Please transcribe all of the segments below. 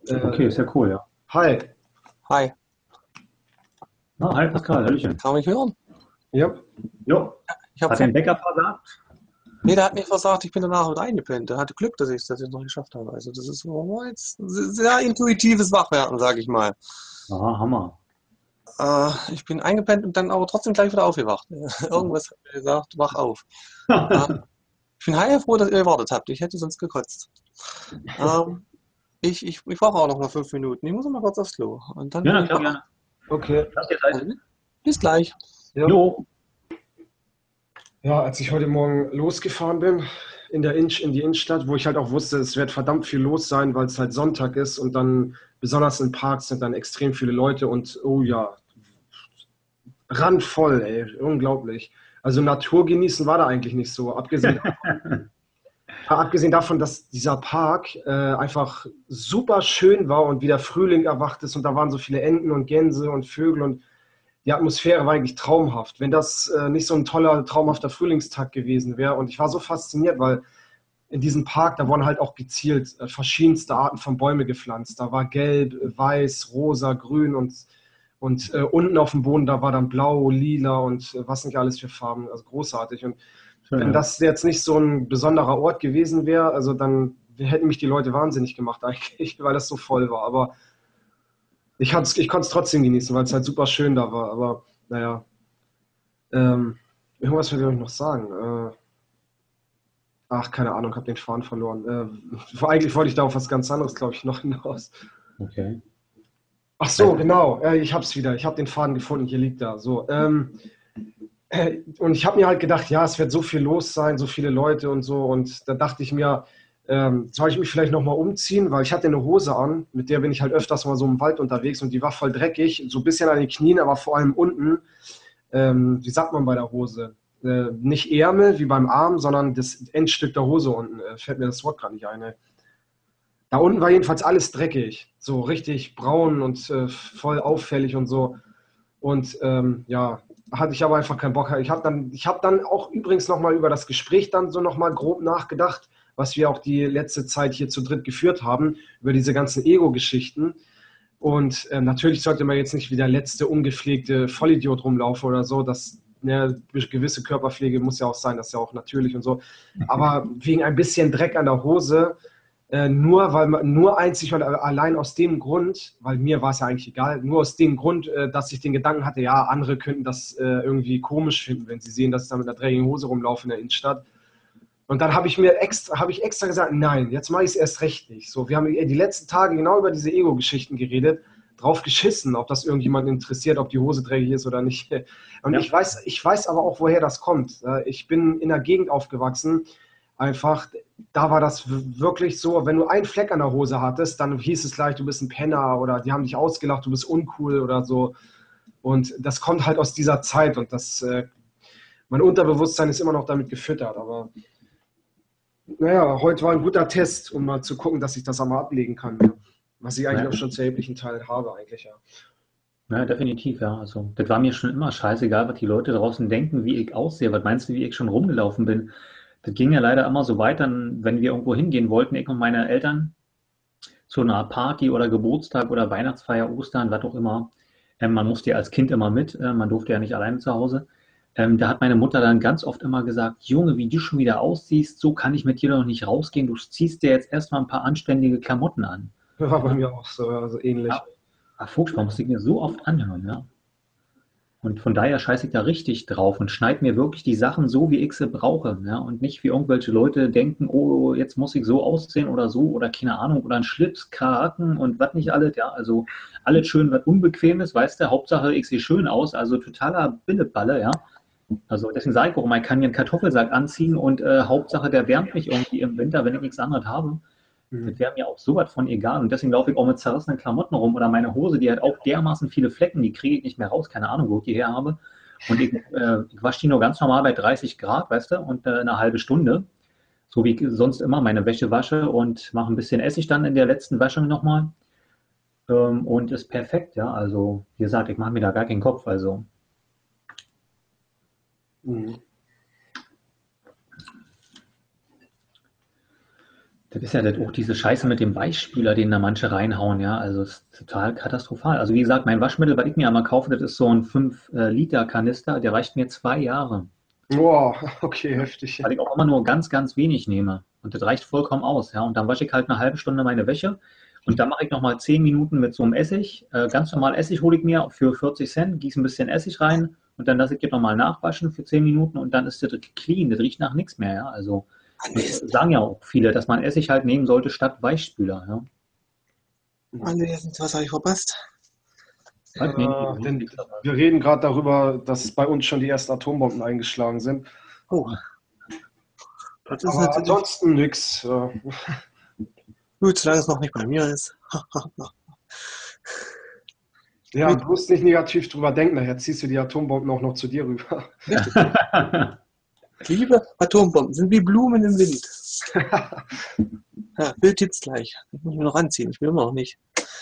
Okay, ist ja cool, ja. Hi. Hi, Ah, hi Pascal, Hallöchen. kann mich hören? Ja, Jo, Ich habe hat vor. den Bäcker versagt? Nee, der hat mir versagt, ich bin danach wieder eingepennt. Der hatte Glück, dass ich noch geschafft habe. Also das ist jetzt ein sehr intuitives Wachwerden, sage ich mal. Aha, Hammer. Ich bin eingepennt und dann aber trotzdem gleich wieder aufgewacht. Irgendwas hat mir gesagt, wach auf. Äh, Ich bin heilfroh, dass ihr gewartet habt. Ich hätte sonst gekotzt. Ähm, ich brauche auch noch mal 5 Minuten. Ich muss noch mal kurz aufs Klo. Und dann Ja, bin na ich klar, wach. gerne. okay. Lass dir Zeit. Also, bis gleich. Ja. Jo, Ja, als ich heute Morgen losgefahren bin in die Innenstadt, wo ich halt auch wusste, es wird verdammt viel los sein, weil es halt Sonntag ist und dann besonders in Parks sind dann extrem viele Leute und oh ja, randvoll, ey, unglaublich. Also Natur genießen war da eigentlich nicht so, abgesehen davon, dass dieser Park einfach super schön war und wie der Frühling erwacht ist und da waren so viele Enten und Gänse und Vögel und die Atmosphäre war eigentlich traumhaft. Wenn das nicht so ein toller, traumhafter Frühlingstag gewesen wäre. Und ich war so fasziniert, weil in diesem Park, da wurden halt auch gezielt verschiedenste Arten von Bäume gepflanzt. Da war gelb, weiß, rosa, grün und unten auf dem Boden, da war dann blau, lila und was nicht alles für Farben. Also großartig. Und schön, wenn ja. das jetzt nicht so ein besonderer Ort gewesen wäre, also dann hätten mich die Leute wahnsinnig gemacht eigentlich, weil das so voll war. Aber ich konnte es trotzdem genießen, weil es halt super schön da war. Aber naja, irgendwas will ich noch sagen. Ach, keine Ahnung, habe den Faden verloren. Eigentlich wollte ich da auf was ganz anderes, glaube ich, noch hinaus. Okay. Ach so, Also, genau, ich habe es wieder. Ich habe den Faden gefunden, hier liegt er. So, und ich habe mir halt gedacht, ja, es wird so viel los sein, so viele Leute und so. Und da dachte ich mir, soll ich mich vielleicht nochmal umziehen? Weil ich hatte eine Hose an, mit der bin ich halt öfters mal so im Wald unterwegs und die war voll dreckig, so ein bisschen an den Knien, aber vor allem unten. Wie sagt man bei der Hose? Nicht Ärmel wie beim Arm, sondern das Endstück der Hose unten. Fällt mir das Wort gerade nicht ein. Ey. Da unten war jedenfalls alles dreckig. So richtig braun und voll auffällig und so. Und ja, hatte ich aber einfach keinen Bock. Ich hab dann auch übrigens nochmal über das Gespräch dann so nochmal grob nachgedacht, was wir auch die letzte Zeit hier zu dritt geführt haben, über diese ganzen Ego-Geschichten. Und natürlich sollte man jetzt nicht wie der letzte ungepflegte Vollidiot rumlaufen oder so. Das, ne, gewisse Körperpflege muss ja auch sein, das ist ja auch natürlich und so. Aber wegen ein bisschen Dreck an der Hose, nur einzig und allein aus dem Grund, weil mir war es ja eigentlich egal, nur aus dem Grund, dass ich den Gedanken hatte, ja, andere könnten das irgendwie komisch finden, wenn sie sehen, dass ich da mit einer dreckigen Hose rumlaufe in der Innenstadt. Und dann habe ich extra gesagt, nein, jetzt mache ich es erst recht nicht. So, wir haben die letzten Tage genau über diese Ego-Geschichten geredet, drauf geschissen, ob das irgendjemanden interessiert, ob die Hose dreckig ist oder nicht. Und ja. ich weiß aber auch, woher das kommt. Ich bin in einer Gegend aufgewachsen, einfach, da war das wirklich so, wenn du einen Fleck an der Hose hattest, dann hieß es gleich, du bist ein Penner oder die haben dich ausgelacht, du bist uncool oder so. Und das kommt halt aus dieser Zeit und mein Unterbewusstsein ist immer noch damit gefüttert, aber naja, heute war ein guter Test, um mal zu gucken, dass ich das einmal ablegen kann. Ja. Was ich eigentlich Ja, auch schon zu erheblichen Teil habe, eigentlich, ja. ja, definitiv, ja. Also, das war mir schon immer scheißegal, was die Leute draußen denken, wie ich aussehe. Was meinst du, wie ich schon rumgelaufen bin? Das ging ja leider immer so weiter, wenn wir irgendwo hingehen wollten, ich und meine Eltern, zu einer Party oder Geburtstag oder Weihnachtsfeier, Ostern, was auch immer. Man musste ja als Kind immer mit, man durfte ja nicht alleine zu Hause. Da hat meine Mutter dann ganz oft immer gesagt, Junge, wie du schon wieder aussiehst, so kann ich mit dir doch nicht rausgehen. Du ziehst dir jetzt erstmal ein paar anständige Klamotten an. War bei Ja, mir auch so, also ähnlich. ja. Furchtbar, musste ich mir so oft anhören, ja. Und von daher scheiße ich da richtig drauf und schneide mir wirklich die Sachen so, wie ich sie brauche. Ja? Und nicht wie irgendwelche Leute denken, oh, jetzt muss ich so aussehen oder so oder keine Ahnung oder ein Schlips, Kragen und was nicht alles. Ja, also alles schön, was unbequem ist, weißt du, Hauptsache ich sehe schön aus, also totaler Billeballe, ja. Also deswegen sage ich auch, man kann mir einen Kartoffelsack anziehen und Hauptsache der wärmt mich irgendwie im Winter, wenn ich nichts anderes habe. Das Mhm. wäre mir auch so was von egal. Und deswegen laufe ich auch mit zerrissenen Klamotten rum oder meine Hose, die hat auch dermaßen viele Flecken, die kriege ich nicht mehr raus. Keine Ahnung, wo ich die her habe. Und ich wasche die nur ganz normal bei 30 Grad, weißt du, und eine halbe Stunde. So wie ich sonst immer meine Wäsche wasche und mache ein bisschen Essig dann in der letzten Waschung nochmal. Und ist perfekt, ja. Also, wie gesagt, ich mache mir da gar keinen Kopf. Also, Mhm. Das ist ja das, auch diese Scheiße mit dem Weichspüler, den da manche reinhauen, ja. Also es ist total katastrophal. Also wie gesagt, mein Waschmittel, was ich mir einmal kaufe, das ist so ein 5 Liter Kanister, der reicht mir 2 Jahre. Boah, okay, heftig. Weil ich auch immer nur ganz, ganz wenig nehme. Und das reicht vollkommen aus, ja. Und dann wasche ich halt eine halbe Stunde meine Wäsche und dann mache ich nochmal 10 Minuten mit so einem Essig. Ganz normal Essig hole ich mir für 40 Cent, gieße ein bisschen Essig rein und dann lasse ich das nochmal nachwaschen für 10 Minuten und dann ist das clean. Das riecht nach nichts mehr, ja. Also das sagen ja auch viele, dass man Essig halt nehmen sollte statt Weichspüler, ja. Anlesen, was habe ich verpasst? Halt nehmen Denn wir reden gerade darüber, dass bei uns schon die ersten Atombomben eingeschlagen sind. Oh, das ist Aber natürlich ansonsten nichts. gut, solange es noch nicht bei mir ist. Ja, bloß nicht negativ drüber denken, nachher ziehst du die Atombomben auch noch zu dir rüber. Liebe Atombomben sind wie Blumen im Wind. Ja, Bild jetzt gleich. Ich muss mich noch anziehen, ich will immer noch nicht.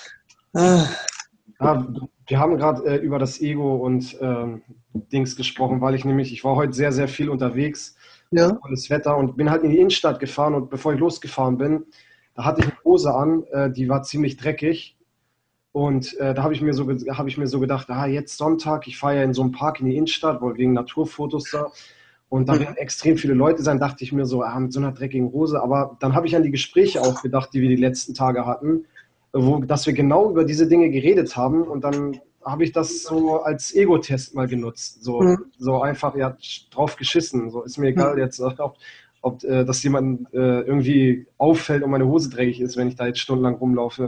Ja, wir haben gerade über das Ego und Dings gesprochen, weil ich war heute sehr, sehr viel unterwegs, Ja. tolles Wetter und bin halt in die Innenstadt gefahren und bevor ich losgefahren bin, da hatte ich eine Hose an, die war ziemlich dreckig und da habe ich mir so gedacht, jetzt Sonntag, ich fahre ja in so einem Park in die Innenstadt, wohl wegen Naturfotos da und da werden extrem viele Leute sein, dachte ich mir so, mit so einer dreckigen Hose, aber dann habe ich an die Gespräche auch gedacht, die wir die letzten Tage hatten, dass wir genau über diese Dinge geredet haben und dann habe ich das so als Ego-Test mal genutzt. So einfach, ja, drauf geschissen. So ist mir egal jetzt, ob das jemand irgendwie auffällt und meine Hose dreckig ist, wenn ich da jetzt stundenlang rumlaufe.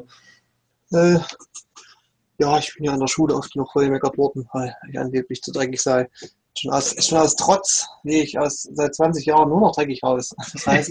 Ja, ich bin ja an der Schule oft noch vollgemeckert worden, weil ich angeblich zu dreckig sei. Schon aus Trotz sehe ich seit 20 Jahren nur noch dreckig aus. Das heißt,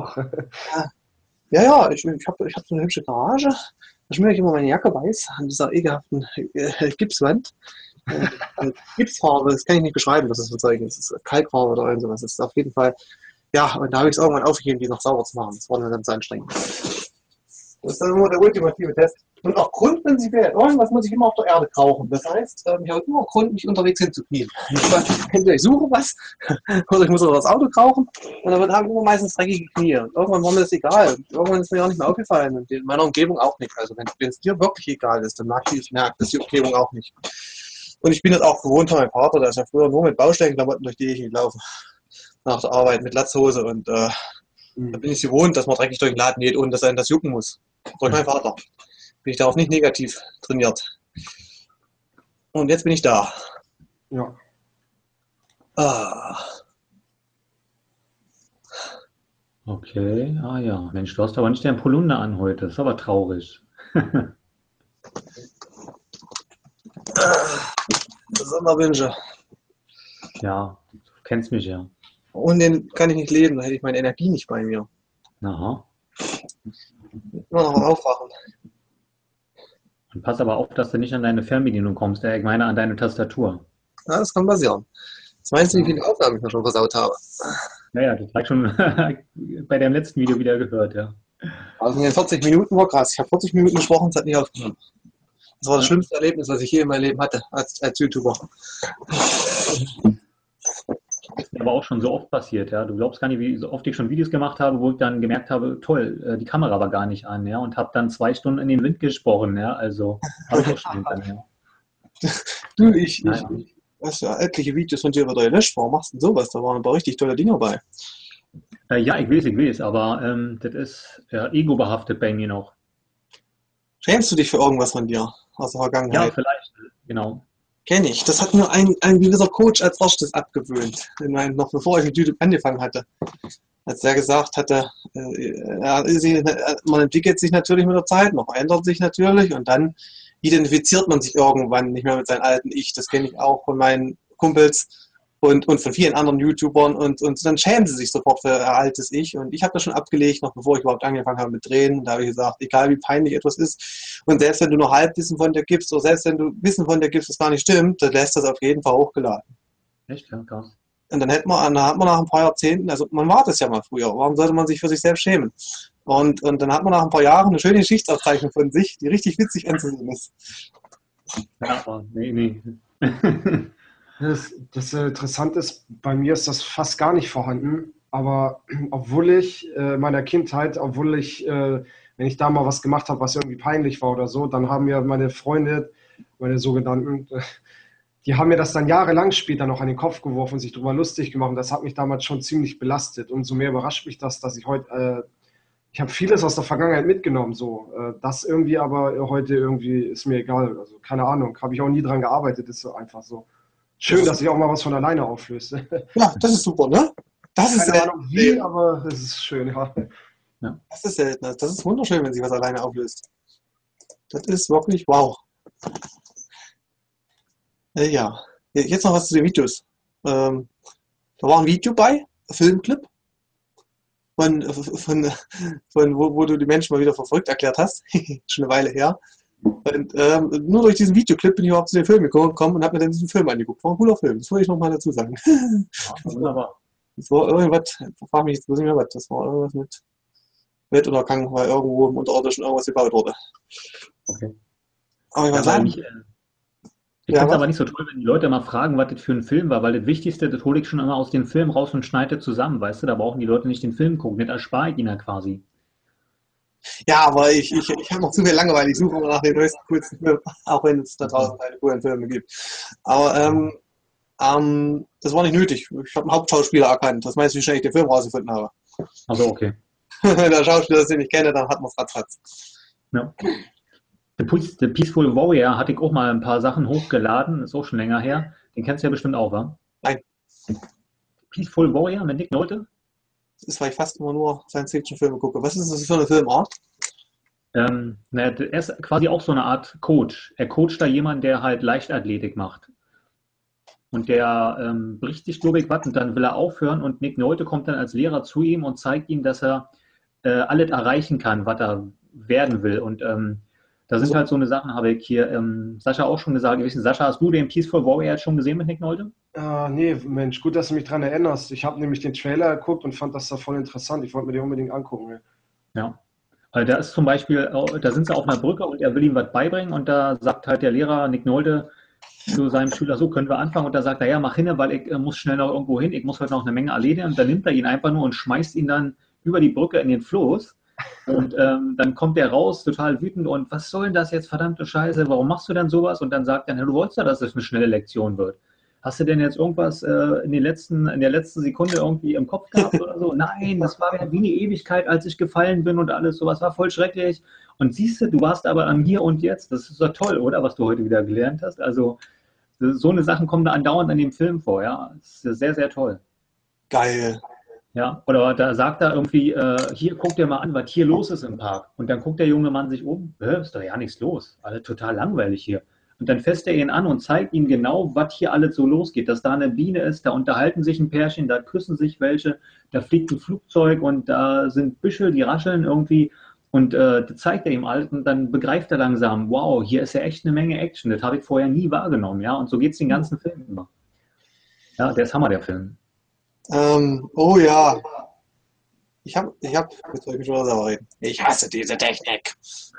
ja, ich hab so eine hübsche Garage. Da schmiere ich immer meine Jacke weiß an dieser ekelhaften Gipswand. Gipsfarbe, das kann ich nicht beschreiben, was das für Zeug ist. Das ist Kalkfarbe oder irgend sowas. Das ist auf jeden Fall, ja, und da habe ich es irgendwann aufgegeben, die noch sauber zu machen. Das war dann ganz anstrengend. Das ist dann immer der ultimative Test. Und auch grundprinzipiell, irgendwas muss ich immer auf der Erde krauchen. Das heißt, ich habe immer Grund, mich unterwegs hinzuknien. Entweder ich suche was, oder ich muss unter das Auto krauchen, und dann habe ich immer meistens dreckige Knie. Und irgendwann war mir das egal. Irgendwann ist mir auch nicht mehr aufgefallen und in meiner Umgebung auch nicht. Also wenn es dir wirklich egal ist, dann merke das die Umgebung auch nicht. Und ich bin das auch gewohnt von meinem Vater, der ist ja früher nur mit Baustellenklamotten durch die Gegend gelaufen. Nach der Arbeit mit Latzhose und da bin ich gewohnt, dass man dreckig durch den Laden geht, ohne dass einen das jucken muss. Durch meinen Vater. Bin ich darauf nicht negativ trainiert. Und jetzt bin ich da. Ja. Okay, ja. Mensch, du hast aber nicht dein Polunder an heute. Das ist aber traurig. Sommerwünsche. Ja, du kennst mich ja. Und den kann ich nicht leben, da hätte ich meine Energie nicht bei mir. Aha. Immer noch aufwachen. Und pass aber auf, dass du nicht an deine Fernbedienung kommst. Ich meine an deine Tastatur. Ja, das kann passieren. Was meinst du, wie viele Aufnahmen ich mir schon versaut habe? Naja, das habe ich schon bei deinem letzten Video wieder gehört, ja. Also in den 40 Minuten war krass. Ich habe 40 Minuten gesprochen, es hat nicht aufgenommen. Das war das schlimmste Erlebnis, was ich je in meinem Leben hatte, als YouTuber. Das ist aber auch schon so oft passiert, ja. Du glaubst gar nicht, wie so oft ich schon Videos gemacht habe, wo ich dann gemerkt habe, toll, die Kamera war gar nicht an, ja, und habe dann 2 Stunden in den Wind gesprochen, ja. Also habe ich auch schon hinter mir. Du, hast ja etliche Videos von dir über deine gelöscht. Warum machst du denn sowas? Da waren ein paar richtig tolle Dinge dabei. Ja, ich weiß, aber das ist ja ego-behaftet bei mir noch. Schämst du dich für irgendwas von dir aus der Ja, Vergangenheit? vielleicht, genau. Kenne ich. Das hat mir ein gewisser Coach als erstes abgewöhnt, noch bevor ich mit YouTube angefangen hatte. Als er gesagt hatte, man entwickelt sich natürlich mit der Zeit, man verändert sich natürlich und dann identifiziert man sich irgendwann nicht mehr mit seinem alten Ich. Das kenne ich auch von meinen Kumpels und von vielen anderen YouTubern und dann schämen sie sich sofort für ihr altes Ich. Und ich habe das schon abgelegt, noch bevor ich überhaupt angefangen habe mit Drehen. Da habe ich gesagt, egal wie peinlich etwas ist und selbst wenn du nur Halbwissen von dir gibst oder selbst wenn du Wissen von dir gibst, das gar nicht stimmt, dann lässt das auf jeden Fall hochgeladen. Echt, ja, krass. Und dann hat man nach ein paar Jahrzehnten, also man war das ja mal früher, warum sollte man sich für sich selbst schämen? Und dann hat man nach ein paar Jahren eine schöne Geschichtsaufzeichnung von sich, die richtig witzig anzusehen ist. Ja, aber nee. Das Interessante ist, bei mir ist das fast gar nicht vorhanden, Aber obwohl ich in meiner Kindheit, wenn ich da mal was gemacht habe, was irgendwie peinlich war oder so, dann haben mir meine Freunde, meine sogenannten, die haben mir das dann jahrelang später noch an den Kopf geworfen und sich darüber lustig gemacht. Und das hat mich damals schon ziemlich belastet. Umso mehr überrascht mich das, dass ich heute, ich habe vieles aus der Vergangenheit mitgenommen, so. Das irgendwie aber heute irgendwie ist mir egal. Also keine Ahnung, habe ich auch nie dran gearbeitet, ist so einfach so. Schön, dass sich auch mal was von alleine auflöst. Ja, das ist super, ne? Das ist Keine Ahnung wie, aber es ist schön, ja. Ja. Das ist selten. Das ist wunderschön, wenn sich was alleine auflöst. Das ist wirklich wow. Ja, jetzt noch was zu den Videos. Da war ein Video bei, ein Filmclip, wo du die Menschen mal wieder für verrückt erklärt hast. Schon eine Weile her. Und nur durch diesen Videoclip bin ich überhaupt zu dem Film gekommen und habe mir dann diesen Film angeguckt. War ein cooler Film, das wollte ich nochmal dazu sagen. Ja, wunderbar. Das war irgendwas, frag mich jetzt bloß nicht mehr was, das war irgendwas mit Weltuntergang, weil irgendwo im Unterirdischen irgendwas gebaut wurde. Okay. Aber ich Ja, weiß weil nicht. ich Ja, finde es was? aber nicht so toll, wenn die Leute mal fragen, was das für ein Film war, weil das Wichtigste, das hole ich schon immer aus dem Film raus und schneide zusammen, weißt du? Da brauchen die Leute nicht den Film gucken, das erspare ich ihnen ja quasi. Ja, aber ich habe noch zu viel Langeweile. Ich suche immer nach den neuesten, coolsten Filmen, auch wenn es da draußen keine coolen Filme gibt. Aber das war nicht nötig. Ich habe einen Hauptschauspieler erkannt. Das meinst du, wie schnell ich den Film rausgefunden habe? Also okay. Der Schauspieler, den ich kenne, dann hat man es ratzfatz. Ja. The Peaceful Warrior hatte ich auch mal ein paar Sachen hochgeladen, ist auch schon länger her. Den kennst du ja bestimmt auch, wa? Nein, Peaceful Warrior mit Nick Nolte? das ist, weil ich fast immer nur Science-Fiction-Filme gucke. Was ist das für eine Filmart? Naja, er ist quasi auch so eine Art Coach. Er coacht da jemanden, der halt Leichtathletik macht. Und der bricht sich durch was und dann will er aufhören und Nick Nolte kommt dann als Lehrer zu ihm und zeigt ihm, dass er alles erreichen kann, was er werden will. Und da sind Also, halt so eine Sachen, habe ich hier Sascha auch schon gesagt. Sascha, hast du den Peaceful Warrior jetzt schon gesehen mit Nick Nolte? Nee, Mensch, gut, dass du mich dran erinnerst. Ich habe nämlich den Trailer geguckt und fand das da voll interessant. Ich wollte mir den unbedingt angucken. Ey. Ja. Also da ist zum Beispiel, da sind sie auf einer Brücke und er will ihm was beibringen und da sagt halt der Lehrer Nick Nolte zu seinem Schüler, so können wir anfangen und da sagt er, ja, mach hin, weil ich muss schnell noch irgendwo hin, ich muss heute noch eine Menge erledigen und dann nimmt er ihn einfach nur und schmeißt ihn dann über die Brücke in den Floß und dann kommt er raus, total wütend und was soll denn das jetzt, verdammte Scheiße, warum machst du denn sowas? Und dann sagt er, du wolltest ja, dass es eine schnelle Lektion wird. Hast du denn jetzt irgendwas in der letzten Sekunde irgendwie im Kopf gehabt oder so? Nein, das war ja wie eine Ewigkeit, als ich gefallen bin und alles, sowas war voll schrecklich. Und siehst du, du warst aber am Hier und Jetzt. Das ist doch toll, oder? Was du heute wieder gelernt hast. Also, so eine Sachen kommen da andauernd in dem Film vor, ja. Das ist sehr, sehr toll. geil. Ja, oder da sagt er irgendwie, hier guck dir mal an, was hier los ist im Park. Und dann guckt der junge Mann sich um, ist doch ja nichts los. Alles total langweilig hier. Und dann fasst er ihn an und zeigt ihm genau, was hier alles so losgeht. Dass da eine Biene ist, da unterhalten sich ein Pärchen, da küssen sich welche, da fliegt ein Flugzeug und da sind Büsche, die rascheln irgendwie. Und das zeigt er ihm alles und dann begreift er langsam, wow, hier ist ja echt eine Menge Action. Das habe ich vorher nie wahrgenommen. Ja, und so geht es den ganzen Film immer. Ja, der ist Hammer, der Film. Oh ja. Jetzt soll ich mich schon selber reden. Ich hasse diese Technik.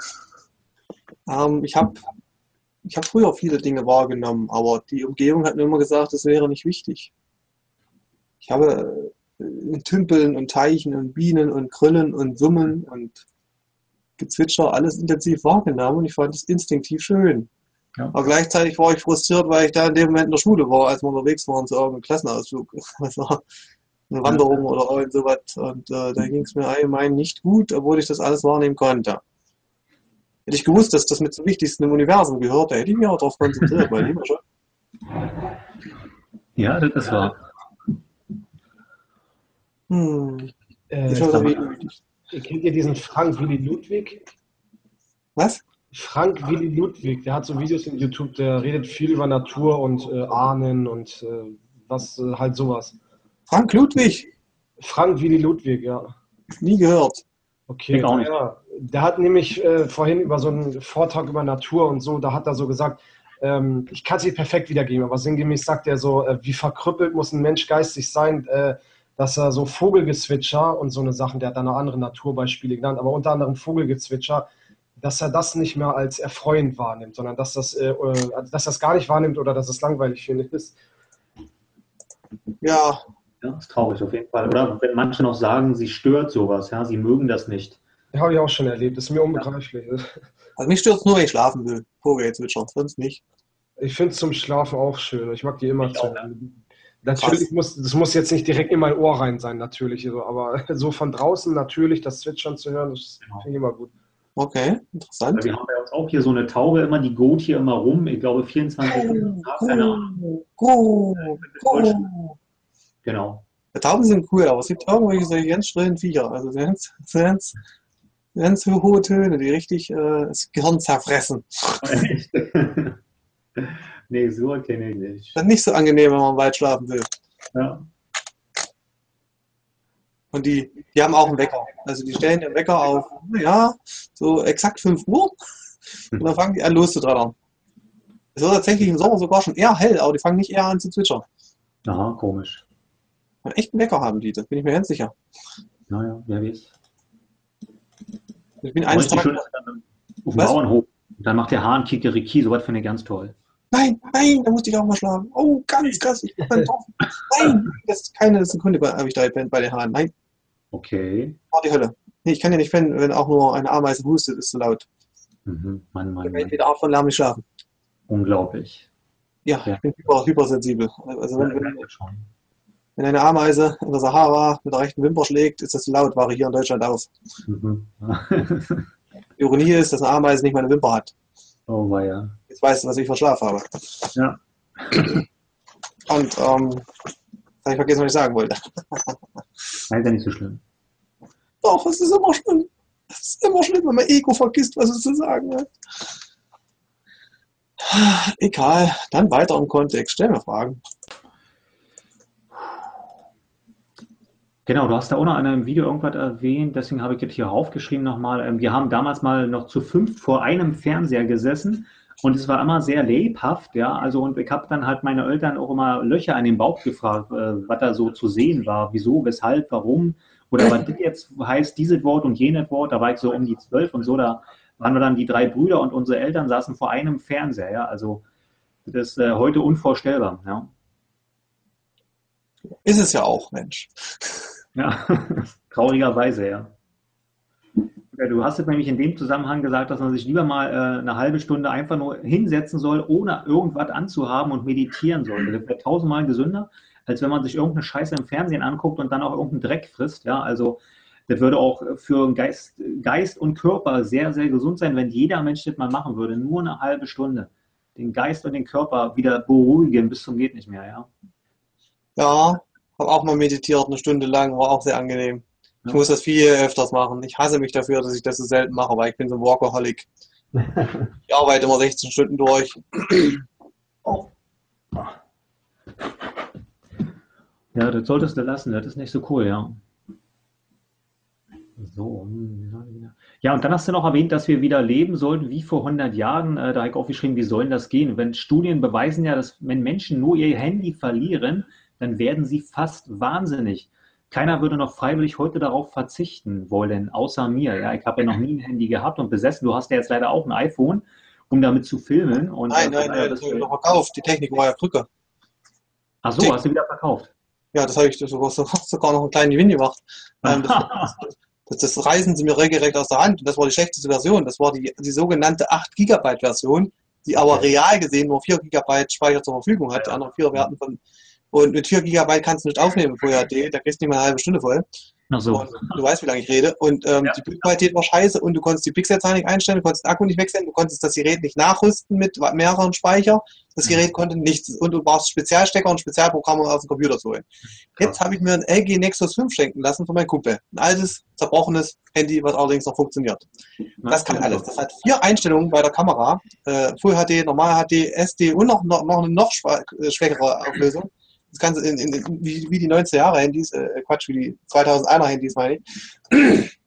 Ich hab früher viele Dinge wahrgenommen, aber die Umgebung hat mir immer gesagt, das wäre nicht wichtig. Ich habe Tümpeln und Teichen und Bienen und Grillen und Summen und Gezwitscher alles intensiv wahrgenommen und ich fand es instinktiv schön. Ja. Aber gleichzeitig war ich frustriert, weil ich da in dem Moment in der Schule war, als wir unterwegs waren zu irgendeinem Klassenausflug. Also eine Wanderung oder irgend sowas. Und da ging es mir allgemein nicht gut, obwohl ich das alles wahrnehmen konnte. Hätte ich gewusst, dass das mit zum Wichtigsten im Universum gehört, da hätte ich mich auch darauf konzentriert, weil lieber schon. Ja, das ist wahr. Ich schon wieder müdig. Kennt ihr diesen Frank Willi Ludwig? Was? Frank Willi Ludwig, der hat so Videos in YouTube, der redet viel über Natur und Ahnen und was halt sowas. Frank Ludwig? Frank Willi Ludwig, ja. Nie gehört. Okay, Ich auch nicht. ja. Der hat nämlich vorhin über so einen Vortrag über Natur und so, da hat er so gesagt, ich kann es nicht perfekt wiedergeben, aber sinngemäß sagt er so, wie verkrüppelt muss ein Mensch geistig sein, dass er so Vogelgezwitscher und so eine Sachen, der hat da noch andere Naturbeispiele genannt, aber unter anderem Vogelgezwitscher, dass er das nicht mehr als erfreuend wahrnimmt, sondern dass das gar nicht wahrnimmt oder dass es langweilig findet ist. Ja, Ja, ist traurig auf jeden Fall. Oder wenn manche noch sagen, sie stört sowas, ja, sie mögen das nicht. Habe ich auch schon erlebt. Das ist mir Ja, unbegreiflich. Also mich stört es nur, wenn ich schlafen will. Vogel zwitschern, sonst nicht. Ich finde es zum Schlafen auch schön. Ich mag die immer ich zu auch, ja. hören. Natürlich Krass. das muss jetzt nicht direkt in mein Ohr rein sein, natürlich. So, aber so von draußen natürlich das Zwitschern zu hören, das Genau. finde ich immer gut. Okay, Weil interessant. wir haben bei uns auch hier so eine Taube immer, die geht hier immer rum. Ich glaube 24 Stunden am Tag, keine Ahnung. In Deutschland. Genau. Ja, Tauben sind cool, aber es gibt irgendwelche solche ganz schrillen Viecher. Also ganz hohe Töne, die richtig das Gehirn zerfressen. Echt? Nee, so kenne ich nicht. Das ist nicht so angenehm, wenn man im Wald schlafen will. Ja. Und die haben auch einen Wecker. Also die stellen den Wecker auf, ja, so exakt 5 Uhr. Und dann fangen die an loszudrettern. Es wird tatsächlich im Sommer sogar schon eher hell, aber die fangen nicht eher an zu zwitschern. Aha, komisch. Einen echten Wecker haben die, das bin ich mir ganz sicher. Naja, wer weiß. Ich bin Aber eines richtig Tages. schön ist dann auf dem Was? Bauernhof. Und dann macht der Hahn Kikeriki, sowas finde ich ganz toll. Nein, nein, da musste ich auch mal schlagen. Oh, ganz krass, ich bin drauf. Nein, das ist keine Sekunde habe ich da bei den Haaren. Nein, Okay. war die Hölle. Nee, ich kann ja nicht pennen, wenn auch nur eine Ameise hustet, ist so laut. Mhm. Mann, Ich Mann, kann Mann. entweder Art von Lärm nicht schlafen. Unglaublich. Ja, Ja, ich bin hypersensibel. Also ja, merke schon. wenn eine Ameise in der Sahara mit der rechten Wimper schlägt, ist das so laut, wache ich hier in Deutschland auf. Mhm. Die Ironie ist, dass eine Ameise nicht meine Wimper hat. Oh, weia. Jetzt weißt du, was ich für Schlaf habe. Ja. Und habe ich vergessen, was ich sagen wollte. Nein, ist ja nicht so schlimm. Doch, es ist immer schlimm. Es ist immer schlimm, wenn mein Ego vergisst, was es zu sagen hat. Egal, dann weiter im Kontext. Stell mir Fragen. Genau, du hast da auch noch in einem Video irgendwas erwähnt, deswegen habe ich das hier aufgeschrieben nochmal. Wir haben damals mal noch zu 5 vor einem Fernseher gesessen und es war immer sehr lebhaft, ja. Also und ich habe dann halt meine Eltern auch immer Löcher an den Bauch gefragt, was da so zu sehen war, wieso, weshalb, warum oder was das jetzt heißt, dieses Wort und jenes Wort. Da war ich so um die 12 und so, da waren wir dann die 3 Brüder und unsere Eltern saßen vor einem Fernseher, ja. Also das ist heute unvorstellbar, ja. Ist es ja auch, Mensch. Ja, traurigerweise, ja. Ja, du hast jetzt nämlich in dem Zusammenhang gesagt, dass man sich lieber mal eine halbe Stunde einfach nur hinsetzen soll, ohne irgendwas anzuhaben und meditieren soll. Das wäre tausendmal gesünder, als wenn man sich irgendeine Scheiße im Fernsehen anguckt und dann auch irgendeinen Dreck frisst. Ja, also das würde auch für Geist und Körper sehr, sehr gesund sein, wenn jeder Mensch das mal machen würde. Nur eine halbe Stunde. Den Geist und den Körper wieder beruhigen bis zum geht nicht mehr, ja. Ja, habe auch mal meditiert, eine Stunde lang, war auch sehr angenehm. Ich Ja. muss das viel öfters machen. Ich hasse mich dafür, dass ich das so selten mache, weil ich bin so ein Workaholic. Ich arbeite immer 16 Stunden durch. Oh. Ja, das solltest du lassen, das ist nicht so cool, ja. So. Ja, und dann hast du noch erwähnt, dass wir wieder leben sollten wie vor 100 Jahren. Da habe ich aufgeschrieben, wie sollen das gehen? Wenn Studien beweisen ja, dass wenn Menschen nur ihr Handy verlieren, dann werden sie fast wahnsinnig. Keiner würde noch freiwillig heute darauf verzichten wollen, außer mir. Ja, ich habe ja noch nie ein Handy gehabt und besessen. Du hast ja jetzt leider auch ein iPhone, um damit zu filmen. Und, Nein, das habe ich noch verkauft. Die Technik war ja Krücke. Ach so, hast du wieder verkauft? Ja, das habe ich sogar noch einen kleinen Gewinn gemacht. Das reißen sie mir regelrecht aus der Hand. Und das war die schlechteste Version. Das war die sogenannte 8 GB Version, die aber real gesehen nur 4 GB Speicher zur Verfügung hat. Die anderen 4 Werten von. Und mit 4 GB kannst du nicht aufnehmen Full HD, da kriegst du nicht mal eine halbe Stunde voll. Ach so. Und du weißt, wie lange ich rede. Und die Bildqualität war scheiße und du konntest die Pixelzahl nicht einstellen, du konntest den Akku nicht wechseln, du konntest das Gerät nicht nachrüsten mit mehreren Speicher. Das Gerät konnte nichts. Und du brauchst Spezialstecker und Spezialprogramme, um auf den Computer zu holen. Jetzt habe ich mir ein LG Nexus 5 schenken lassen von meinem Kumpel. Ein altes, zerbrochenes Handy, was allerdings noch funktioniert. Das kann alles. Das hat 4 Einstellungen bei der Kamera. Full HD, Normal HD, SD und noch eine noch schwächere Auflösung. Das Ganze wie die 90er Jahre Handys, wie die 2001er Handys meine ich.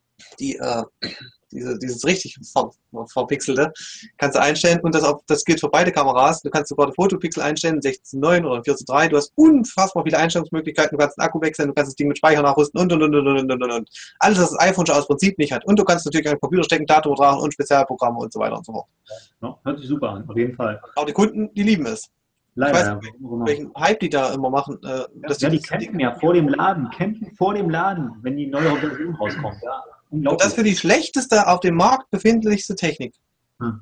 Dieses richtig verpixelte kannst du einstellen und das gilt für beide Kameras. Du kannst sogar den Fotopixel einstellen, 16:9 oder 4:3. Du hast unfassbar viele Einstellungsmöglichkeiten. Du kannst den Akku wechseln, du kannst das Ding mit Speicher nachrüsten und. Alles, was das iPhone schon aus Prinzip nicht hat. Und du kannst natürlich einen Computer stecken, Daten übertragen und Spezialprogramme und so weiter und so fort. Ja, hört sich super an, auf jeden Fall. Aber die Kunden, die lieben es. Ich Leider, weiß ja. nicht, welchen Hype die da immer machen. Dass Ja, die das campen ja vor dem Laden, wenn die neue Version rauskommt. Ja, und das unglaublich. für die schlechteste auf dem Markt befindlichste Technik. Hm.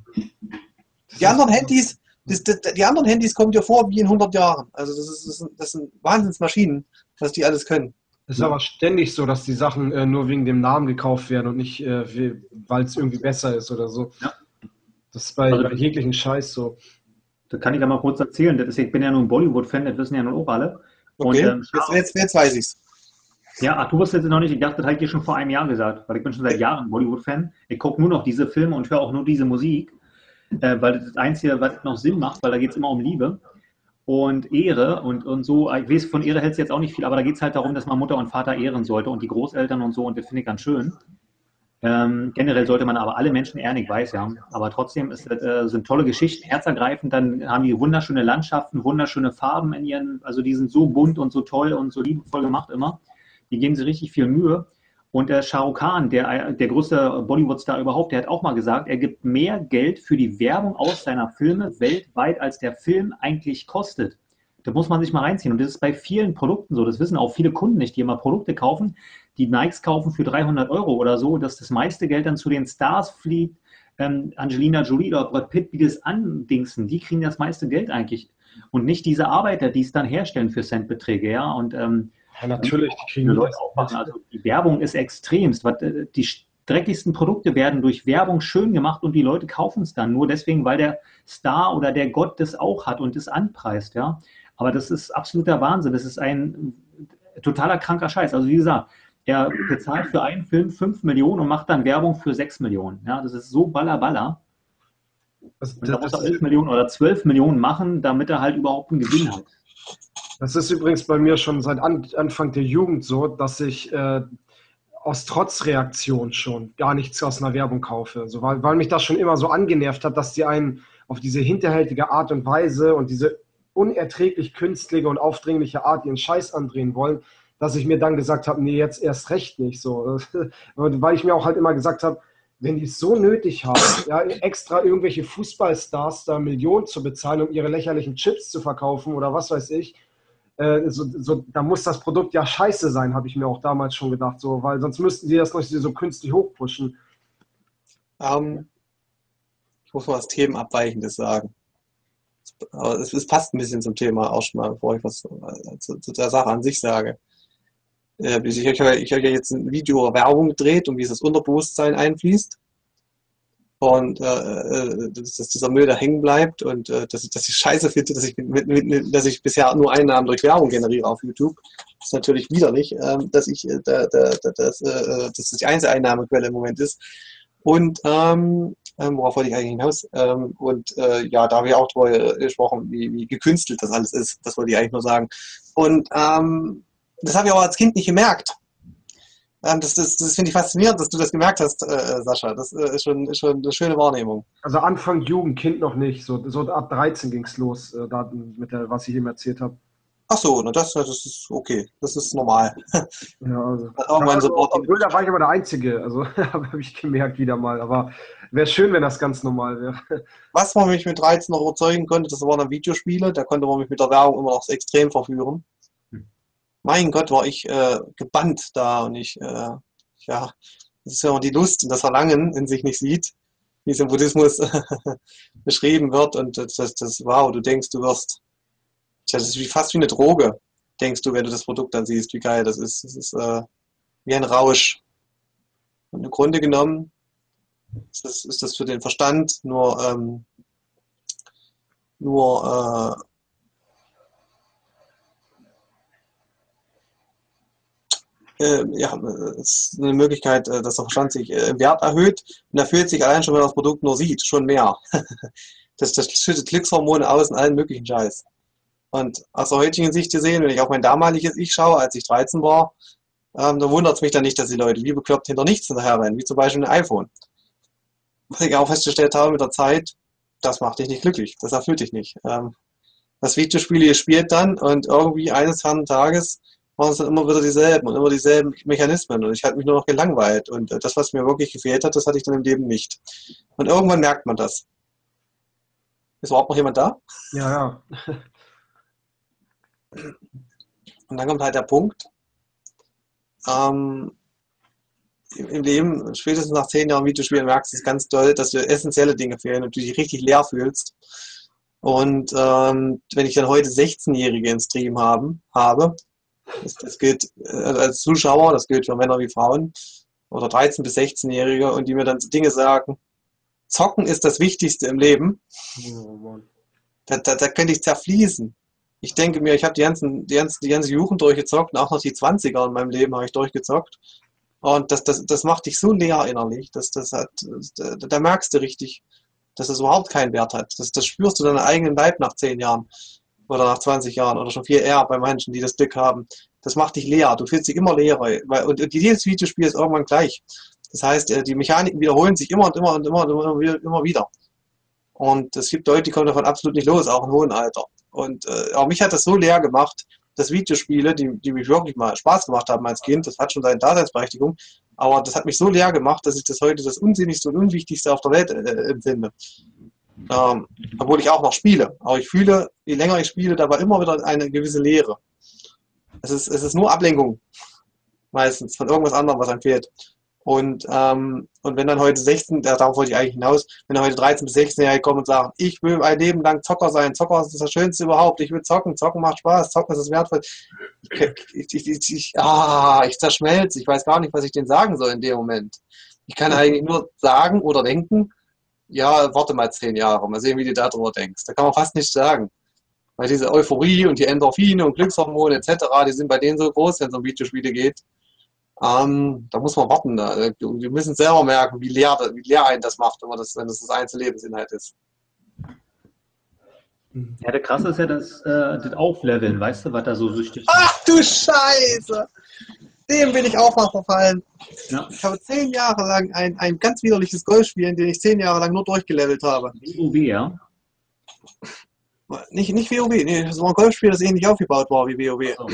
Die anderen Handys, die anderen Handys kommen dir vor wie in 100 Jahren. Also das sind Wahnsinnsmaschinen, was die alles können. Es ist aber ständig so, dass die Sachen nur wegen dem Namen gekauft werden und nicht, weil es irgendwie besser ist oder so. Ja. Das ist bei Also, jeglichen Scheiß so. das kann ich ja mal kurz erzählen. Ich bin ja nur ein Bollywood-Fan, das wissen ja nun auch alle. Und, Okay, jetzt weiß ich's. ja, ach, du wusstest jetzt noch nicht, ich dachte, das habe ich dir schon vor einem Jahr gesagt, weil ich bin schon seit Jahren Bollywood-Fan. Ich gucke nur noch diese Filme und höre auch nur diese Musik, weil das ist das Einzige, was noch Sinn macht, weil da geht es immer um Liebe und Ehre und so. Ich weiß, von Ehre hältst du jetzt auch nicht viel, aber da geht es halt darum, dass man Mutter und Vater ehren sollte und die Großeltern und so und das finde ich ganz schön. Generell sollte man aber alle Menschen ehren, ich weiß ja, aber trotzdem sind tolle Geschichten, herzergreifend, dann haben die wunderschöne Landschaften, wunderschöne Farben in ihren, also die sind so bunt und so toll und so liebevoll gemacht immer. Die geben sich richtig viel Mühe. Und der Shah Rukh Khan, der größte Bollywood-Star überhaupt, der hat auch mal gesagt, er gibt mehr Geld für die Werbung aus seiner Filme weltweit, als der Film eigentlich kostet. Da muss man sich mal reinziehen. Und das ist bei vielen Produkten so. Das wissen auch viele Kunden nicht, die immer Produkte kaufen, die Nikes kaufen für 300 Euro oder so, dass das meiste Geld dann zu den Stars fliegt. Angelina Jolie oder Brad Pitt, die das andingsen, die kriegen das meiste Geld eigentlich. Und nicht diese Arbeiter, die es dann herstellen für Centbeträge. Ja, und Ja, natürlich, die kriegen Leute auch machen. Also die Werbung ist extremst. Die dreckigsten Produkte werden durch Werbung schön gemacht und die Leute kaufen es dann nur deswegen, weil der Star oder der Gott das auch hat und das anpreist. Ja, aber das ist absoluter Wahnsinn. Das ist ein totaler kranker Scheiß. Also wie gesagt, er bezahlt für einen Film 5 Millionen und macht dann Werbung für 6 Millionen. Ja, das ist so baller. Und da muss er 11 Millionen oder 12 Millionen machen, damit er halt überhaupt einen Gewinn hat. Das ist übrigens bei mir schon seit Anfang der Jugend so, dass ich aus Trotzreaktion schon gar nichts aus einer Werbung kaufe. So, weil mich das schon immer so angenervt hat, dass die einen auf diese hinterhältige Art und Weise und diese unerträglich künstliche und aufdringliche Art ihren Scheiß andrehen wollen, dass ich mir dann gesagt habe, nee, jetzt erst recht nicht. So. Weil ich mir auch halt immer gesagt habe, wenn die es so nötig haben, ja, extra irgendwelche Fußballstars da Millionen zu bezahlen, um ihre lächerlichen Chips zu verkaufen oder was weiß ich, da muss das Produkt ja scheiße sein, habe ich mir auch damals schon gedacht, so, weil sonst müssten die das noch so künstlich hochpushen. Ich muss mal was Themenabweichendes sagen. Aber es passt ein bisschen zum Thema auch schon mal, bevor ich was zu der Sache an sich sage. Ich habe ja jetzt ein Video Werbung gedreht und wie es das Unterbewusstsein einfließt. Und dass dieser Müll da hängen bleibt und dass ich scheiße finde, dass ich bisher nur Einnahmen durch Werbung generiere auf YouTube. Das ist natürlich widerlich, dass das die einzige Einnahmequelle im Moment ist. Und worauf wollte ich eigentlich hinaus? Ja, da habe ich auch drüber gesprochen, wie gekünstelt das alles ist. Das wollte ich eigentlich nur sagen. Und das habe ich auch als Kind nicht gemerkt. Das finde ich faszinierend, dass du das gemerkt hast, Sascha. Das ist schon eine schöne Wahrnehmung. Also Anfang Jugend, Kind noch nicht. So ab 13 ging es los, was ich eben erzählt habe. Ach so, das ist okay. Das ist normal. Ja, obwohl, da war ich aber der Einzige. Also habe ich gemerkt wieder mal. Aber wäre schön, wenn das ganz normal wäre. Was man mich mit 13 noch überzeugen konnte, das waren dann Videospiele. Da konnte man mich mit der Werbung immer noch extrem verführen. Mein Gott, war ich gebannt da und das ist ja auch die Lust und das Verlangen in sich nicht sieht, wie es im Buddhismus beschrieben wird und wow, du denkst, das ist fast wie eine Droge, denkst du, wenn du das Produkt dann siehst, wie geil das ist. Das ist wie ein Rausch. Und im Grunde genommen ist das für den Verstand nur es ist eine Möglichkeit, dass der Verstand sich im Wert erhöht und er fühlt sich allein schon, wenn er das Produkt nur sieht, schon mehr. Das schüttet Glückshormone aus und allen möglichen Scheiß. Und aus der heutigen Sicht gesehen, wenn ich auf mein damaliges Ich schaue, als ich 13 war, dann wundert es mich dann nicht, dass die Leute wie bekloppt hinter nichts hinterherrennen, wie zum Beispiel ein iPhone. Was ich auch festgestellt habe mit der Zeit, das macht dich nicht glücklich, das erfüllt dich nicht. Das Videospiel ihr spielt dann und irgendwie eines fernen Tages waren es dann immer wieder dieselben Mechanismen und ich hatte mich nur noch gelangweilt und das, was mir wirklich gefehlt hat, das hatte ich dann im Leben nicht. Und irgendwann merkt man das. Ist überhaupt noch jemand da? Ja. Und dann kommt halt der Punkt, im Leben, spätestens nach 10 Jahren Videospielen merkst du es ganz doll, dass dir essentielle Dinge fehlen und du dich richtig leer fühlst. Und wenn ich dann heute 16-Jährige im Stream habe, das gilt als Zuschauer, das gilt für Männer wie Frauen, oder 13- bis 16-Jährige, und die mir dann so Dinge sagen, Zocken ist das Wichtigste im Leben, da könnte ich zerfließen. Ich denke mir, ich habe die ganze Jugend durchgezockt und auch noch die 20er in meinem Leben habe ich durchgezockt. Und das macht dich so leer innerlich, da merkst du richtig, dass es überhaupt keinen Wert hat. Das spürst du deinen eigenen Leib nach 10 Jahren oder nach 20 Jahren oder schon viel eher bei Menschen, die das Glück haben. Das macht dich leer. Du fühlst dich immer leerer. Und jedes Videospiel ist irgendwann gleich. Das heißt, die Mechaniken wiederholen sich immer und immer und immer und immer wieder. Und es gibt Leute, die kommen davon absolut nicht los, auch im hohen Alter. Und auch mich hat das so leer gemacht, dass Videospiele, die mich wirklich mal Spaß gemacht haben als Kind, das hat schon seine Daseinsberechtigung, aber das hat mich so leer gemacht, dass ich das heute das Unsinnigste und Unwichtigste auf der Welt empfinde. Obwohl ich auch noch spiele. Aber ich fühle, je länger ich spiele, da war immer wieder eine gewisse Leere. Es ist nur Ablenkung, meistens, von irgendwas anderem, was einem fehlt. Und wenn dann heute 16, darauf wollte ich eigentlich hinaus, wenn dann heute 13- bis 16-Jährige kommen und sagen, ich will ein Leben lang Zocker sein, Zocker ist das Schönste überhaupt, ich will zocken, zocken macht Spaß, zocken ist das wertvoll. Ich zerschmelze, ich weiß gar nicht, was ich denen sagen soll in dem Moment. Ich kann eigentlich nur sagen oder denken, ja, warte mal 10 Jahre, mal sehen, wie du darüber denkst. Da kann man fast nichts sagen. Weil diese Euphorie und die Endorphine und Glückshormone etc., die sind bei denen so groß, wenn es um Videospiele geht. Da muss man warten. Wir müssen selber merken, wie leer einen das macht, wenn das einzelne Lebensinhalt ist. Ja, der Krasse ist ja das Aufleveln, weißt du, was da so süchtig ist. Ach du Scheiße! Dem bin ich auch mal verfallen. Ja. Ich habe 10 Jahre lang ein ganz widerliches Golf spielen, den ich 10 Jahre lang nur durchgelevelt habe. WoW, ja? Nicht WoW, nee, das war ein Golfspiel, das ähnlich aufgebaut war wie WoW. So.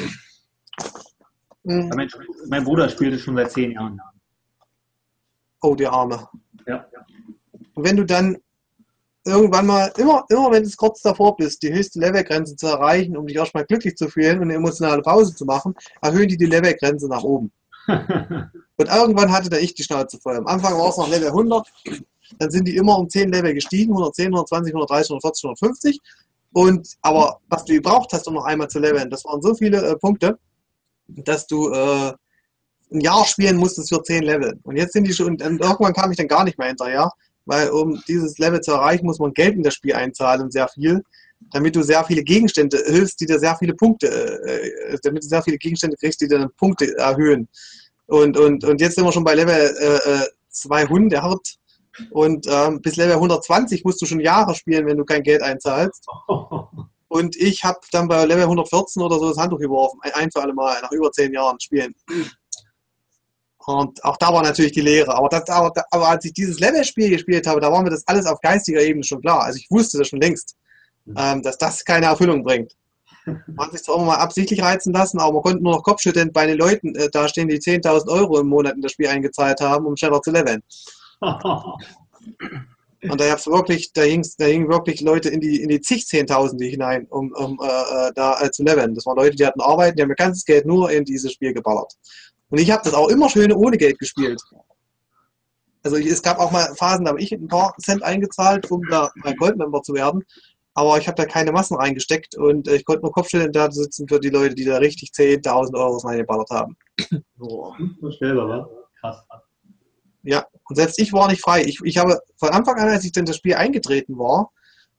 Mein Bruder spielt es schon seit 10 Jahren. Oh, der Arme. Ja. Und wenn du dann irgendwann mal, immer wenn du kurz davor bist, die höchste Levelgrenze zu erreichen, um dich erstmal glücklich zu fühlen und eine emotionale Pause zu machen, erhöhen die Levelgrenze nach oben. Und irgendwann hatte da ich die Schnauze voll. Am Anfang war es noch Level 100, dann sind die immer um 10 Level gestiegen, 110, 120, 130, 140, 150. Aber was du gebraucht hast, um noch einmal zu leveln, das waren so viele Punkte, dass du ein Jahr spielen musstest für 10 Level. Und jetzt sind die schon, und irgendwann kam ich dann gar nicht mehr hinterher, weil um dieses Level zu erreichen, muss man Geld in das Spiel einzahlen, sehr viel, damit du sehr viele Gegenstände hilfst, die dir sehr viele Punkte, damit du sehr viele Gegenstände kriegst, die dir Punkte erhöhen. Und jetzt sind wir schon bei Level 200 und bis Level 120 musst du schon Jahre spielen, wenn du kein Geld einzahlst. Und ich habe dann bei Level 114 oder so das Handtuch geworfen, ein für alle Mal, nach über 10 Jahren Spielen. Und auch da war natürlich die Lehre. Aber als ich dieses Levelspiel gespielt habe, da war mir das alles auf geistiger Ebene schon klar. Also ich wusste das schon längst, dass das keine Erfüllung bringt. Man hat sich zwar immer mal absichtlich reizen lassen, aber man konnte nur noch Kopfschütteln bei den Leuten da stehen, die 10.000 Euro im Monat in das Spiel eingezahlt haben, um schneller zu leveln. Und da hingen wirklich Leute in die zig Zehntausende hinein, um da zu leveln. Das waren Leute, die hatten Arbeit, die haben ihr ganzes Geld nur in dieses Spiel geballert. Und ich habe das auch immer schön ohne Geld gespielt. Also es gab auch mal Phasen, da habe ich ein paar Cent eingezahlt, um da mein Goldmember zu werden. Aber ich habe da keine Massen reingesteckt und ich konnte nur Kopfstellen da sitzen für die Leute, die da richtig 10.000 Euro reingeballert haben. So stellbar, wa? Krass. Ja, und selbst ich war nicht frei. Ich habe von Anfang an, als ich in das Spiel eingetreten war,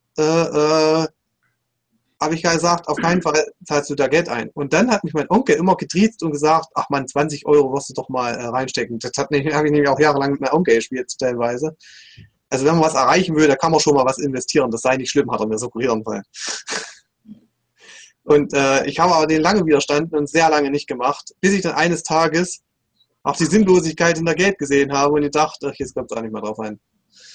habe ich gesagt, auf keinen Fall zahlst du da Geld ein. Und dann hat mich mein Onkel immer getriezt und gesagt, ach man, 20 Euro wirst du doch mal reinstecken. Das habe ich nämlich auch jahrelang mit meinem Onkel gespielt, teilweise. Also wenn man was erreichen will, da kann man schon mal was investieren. Das sei nicht schlimm, hat er mir suggerieren wollen. Und ich habe aber den lange widerstanden und sehr lange nicht gemacht, bis ich dann eines Tages auch die Sinnlosigkeit in der Geld gesehen habe und ich dachte, ach, jetzt kommt es auch nicht mehr drauf ein.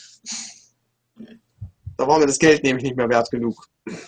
Da war mir das Geld nämlich nicht mehr wert genug.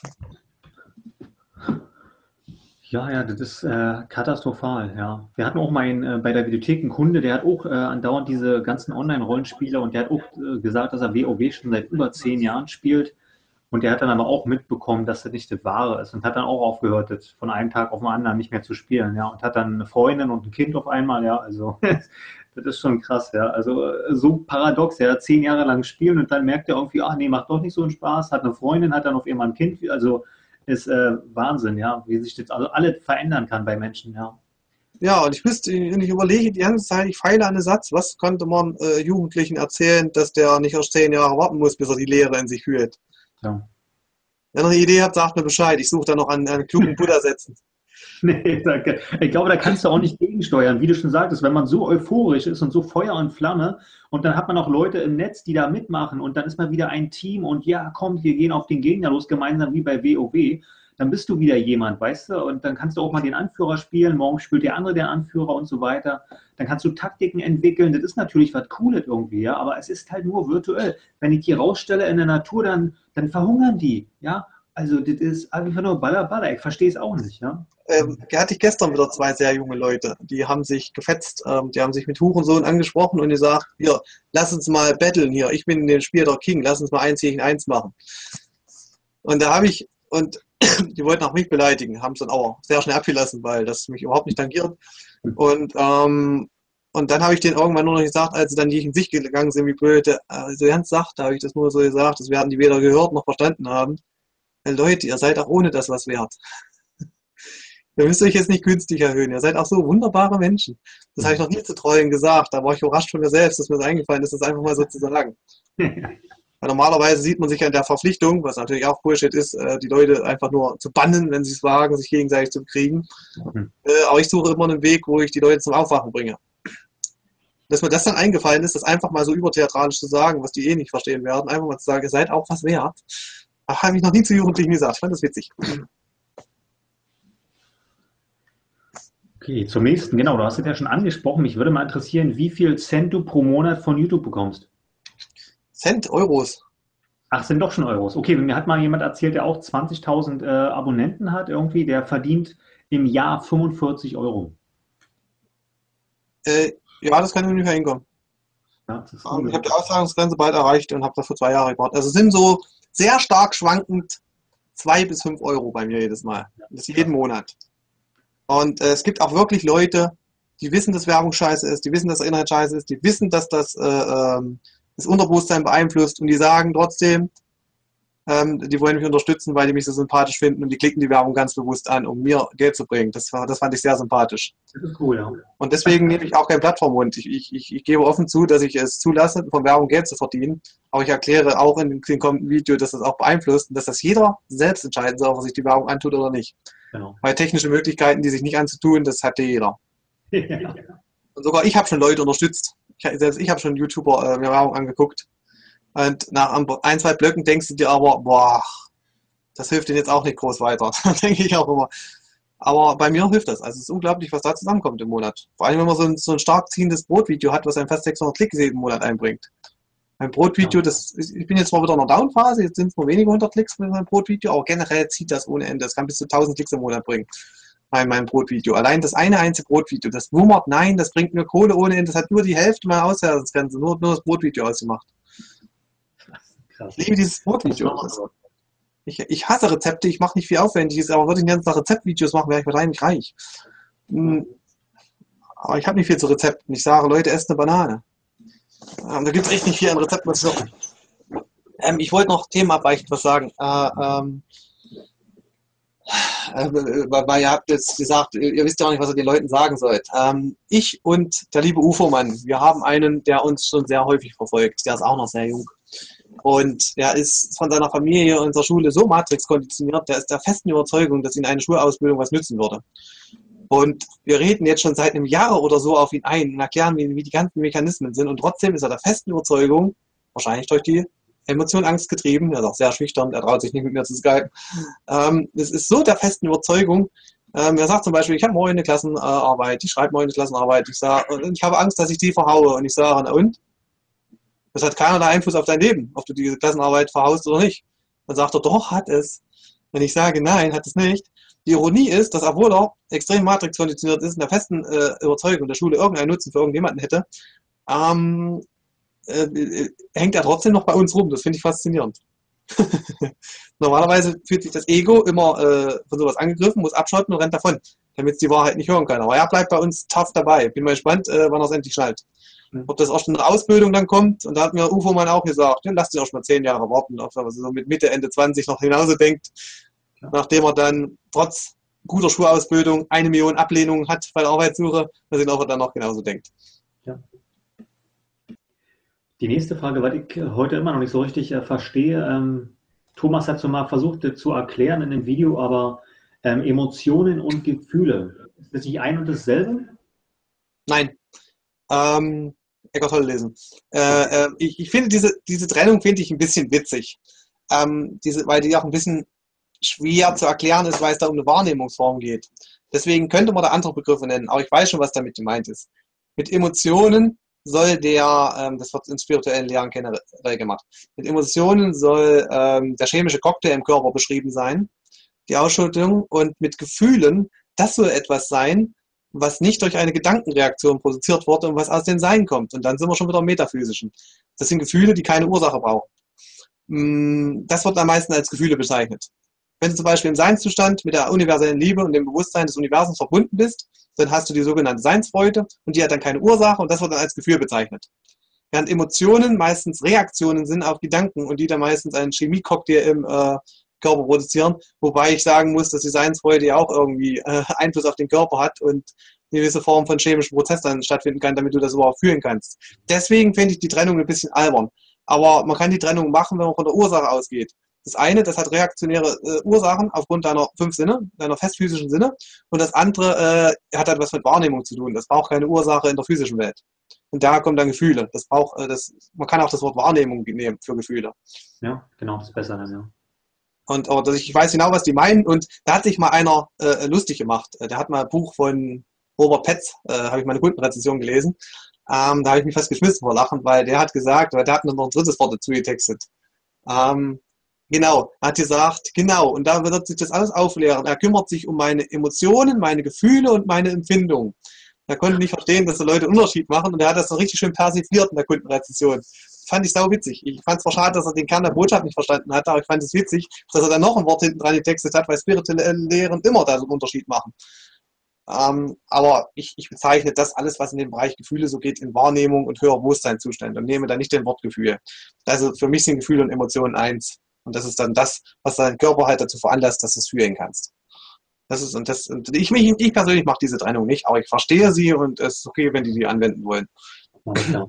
Ja, das ist katastrophal, ja. Wir hatten auch mal bei der Videothek einen Kunde, der hat auch andauernd diese ganzen Online-Rollenspiele und der hat auch gesagt, dass er WoW schon seit über 10 Jahren spielt. Und der hat dann aber auch mitbekommen, dass das nicht das Wahre ist und hat dann auch aufgehört, das von einem Tag auf den anderen nicht mehr zu spielen, ja, und hat dann eine Freundin und ein Kind auf einmal, ja, also das ist schon krass, ja, also so paradox, ja, 10 Jahre lang spielen und dann merkt er irgendwie, ach nee, macht doch nicht so einen Spaß, hat eine Freundin, hat dann auf einmal ein Kind, also ist Wahnsinn, ja, wie sich das also alles verändern kann bei Menschen, ja. Ja, und ich überlege die ganze Zeit, ich feile an den Satz, was könnte man Jugendlichen erzählen, dass der nicht erst 10 Jahre warten muss, bis er die Lehre in sich fühlt. Ja. Wenn ihr eine Idee habt, sagt mir Bescheid. Ich suche da noch einen klugen Buddha setzen. Nee, danke. Ich glaube, da kannst du auch nicht gegensteuern. Wie du schon sagtest, wenn man so euphorisch ist und so Feuer und Flamme und dann hat man auch Leute im Netz, die da mitmachen und dann ist man wieder ein Team und ja, komm, wir gehen auf den Gegner los, gemeinsam wie bei WoW, dann bist du wieder jemand, weißt du? Und dann kannst du auch mal den Anführer spielen, morgen spielt der andere den Anführer und so weiter. Dann kannst du Taktiken entwickeln. Das ist natürlich was Cooles irgendwie, ja, aber es ist halt nur virtuell. Wenn ich die rausstelle in der Natur, dann verhungern die, ja. Also das ist einfach nur Baller, Baller. Ich verstehe es auch nicht, ja. Hatte ich gestern wieder 2 sehr junge Leute, die haben sich gefetzt, die haben sich mit Hurensohn angesprochen und gesagt, hier, lass uns mal battlen hier, ich bin in dem Spiel der King, lass uns mal 1 gegen 1 machen. Und da habe ich, und die wollten auch mich beleidigen, haben es dann auch sehr schnell abgelassen, weil das mich überhaupt nicht tangiert. Und dann habe ich denen irgendwann nur noch gesagt, als sie dann nicht in sich gegangen sind, wie blöd, so ganz sachte habe ich das nur so gesagt, das werden die weder gehört noch verstanden haben. Leute, ihr seid auch ohne das was wert. Ihr müsst euch jetzt nicht künstlich erhöhen. Ihr seid auch so wunderbare Menschen. Das habe ich noch nie zu Trollen gesagt. Da war ich überrascht von mir selbst, dass mir das eingefallen ist, das einfach mal so zu sagen. Weil normalerweise sieht man sich ja in der Verpflichtung, was natürlich auch Bullshit ist, die Leute einfach nur zu bannen, wenn sie es wagen, sich gegenseitig zu bekriegen. Aber ich suche immer einen Weg, wo ich die Leute zum Aufwachen bringe. Dass mir das dann eingefallen ist, das einfach mal so übertheatralisch zu sagen, was die eh nicht verstehen werden, einfach mal zu sagen, ihr seid auch was wert. Ach, habe ich noch nie zu Jugendlichen gesagt. Ich fand das witzig. Okay, zum nächsten, genau, du hast es ja schon angesprochen. Mich würde mal interessieren, wie viel Cent du pro Monat von YouTube bekommst. Cent, Euros. Ach, sind doch schon Euros. Okay, mir hat mal jemand erzählt, der auch 20.000 Abonnenten hat irgendwie, der verdient im Jahr 45 Euro. Ja, das kann ungefähr hinkommen. Ja, das ist Ich habe die Austragungsgrenze bald erreicht und habe dafür 2 Jahre gebraucht. Also es sind so sehr stark schwankend 2 bis 5 Euro bei mir jedes Mal. Das ist jeden Monat. Und es gibt auch wirklich Leute, die wissen, dass Werbung scheiße ist, die wissen, dass der Inhalt scheiße ist, die wissen, dass das das Unterbewusstsein beeinflusst und die sagen trotzdem, die wollen mich unterstützen, weil die mich so sympathisch finden und die klicken die Werbung ganz bewusst an, um mir Geld zu bringen. Das fand ich sehr sympathisch. Das ist cool, ja. Und deswegen nehme ich auch kein Blatt vom Mund. Ich gebe offen zu, dass ich es zulasse, von Werbung Geld zu verdienen. Aber ich erkläre auch in dem kommenden Video, dass das auch beeinflusst und dass das jeder selbst entscheiden soll, ob er sich die Werbung antut oder nicht. Genau. Weil technische Möglichkeiten, die sich nicht anzutun, das hat ja jeder. Ja. Und sogar ich habe schon Leute unterstützt. Selbst ich habe schon YouTuber mir Werbung angeguckt. Und nach 1, 2 Blöcken denkst du dir aber, boah, das hilft denen jetzt auch nicht groß weiter. Da denke ich auch immer. Aber bei mir hilft das. Also es ist unglaublich, was da zusammenkommt im Monat. Vor allem, wenn man so ein stark ziehendes Brotvideo hat, was einem fast 600 Klicks jeden Monat einbringt. Ein Brotvideo, ich bin jetzt mal wieder in einer Down-Phase, jetzt sind es nur wenige 100 Klicks mit meinem Brotvideo, aber generell zieht das ohne Ende. Das kann bis zu 1000 Klicks im Monat bringen. Mein Brotvideo. Allein das eine einzige Brotvideo, das wummert, nein, das bringt mir Kohle ohne Ende. Das hat nur die Hälfte meiner Ausgangsgrenze, nur das Brotvideo ausgemacht. Ich liebe dieses Brotvideo. Ich hasse Rezepte, ich mache nicht viel Aufwendiges, aber würde ich den ganzen Tag Rezeptvideos machen, wäre ich wahrscheinlich reich. Aber ich habe nicht viel zu Rezepten. Ich sage, Leute, esst eine Banane. Da gibt es echt nicht viel an Rezepten. Ich wollte noch themenabweichend was sagen. Weil ihr habt jetzt gesagt, ihr wisst ja auch nicht, was ihr den Leuten sagen sollt. Ich und der liebe UFO-Mann, wir haben einen, der uns schon sehr häufig verfolgt. Der ist auch noch sehr jung. Und er ist von seiner Familie und unserer Schule so Matrix-konditioniert, der ist der festen Überzeugung, dass ihm eine Schulausbildung was nützen würde. Und wir reden jetzt schon seit einem Jahr oder so auf ihn ein und erklären, wie die ganzen Mechanismen sind. Und trotzdem ist er der festen Überzeugung, wahrscheinlich durch die Emotion Angst getrieben, er ist auch sehr schüchtern, er traut sich nicht mit mir zu skypen. Es ist so der festen Überzeugung, er sagt zum Beispiel, ich habe morgen eine Klassenarbeit, ich schreibe morgen eine Klassenarbeit, ich habe Angst, dass ich die verhaue. Und ich sage, na und? Das hat keinerlei Einfluss auf dein Leben, ob du diese Klassenarbeit verhaust oder nicht. Dann sagt er, doch, hat es. Wenn ich sage, nein, hat es nicht. Die Ironie ist, dass obwohl er extrem Matrix-konditioniert ist, in der festen Überzeugung der Schule irgendeinen Nutzen für irgendjemanden hätte, hängt er trotzdem noch bei uns rum. Das finde ich faszinierend. Normalerweise fühlt sich das Ego immer von sowas angegriffen, muss abschotten und rennt davon, damit es die Wahrheit nicht hören kann. Aber er bleibt bei uns tough dabei. Bin mal gespannt, wann er es endlich schnallt. Ob das auch schon in der Ausbildung dann kommt. Und da hat mir UFO-Mann auch gesagt, ja, lass dich auch schon mal 10 Jahre warten, ob er so mit Mitte, Ende 20 noch genauso denkt, nachdem er dann trotz guter Schulausbildung 1 Million Ablehnungen hat bei der Arbeitssuche, dass ihn auch dann noch genauso denkt. Ja. Die nächste Frage, was ich heute immer noch nicht so richtig verstehe, Thomas hat es so mal versucht zu erklären in dem Video, aber Emotionen und Gefühle, ist das nicht ein und dasselbe? Nein. Eckart Tolle lesen. Ich finde diese Trennung finde ich ein bisschen witzig, weil die auch ein bisschen schwer zu erklären ist, weil es da um eine Wahrnehmungsform geht. Deswegen könnte man da andere Begriffe nennen, aber ich weiß schon, was damit gemeint ist. Mit Emotionen soll das wird in spirituellen Lehren generell gemacht, mit Emotionen soll der chemische Cocktail im Körper beschrieben sein, die Ausschüttung, und mit Gefühlen, das soll etwas sein, was nicht durch eine Gedankenreaktion produziert wurde und was aus dem Sein kommt. Und dann sind wir schon wieder im Metaphysischen. Das sind Gefühle, die keine Ursache brauchen. Das wird am meisten als Gefühle bezeichnet. Wenn du zum Beispiel im Seinszustand mit der universellen Liebe und dem Bewusstsein des Universums verbunden bist, dann hast du die sogenannte Seinsfreude und die hat dann keine Ursache und das wird dann als Gefühl bezeichnet. Während Emotionen meistens Reaktionen sind auf Gedanken und die dann meistens einen Chemiecocktail im Körper produzieren, wobei ich sagen muss, dass die Seinsfreude ja auch irgendwie Einfluss auf den Körper hat und eine gewisse Form von chemischen Prozess dann stattfinden kann, damit du das überhaupt fühlen kannst. Deswegen finde ich die Trennung ein bisschen albern. Aber man kann die Trennung machen, wenn man von der Ursache ausgeht. Das eine, das hat reaktionäre Ursachen aufgrund deiner 5 Sinne, deiner festphysischen Sinne. Und das andere hat etwas mit Wahrnehmung zu tun. Das braucht keine Ursache in der physischen Welt. Und da kommen dann Gefühle. Man kann auch das Wort Wahrnehmung nehmen für Gefühle. Ja, genau, das ist besser dann, ja. Aber ich weiß genau, was die meinen. Und da hat sich mal einer lustig gemacht. Der hat mal ein Buch von Robert Petz, habe ich mal eine Kundenrezension gelesen. Da habe ich mich fast geschmissen vor Lachen, weil der hat gesagt, weil der hat noch ein drittes Wort dazu getextet. Genau, er hat gesagt, genau, und da wird sich das alles aufklären. Er kümmert sich um meine Emotionen, meine Gefühle und meine Empfindungen. Er konnte nicht verstehen, dass die Leute einen Unterschied machen und er hat das so richtig schön persifliert in der Kundenrezension. Das fand ich sau witzig. Ich fand es zwar schade, dass er den Kern der Botschaft nicht verstanden hat, aber ich fand es witzig, dass er dann noch ein Wort hinten dran getextet hat, weil spirituelle Lehren immer da so einen Unterschied machen. Aber ich bezeichne das alles, was in dem Bereich Gefühle so geht, in Wahrnehmung und höherer Bewusstseinszustand und nehme da nicht den Wort Gefühl. Also für mich sind Gefühle und Emotionen eins. Und das ist dann das, was dein Körper halt dazu veranlasst, dass du es fühlen kannst. Und ich persönlich mache diese Trennung nicht, aber ich verstehe sie und es ist okay, wenn die anwenden wollen. Ja.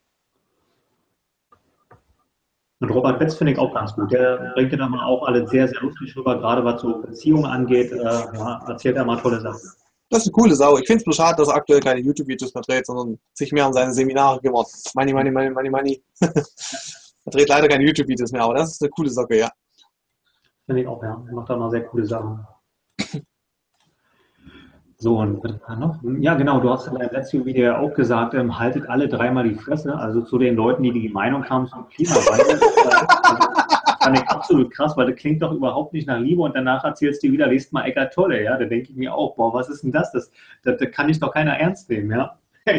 Und Robert Petz finde ich auch ganz gut. Der bringt ja da mal auch alle sehr, sehr lustig rüber, gerade was so Beziehungen angeht, erzählt er mal tolle Sachen. Das ist eine coole Sau. Ich finde es bloß schade, dass er aktuell keine YouTube-Videos mehr dreht, sondern sich mehr um seine Seminare kümmert. Money. Er dreht leider keine YouTube-Videos mehr, aber das ist eine coole Socke, ja. Finde ich auch, ja. Er macht da mal sehr coole Sachen. So, und was war noch? Ja, genau, du hast in deinem letzten Video ja auch gesagt, haltet alle 3-mal die Fresse, also zu den Leuten, die Meinung haben zum Klimawandel. Das fand ich absolut krass, weil das klingt doch überhaupt nicht nach Liebe und danach erzählst du wieder, lest mal Eckart Tolle, ja, da denke ich mir auch, boah, was ist denn das? Das kann ich doch keiner ernst nehmen, ja.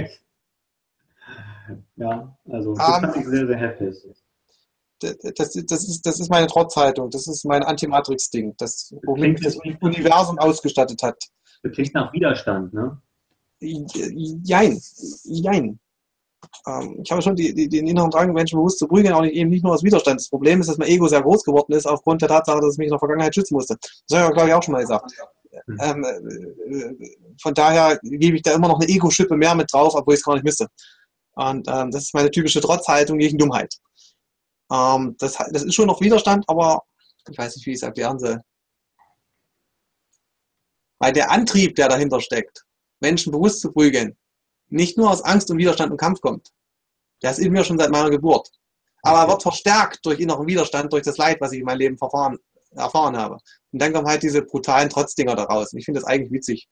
Ja, also das fand ich sehr, sehr heftig. Das ist meine Trotzhaltung, das ist mein Anti-Matrix-Ding, womit das Universum ausgestattet hat. Das klingt nach Widerstand, ne? Jein. Ich habe schon den inneren Drang, Menschen bewusst zu prügeln, auch eben nicht nur aus Widerstand. Das Problem ist, dass mein Ego sehr groß geworden ist, aufgrund der Tatsache, dass es mich in der Vergangenheit schützen musste. Das habe ich, glaube ich, auch schon mal gesagt. Von daher gebe ich da immer noch eine Ego-Schippe mehr mit drauf, obwohl ich es gar nicht müsste. Und das ist meine typische Trotzhaltung gegen Dummheit. Das ist schon noch Widerstand, aber ich weiß nicht, wie ich es erklären soll. Weil der Antrieb, der dahinter steckt, Menschen bewusst zu prügeln, nicht nur aus Angst und Widerstand und Kampf kommt. Der ist in mir schon seit meiner Geburt. Aber er wird verstärkt durch inneren Widerstand, durch das Leid, was ich in meinem Leben erfahren habe. Und dann kommen halt diese brutalen Trotzdinger daraus. Und ich finde das eigentlich witzig.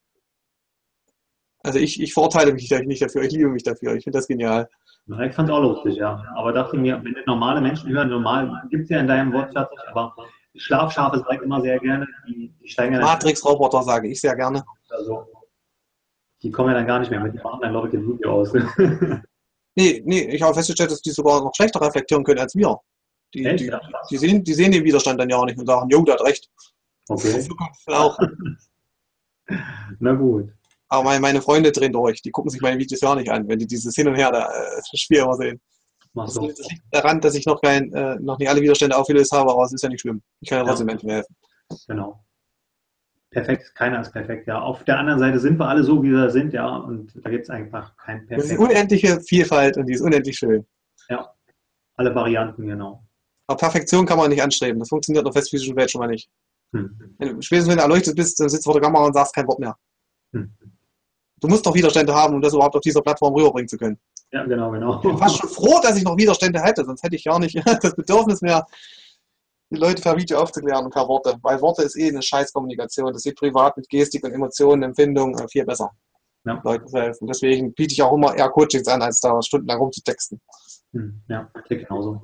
Also ich verurteile mich nicht dafür, ich liebe mich dafür. Ich finde das genial. Ja, ich fand es auch lustig, ja. Aber dachte mir, wenn das normale Menschen hören, normal gibt es ja in deinem Wortschatz, aber Schlafschafe sage ich immer sehr gerne, die steigen ja. Matrix-Roboter sage ich sehr gerne. Also, die kommen ja dann gar nicht mehr mit, die machen dann, glaube ich, das Video aus. Nee, ich habe festgestellt, dass die sogar noch schlechter reflektieren können als wir. Die, Echt? die, Ja, die, sehen, die sehen den Widerstand dann ja auch nicht und sagen, jo, der hat recht. okay. So kommt es auch. Na gut. Aber meine Freunde drehen durch. Die gucken sich meine Videos ja auch nicht an, wenn die dieses Hin und Her da Spiel immer sehen. Mach Das, so. das liegt daran, dass ich noch nicht alle Widerstände aufgelöst habe, aber es ist ja nicht schlimm. Ich kann ja trotzdem Ja, Menschen helfen. genau. Perfekt. Keiner ist perfekt, ja. Auf der anderen Seite sind wir alle so, wie wir sind, ja. Und da gibt es einfach kein Das ist die Perfekt. unendliche Vielfalt und die ist unendlich schön. Ja, alle Varianten, genau. Aber Perfektion kann man nicht anstreben. Das funktioniert auf der physischen Welt schon mal nicht. Hm. Spätestens wenn du erleuchtet bist, dann sitzt du vor der Kamera und sagst kein Wort mehr. Hm. Du musst doch Widerstände haben, um das überhaupt auf dieser Plattform rüberbringen zu können. Ja, genau, Ich bin genau. fast schon froh, dass ich noch Widerstände hätte, sonst hätte ich gar nicht das Bedürfnis mehr, die Leute per Video aufzuklären und per Worte. Weil Worte ist eine Scheißkommunikation. Das geht privat mit Gestik und Emotionen, Empfindungen viel besser, Ja, Leuten zu helfen. Deswegen biete ich auch immer eher Coachings an, als da stundenlang rumzutexten. ja, sehe genauso.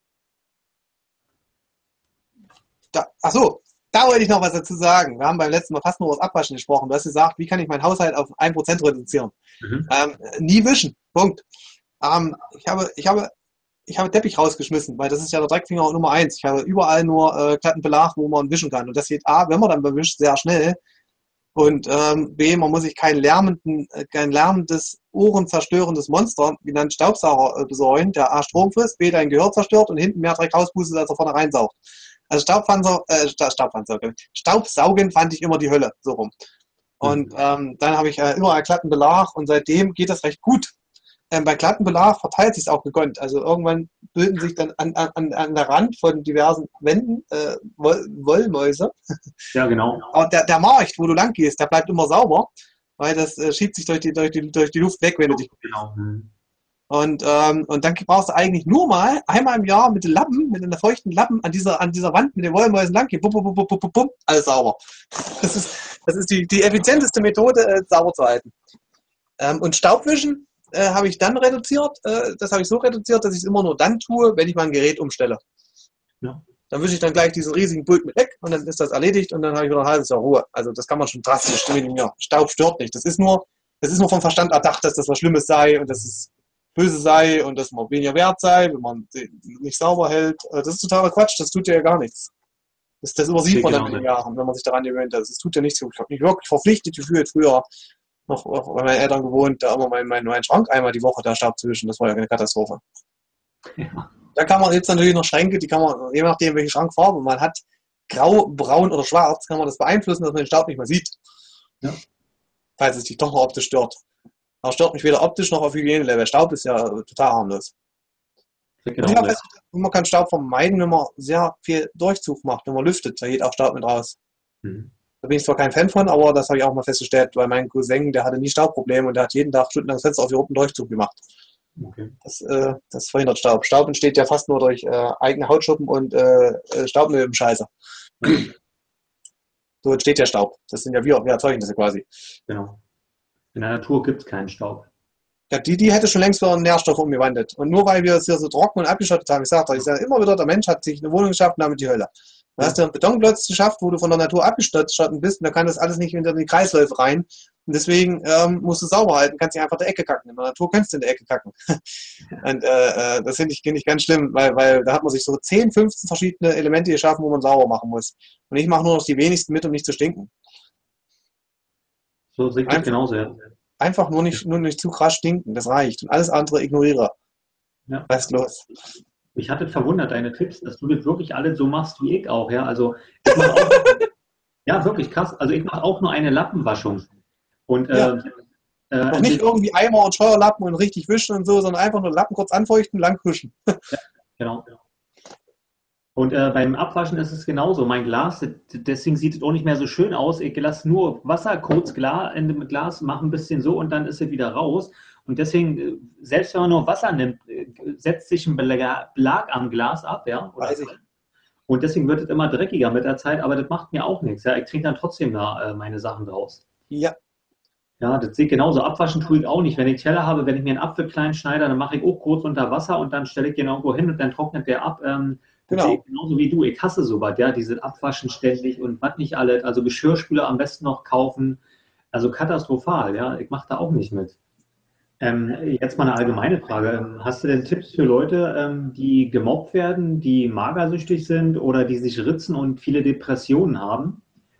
Achso, da wollte ich noch was dazu sagen. Wir haben beim letzten Mal fast nur über das Abwaschen gesprochen. Du hast gesagt, wie kann ich meinen Haushalt auf 1% reduzieren? Mhm. Nie wischen. Punkt. Ich habe Teppich rausgeschmissen, weil das ist ja der Dreckfinger Nummer 1. Ich habe überall nur glatten Belag, wo man wischen kann. Und das geht A, wenn man dann bewischt, sehr schnell. Und B, man muss sich kein lärmendes, ohrenzerstörendes Monster, genannt Staubsauger, besorgen, der A, Strom frisst, B, dein Gehör zerstört und hinten mehr Dreck rauspustet, als er vorne reinsaugt. Also Staubsaugen fand ich immer die Hölle, so rum. Und dann habe ich überall glatten Belag und seitdem geht das recht gut. Bei glatten Belag verteilt sich es auch gekonnt. Also irgendwann bilden sich dann an der Rand von diversen Wänden Wollmäuse. Ja, genau. Aber der Markt, wo du lang gehst, der bleibt immer sauber, weil das schiebt sich durch die Luft weg, wenn du dich bewegst. Genau. Und dann brauchst du eigentlich nur mal einmal im Jahr mit einem feuchten Lappen an dieser Wand mit den Wollmäusen lang gehen, alles sauber. Das ist die effizienteste Methode, sauber zu halten. Und Staubwischen habe ich dann reduziert. Das habe ich so reduziert, dass ich es immer nur dann tue, wenn ich mein Gerät umstelle. Ja. Dann wische ich dann gleich diesen riesigen Pult mit weg und dann ist das erledigt und dann habe ich wieder ein halbes Jahr Ruhe. Also das kann man schon drastisch minimieren. Staub stört nicht. Das ist nur vom Verstand erdacht, dass das was Schlimmes sei und dass es böse sei und dass man weniger wert sei, wenn man nicht sauber hält. Das ist totaler Quatsch. Das tut ja gar nichts. Das übersieht man dann mit den Jahren, wenn man sich daran gewöhnt. Das tut ja nichts. Ich habe mich wirklich verpflichtet gefühlt, früher noch bei meinen Eltern gewohnt, da immer meinen Schrank einmal die Woche da Staub zu wischen. Das war ja eine Katastrophe. Ja. Da kann man jetzt natürlich noch Schränke, die kann man, je nachdem, welche Schrankfarbe man hat, grau, braun oder schwarz, kann man das beeinflussen, dass man den Staub nicht mehr sieht. Ja. Falls es dich doch noch optisch stört. Aber stört mich weder optisch noch auf Hygienelevel. Staub ist ja total harmlos. Genau. Und man kann Staub vermeiden, wenn man sehr viel Durchzug macht, wenn man lüftet, da geht auch Staub mit raus. Da bin ich zwar kein Fan von, aber das habe ich auch mal festgestellt, weil mein Cousin, der hatte nie Staubprobleme und der hat jeden Tag stundenlang das Fenster auf den Durchzug gemacht. Okay. Das verhindert Staub. Staub entsteht ja fast nur durch eigene Hautschuppen und Staubmilbenscheiße. So entsteht der Staub. Das sind ja wir erzeugen das ja quasi. Genau. In der Natur gibt es keinen Staub. Ja, die hätte schon längst für Nährstoffe umgewandelt. Und nur weil wir es hier so trocken und abgeschottet haben, ich sage immer wieder, der Mensch hat sich eine Wohnung geschaffen, damit die Hölle. Dann hast du einen Betonklotz geschafft, wo du von der Natur abgeschottet bist und da kann das alles nicht hinter die Kreisläufe rein. Und deswegen musst du sauber halten, kannst nicht einfach in der Ecke kacken. In der Natur kannst du in der Ecke kacken. Und das finde ich ganz schlimm, weil da hat man sich so 10, 15 verschiedene Elemente geschaffen, wo man sauber machen muss. Und ich mache nur noch die wenigsten mit, um nicht zu stinken. So sehe ich das genauso, ja. Einfach nur nicht zu krass stinken, das reicht. Und alles andere ignoriere. Ja. Restlos. Mich hat das verwundert, deine Tipps, dass du das wirklich alle so machst wie ich auch, ja. Also ich mache auch, ja, wirklich krass. Also ich mache auch nur eine Lappenwaschung. Und Noch nicht irgendwie Eimer und Scheuerlappen und richtig wischen und so, sondern einfach nur Lappen kurz anfeuchten, lang wischen. Ja, genau. Und beim Abwaschen ist es genauso. Mein Glas, deswegen sieht es auch nicht mehr so schön aus. Ich lasse nur Wasser, kurz mit Glas, mache ein bisschen so und dann ist es wieder raus. Und deswegen, selbst wenn man nur Wasser nimmt, setzt sich ein Belag am Glas ab, ja. Weiß ich. Und deswegen wird es immer dreckiger mit der Zeit, aber das macht mir auch nichts. Ja. Ich trinke dann trotzdem da meine Sachen draus. Ja. Ja, das sehe ich genauso. Abwaschen tue ich auch nicht. Wenn ich Teller habe, wenn ich mir einen Apfel klein schneide, dann mache ich auch kurz unter Wasser und dann stelle ich den irgendwo hin und dann trocknet der ab. Das sehe ich genauso wie du. Ich hasse sowas, ja, diese Abwaschen ständig und was nicht alles. Also Geschirrspüler am besten noch kaufen. Also katastrophal, ja. Ich mache da auch nicht mit. Jetzt mal eine allgemeine Frage. Hast du denn Tipps für Leute, die gemobbt werden, die magersüchtig sind oder die sich ritzen und viele Depressionen haben?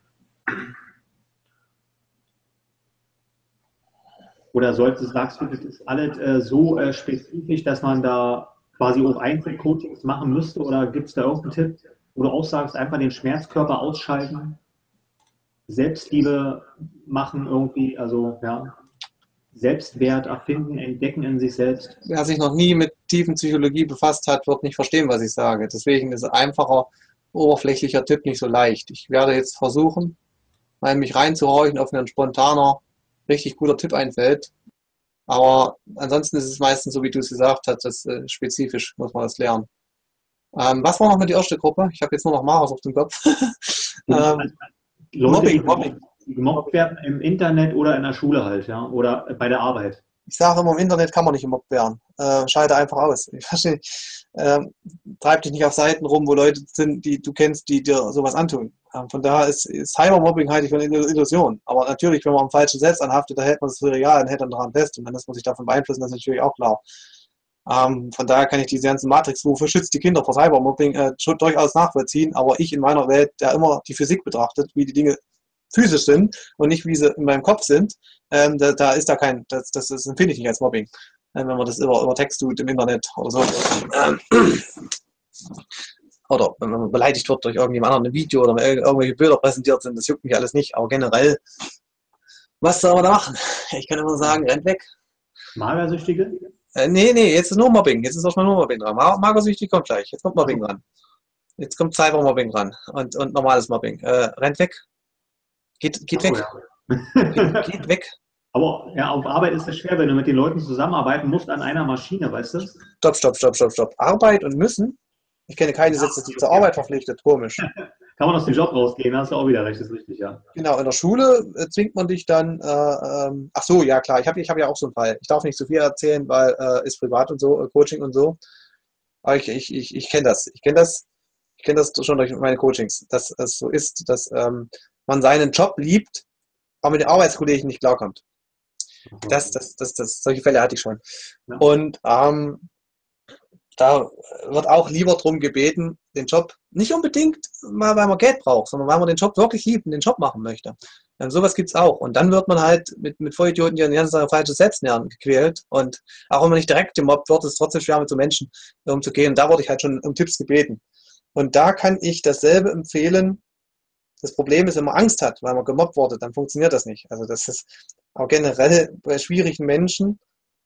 Oder sagst du, das ist alles so spezifisch, dass man da quasi auch Einzelcoachings machen müsste? Oder gibt es da irgendeinen Tipp, wo du auch sagst, einfach den Schmerzkörper ausschalten, Selbstliebe machen irgendwie, also ja, Selbstwert erfinden, entdecken in sich selbst? Wer sich noch nie mit tiefen Psychologie befasst hat, wird nicht verstehen, was ich sage. Deswegen ist ein einfacher, oberflächlicher Tipp nicht so leicht. Ich werde jetzt versuchen, mal in mich reinzuhorchen, ob mir ein spontaner, richtig guter Tipp einfällt. Aber ansonsten ist es meistens so, wie du es gesagt hast, das spezifisch muss man das lernen. Was war noch mit der ersten Gruppe? Ich habe jetzt nur noch Maras auf dem Kopf. Leute, Mobbing. die gemobbt werden im Internet oder in der Schule halt, ja, oder bei der Arbeit. Ich sage immer, im Internet kann man nicht gemobbt werden. Schalte einfach aus. Ich verstehe. Treib dich nicht auf Seiten rum, wo Leute sind, die du kennst, die dir sowas antun. Von daher ist Cybermobbing halte ich für eine Illusion. Aber natürlich, wenn man am falschen Setz anhaftet, da hält man das für real und hält dann daran fest. Und dann lässt man sich davon beeinflussen, das ist natürlich auch klar. Von daher kann ich diese ganzen Matrix-Rufe, schützt die Kinder vor Cybermobbing, schon durchaus nachvollziehen. Aber ich in meiner Welt, der immer die Physik betrachtet, wie die Dinge physisch sind und nicht wie sie in meinem Kopf sind, da ist da kein, das empfinde ich nicht als Mobbing, wenn man das über Text tut im Internet oder so. Oder wenn man beleidigt wird durch irgendjemand anderen, ein Video oder irgendwelche Bilder präsentiert sind, das juckt mich alles nicht, aber generell, was soll man da machen? Ich kann immer sagen, rennt weg. Magersüchtige? Nee, jetzt ist nur Mobbing, jetzt ist erstmal nur Mobbing dran. Magersüchtig kommt gleich, jetzt kommt Mobbing dran. Jetzt kommt Cybermobbing dran und normales Mobbing. Rennt weg. Geht weg. Ja. Geht weg. Aber ja, auf Arbeit ist es schwer, wenn du mit den Leuten zusammenarbeiten musst an einer Maschine, weißt du? Stopp. Arbeit und müssen. Ich kenne keine Sätze, die zur Arbeit verpflichtet. Komisch. Kann man aus dem Job rausgehen, hast du auch wieder recht, ist richtig, ja. Genau, in der Schule zwingt man dich dann, ach so, ja klar, ich hab ja auch so einen Fall. Ich darf nicht zu viel erzählen, weil ist privat und so, Coaching und so. Aber ich kenne das. Ich kenne das schon durch meine Coachings, dass es so ist, dass man seinen Job liebt, aber mit den Arbeitskollegen nicht klarkommt. Solche Fälle hatte ich schon. Ja. Und da wird auch lieber darum gebeten, den Job nicht unbedingt mal, weil man Geld braucht, sondern weil man den Job wirklich liebt und den Job machen möchte. Sowas gibt es auch. Und dann wird man halt mit Vollidioten, die an ganz falsches Selbstlernen gequält. Und auch wenn man nicht direkt gemobbt wird, ist es trotzdem schwer, mit so Menschen umzugehen. Und da wurde ich halt schon um Tipps gebeten. Und da kann ich dasselbe empfehlen. Das Problem ist, wenn man Angst hat, weil man gemobbt wurde, dann funktioniert das nicht. Also das ist auch generell bei schwierigen Menschen,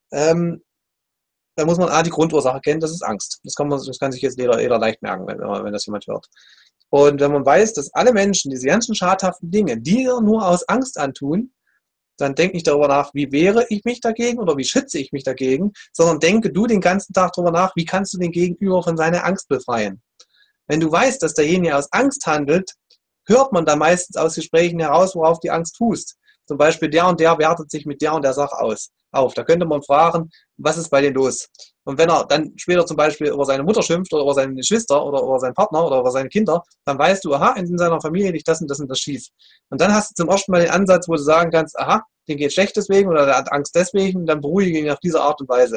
da muss man die Grundursache kennen, das ist Angst. Das kann sich jetzt jeder leicht merken, wenn das jemand hört. Und wenn man weiß, dass alle Menschen diese ganzen schadhaften Dinge dir nur aus Angst antun, dann denk nicht darüber nach, wie wehre ich mich dagegen oder wie schütze ich mich dagegen, sondern denke du den ganzen Tag darüber nach, wie kannst du den Gegenüber von seiner Angst befreien. Wenn du weißt, dass derjenige aus Angst handelt, hört man da meistens aus Gesprächen heraus, worauf die Angst fußt. Zum Beispiel der und der wertet sich mit der und der Sache auf. Da könnte man fragen, was ist bei denen los? Und wenn er dann später zum Beispiel über seine Mutter schimpft oder über seine Geschwister oder über seinen Partner oder über seine Kinder, dann weißt du, aha, in seiner Familie liegt das und das und das schief. Und dann hast du zum ersten Mal den Ansatz, wo du sagen kannst, aha, dem geht schlecht deswegen oder der hat Angst deswegen, dann beruhige ihn auf diese Art und Weise.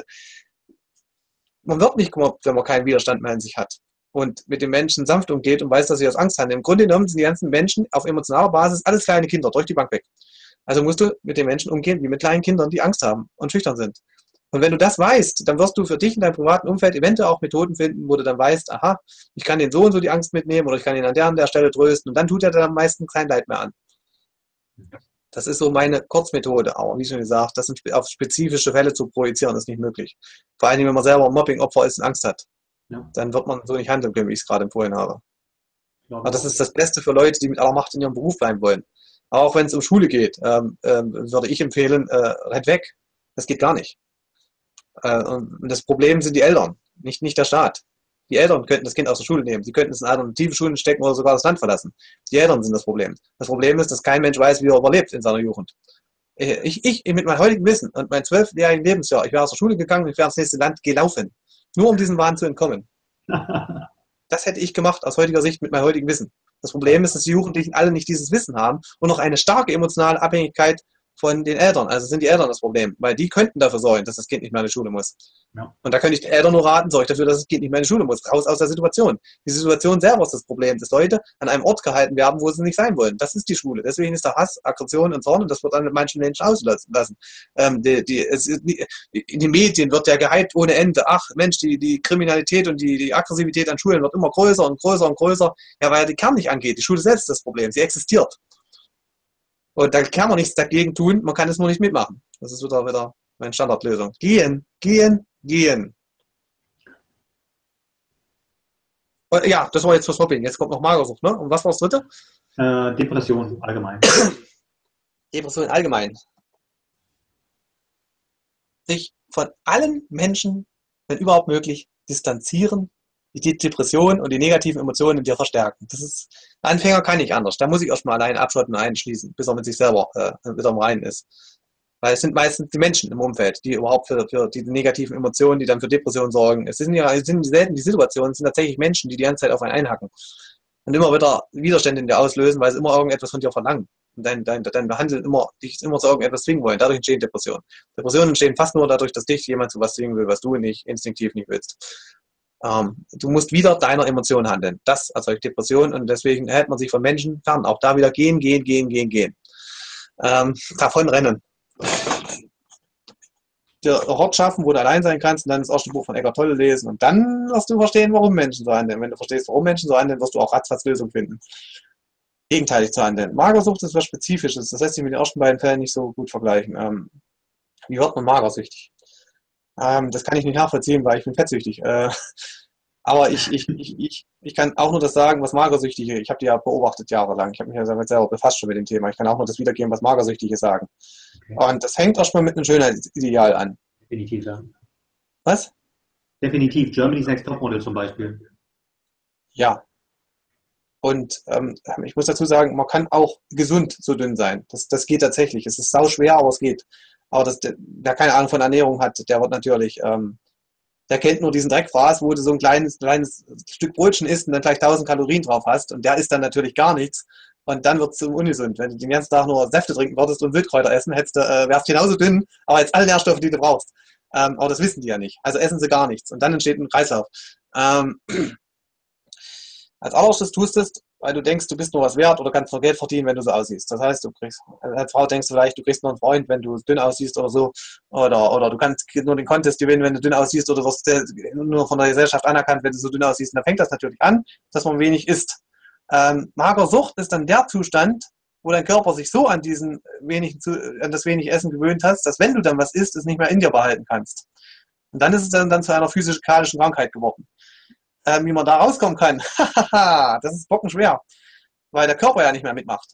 Man wird nicht gemobbt, wenn man keinen Widerstand mehr in sich hat und mit den Menschen sanft umgeht und weiß, dass sie aus Angst handeln. Im Grunde genommen sind die ganzen Menschen auf emotionaler Basis alles kleine Kinder, durch die Bank weg. Also musst du mit den Menschen umgehen wie mit kleinen Kindern, die Angst haben und schüchtern sind. Und wenn du das weißt, dann wirst du für dich in deinem privaten Umfeld eventuell auch Methoden finden, wo du dann weißt, aha, ich kann den so und so die Angst mitnehmen oder ich kann ihn an der und der Stelle trösten und dann tut er dann am meisten kein Leid mehr an. Das ist so meine Kurzmethode, aber wie schon gesagt, das auf spezifische Fälle zu projizieren, ist nicht möglich. Vor allem, wenn man selber ein Mobbing-Opfer ist und Angst hat. Ja. Dann wird man so nicht handeln können, wie ich es gerade empfohlen habe. Aber das ist das Beste für Leute, die mit aller Macht in ihrem Beruf bleiben wollen. Auch wenn es um Schule geht, würde ich empfehlen, rennt weg. Das geht gar nicht. Und das Problem sind die Eltern, nicht der Staat. Die Eltern könnten das Kind aus der Schule nehmen. Sie könnten es in alternative Schulen stecken oder sogar das Land verlassen. Die Eltern sind das Problem. Das Problem ist, dass kein Mensch weiß, wie er überlebt in seiner Jugend. Ich mit meinem heutigen Wissen und meinem 12-jährigen Lebensjahr, ich wäre aus der Schule gegangen und ich wäre ins nächste Land gelaufen. Nur um diesem Wahn zu entkommen. Das hätte ich gemacht aus heutiger Sicht mit meinem heutigen Wissen. Das Problem ist, dass die Jugendlichen alle nicht dieses Wissen haben und noch eine starke emotionale Abhängigkeit von den Eltern. Also sind die Eltern das Problem, weil die könnten dafür sorgen, dass das Kind nicht mehr in die Schule muss. Ja. Und da könnte ich den Eltern nur raten, sorge dafür, dass das Kind nicht mehr in die Schule muss. Raus aus der Situation. Die Situation selber ist das Problem, dass Leute an einem Ort gehalten werden, wo sie nicht sein wollen. Das ist die Schule. Deswegen ist da Hass, Aggression und Zorn und das wird dann mit manchen Menschen auslassen. In den Medien wird ja gehypt ohne Ende. Ach Mensch, die Kriminalität und die Aggressivität an Schulen wird immer größer und größer und größer. Ja, weil der Kern nicht angeht. Die Schule selbst ist das Problem. Sie existiert. Und da kann man nichts dagegen tun, man kann es nur nicht mitmachen. Das ist wieder meine Standardlösung. Gehen. Und ja, das war jetzt fürs Mobbing. Jetzt kommt noch Magersucht, ne? Und was war das dritte? Depression allgemein. Depression allgemein. Sich von allen Menschen, wenn überhaupt möglich, distanzieren, die Depression und die negativen Emotionen in dir verstärken. Das ist, ein Anfänger kann nicht anders. Da muss ich erstmal allein abschotten und einschließen, bis er mit sich selber wieder im Reinen ist. Weil es sind meistens die Menschen im Umfeld, die überhaupt für die negativen Emotionen, die dann für Depressionen sorgen. Es sind selten die Situationen, es sind tatsächlich Menschen, die die ganze Zeit auf einen einhacken. Und immer wieder Widerstände in dir auslösen, weil sie immer irgendetwas von dir verlangen. Und dein Behandeln dich immer zu irgendetwas zwingen wollen. Dadurch entstehen Depressionen. Depressionen entstehen fast nur dadurch, dass dich jemand zu was zwingen will, was du nicht instinktiv nicht willst. Du musst wieder deiner Emotion handeln. Das erzeugt Depression und deswegen hält man sich von Menschen fern. Auch da wieder gehen. Davon rennen. Dir Ort schaffen, wo du allein sein kannst und dann das erste Buch von Eckhart Tolle lesen und dann wirst du verstehen, warum Menschen so handeln. Wenn du verstehst, warum Menschen so handeln, wirst du auch ratzfatz Lösungen finden. Gegenteilig zu handeln. Magersucht ist was Spezifisches. Das lässt sich mit den ersten beiden Fällen nicht so gut vergleichen. Wie wird man magersüchtig? Das kann ich nicht nachvollziehen, weil ich bin fettsüchtig. Aber ich kann auch nur das sagen, was Magersüchtige, ich habe die ja beobachtet jahrelang. Ich habe mich ja selber befasst schon mit dem Thema. Ich kann auch nur das wiedergeben, was Magersüchtige sagen. Okay. Und das hängt erstmal mit einem Schönheitsideal an. Definitiv, ja. Was? Definitiv. Germany's Next Topmodel zum Beispiel. Ja. Und ich muss dazu sagen, man kann auch gesund so dünn sein. Das geht tatsächlich. Es ist sau schwer, aber es geht. Aber wer keine Ahnung von Ernährung hat, der wird natürlich, der kennt nur diesen Dreckfraß, wo du so ein kleines Stück Brötchen isst und dann gleich 1000 Kalorien drauf hast. Und der isst dann natürlich gar nichts. Und dann wird es ungesund. Wenn du den ganzen Tag nur Säfte trinken würdest und Wildkräuter essen, wärst du genauso dünn, aber jetzt alle Nährstoffe, die du brauchst. Aber das wissen die ja nicht. Also essen sie gar nichts. Und dann entsteht ein Kreislauf. Als allererstes tust du es, weil du denkst, du bist nur was wert oder kannst nur Geld verdienen, wenn du so aussiehst. Das heißt, als Frau denkst du vielleicht, du kriegst nur einen Freund, wenn du dünn aussiehst oder so. Oder du kannst nur den Contest gewinnen, wenn du dünn aussiehst oder wirst nur von der Gesellschaft anerkannt, wenn du so dünn aussiehst. Und dann fängt das natürlich an, dass man wenig isst. Magersucht ist dann der Zustand, wo dein Körper sich so an das wenig Essen gewöhnt hat, dass wenn du dann was isst, es nicht mehr in dir behalten kannst. Und dann ist es dann zu einer physikalischen Krankheit geworden. Wie man da rauskommen kann, das ist bockenschwer, weil der Körper ja nicht mehr mitmacht.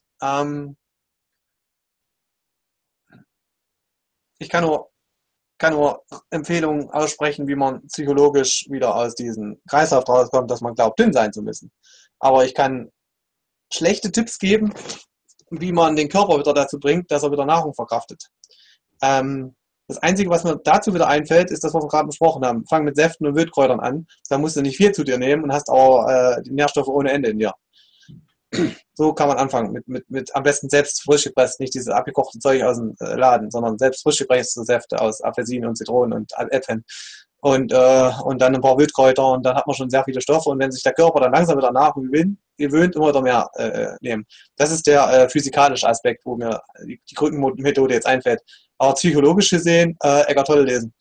Ich kann nur Empfehlungen aussprechen, wie man psychologisch wieder aus diesem Kreislauf rauskommt, dass man glaubt, dünn sein zu müssen. Aber ich kann schlechte Tipps geben, wie man den Körper wieder dazu bringt, dass er wieder Nahrung verkraftet. Das Einzige, was mir dazu wieder einfällt, ist das, was wir gerade besprochen haben. Fang mit Säften und Wildkräutern an. Da musst du nicht viel zu dir nehmen und hast auch die Nährstoffe ohne Ende in dir. So kann man anfangen. Mit am besten selbst frisch gepresst, nicht dieses abgekochte Zeug aus dem Laden, sondern selbst frisch gepresste Säfte aus Apfelsinen und Zitronen und Äpfeln. Und dann ein paar Wildkräuter und dann hat man schon sehr viele Stoffe. Und wenn sich der Körper dann langsam wieder nachgewöhnt, immer wieder mehr nehmen. Das ist der physikalische Aspekt, wo mir die Krückenmethode jetzt einfällt. Aber psychologisch gesehen, Eckhart Tolle lesen.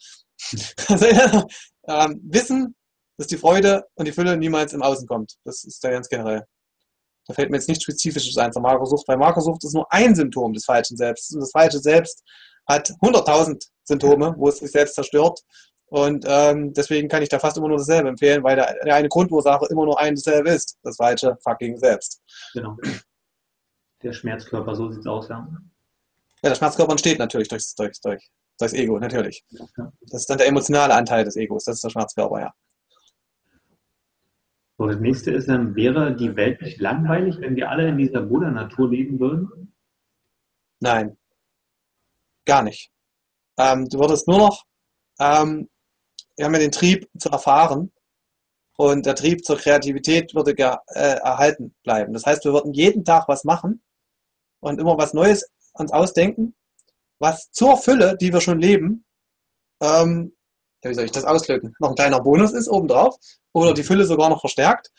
Wissen, dass die Freude und die Fülle niemals im Außen kommt. Das ist da ganz generell. Da fällt mir jetzt nichts Spezifisches ein zur Magersucht, weil Magersucht ist nur ein Symptom des falschen Selbst. Und das falsche Selbst hat 100.000 Symptome, wo es sich selbst zerstört. Und deswegen kann ich da fast immer nur dasselbe empfehlen, weil der eine Grundursache immer nur ein dasselbe ist. Das falsche fucking Selbst. Genau. Der Schmerzkörper, so sieht's aus, ja. Ja, der Schmerzkörper entsteht natürlich durchs Ego, natürlich. Ja. Das ist dann der emotionale Anteil des Egos, das ist der Schmerzkörper, ja. So, das nächste ist dann, wäre die Welt nicht langweilig, wenn wir alle in dieser Buddha-Natur leben würden? Nein, gar nicht. Du würdest nur noch, wir haben ja den Trieb zu erfahren und der Trieb zur Kreativität würde erhalten bleiben. Das heißt, wir würden jeden Tag was machen und immer was Neues uns ausdenken was zur Fülle, die wir schon leben, wie soll ich das ausdrücken, noch ein kleiner Bonus ist obendrauf oder die Fülle sogar noch verstärkt.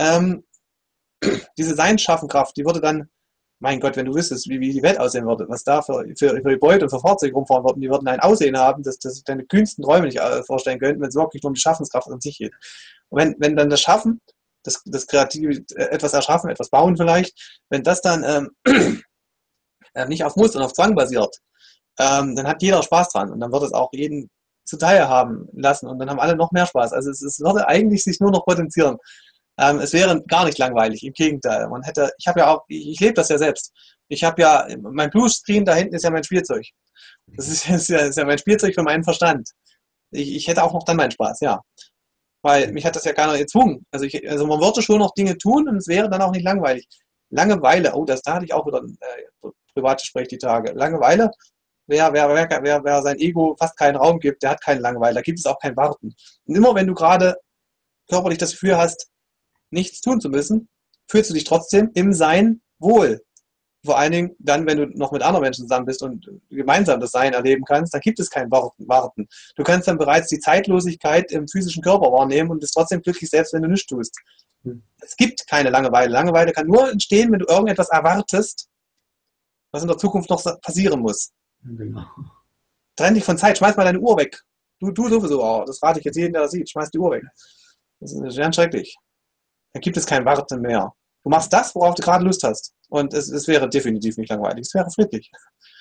Diese Seinsschaffenkraft, die würde dann, mein Gott, wenn du wüsstest, wie die Welt aussehen würde, was da für Gebäude und für Fahrzeuge rumfahren würden, die würden ein Aussehen haben, dass ich deine kühnsten Träume nicht vorstellen könnte, wenn es wirklich nur um die Schaffenskraft an sich geht. Und wenn dann das Schaffen, das Kreative, etwas erschaffen, etwas bauen vielleicht, wenn das dann nicht auf Muss und auf Zwang basiert, dann hat jeder Spaß dran und dann wird es auch jeden zuteil haben lassen und dann haben alle noch mehr Spaß. Also es würde eigentlich sich nur noch potenzieren. Es wäre gar nicht langweilig, im Gegenteil. Ich lebe das ja selbst. Ich habe ja, mein Bluescreen da hinten ist ja mein Spielzeug. Das ist ja mein Spielzeug für meinen Verstand. Ich hätte auch noch dann meinen Spaß, ja. Weil mich hat das ja keiner gezwungen. Also man würde schon noch Dinge tun und es wäre dann auch nicht langweilig. Langeweile, da hatte ich auch wieder private Sprech die Tage. Langeweile, wer sein Ego fast keinen Raum gibt, der hat keine Langeweile. Da gibt es auch kein Warten. Und immer wenn du gerade körperlich das Gefühl hast, nichts tun zu müssen, fühlst du dich trotzdem im Sein wohl. Vor allen Dingen dann, wenn du noch mit anderen Menschen zusammen bist und gemeinsam das Sein erleben kannst, dann gibt es kein Warten. Du kannst dann bereits die Zeitlosigkeit im physischen Körper wahrnehmen und bist trotzdem glücklich, selbst wenn du nichts tust. Es gibt keine Langeweile. Langeweile kann nur entstehen, wenn du irgendetwas erwartest, was in der Zukunft noch passieren muss. Genau. Trenn dich von Zeit, schmeiß mal deine Uhr weg. Du sowieso, das rate ich jetzt jedem, der das sieht, schmeiß die Uhr weg. Das ist ganz schrecklich. Da gibt es kein Warten mehr. Du machst das, worauf du gerade Lust hast. Und es wäre definitiv nicht langweilig. Es wäre friedlich.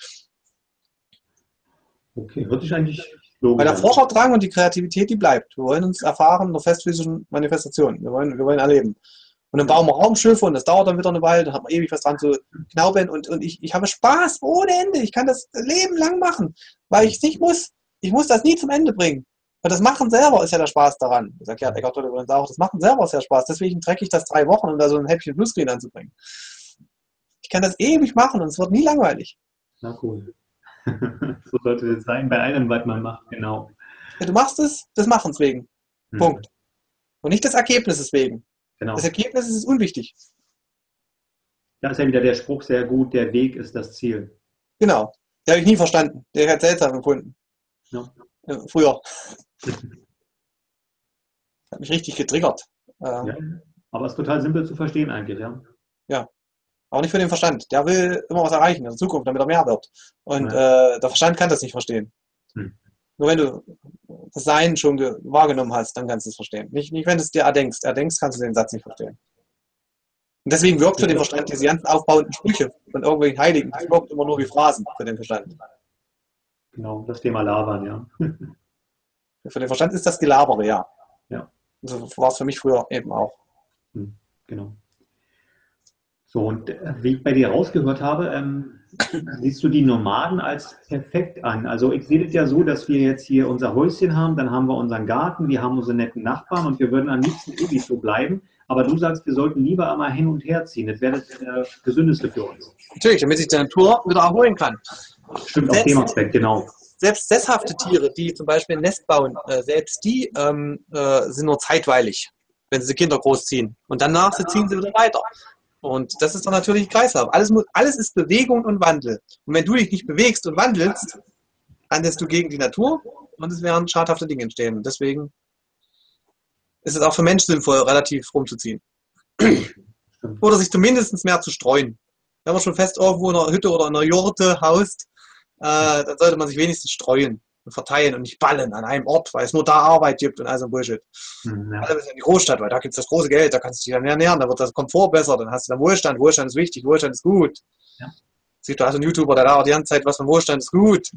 Okay, hört sich eigentlich logisch Weil der an. Forscherdrang und die Kreativität, die bleibt. Wir wollen uns erfahren in der festphysischen Manifestation. Wir wollen erleben. Und dann bauen wir Raumschiffe und das dauert dann wieder eine Weile, dann hat man ewig was dran zu knaubeln und ich habe Spaß ohne Ende. Ich kann das Leben lang machen, weil ich es nicht muss. Ich muss das nie zum Ende bringen. Und das Machen selber ist ja der Spaß daran. Das erklärt Eckhart Tolle übrigens auch. Das Machen selber ist ja Spaß. Deswegen trecke ich das 3 Wochen, um da so ein Häppchen Bluescreen anzubringen. Ich kann das ewig machen und es wird nie langweilig. Na cool. So sollte es sein bei allem, was man macht, genau. Ja, du machst es des Machens wegen. Punkt. Und nicht des Ergebnisses wegen. Genau. Das Ergebnis ist unwichtig. Da ist ja wieder der Spruch sehr gut, der Weg ist das Ziel. Genau. Den habe ich nie verstanden. Der hat seltsam empfunden. Ja. Früher. Hat mich richtig getriggert. Ja, aber es ist total simpel zu verstehen eigentlich, ja. Ja. Auch nicht für den Verstand. Der will immer was erreichen in der Zukunft, damit er mehr wird. Und der Verstand kann das nicht verstehen. Nur wenn du das Sein schon wahrgenommen hast, dann kannst du es verstehen. Nicht wenn du es dir erdenkst. Erdenkst, kannst du den Satz nicht verstehen. Und deswegen wirkt für den Verstand diese ganzen aufbauenden Sprüche von irgendwelchen Heiligen, das wirkt immer nur wie Phrasen für den Verstand. Genau, das Thema Labern, ja. Für den Verstand ist das Gelabere, ja. Ja. So war es für mich früher eben auch. Genau. So, und wie ich bei dir rausgehört habe, siehst du die Nomaden als perfekt an. Also ich sehe das ja so, dass wir jetzt hier unser Häuschen haben, dann haben wir unseren Garten, wir haben unsere netten Nachbarn und wir würden am liebsten ewig so bleiben. Aber du sagst, wir sollten lieber einmal hin und her ziehen. Das wäre das Gesündeste für uns. Natürlich, damit sich die Natur wieder erholen kann. Stimmt, auf dem Aspekt, genau. Selbst sesshafte Tiere, die zum Beispiel ein Nest bauen, selbst die sind nur zeitweilig, wenn sie Kinder großziehen. Und danach ziehen sie wieder weiter. Und das ist dann natürlich ein Kreislauf. Alles ist Bewegung und Wandel. Und wenn du dich nicht bewegst und wandelst, handelst du gegen die Natur und es werden schadhafte Dinge entstehen. Und deswegen ist es auch für Menschen sinnvoll, relativ rumzuziehen. Oder sich zumindest mehr zu streuen. Wenn man schon fest irgendwo in einer Hütte oder in einer Jurte haust, dann sollte man sich wenigstens streuen und verteilen und nicht ballen an einem Ort, weil es nur da Arbeit gibt und all so ein Bullshit. Ja. Alle müssen in die Großstadt, weil da gibt es das große Geld, da kannst du dich dann ernähren, da wird das Komfort besser, dann hast du dann Wohlstand. Wohlstand ist wichtig, Wohlstand ist gut. Ja. Siehst du, hast einen YouTuber, der da die ganze Zeit was von Wohlstand ist gut.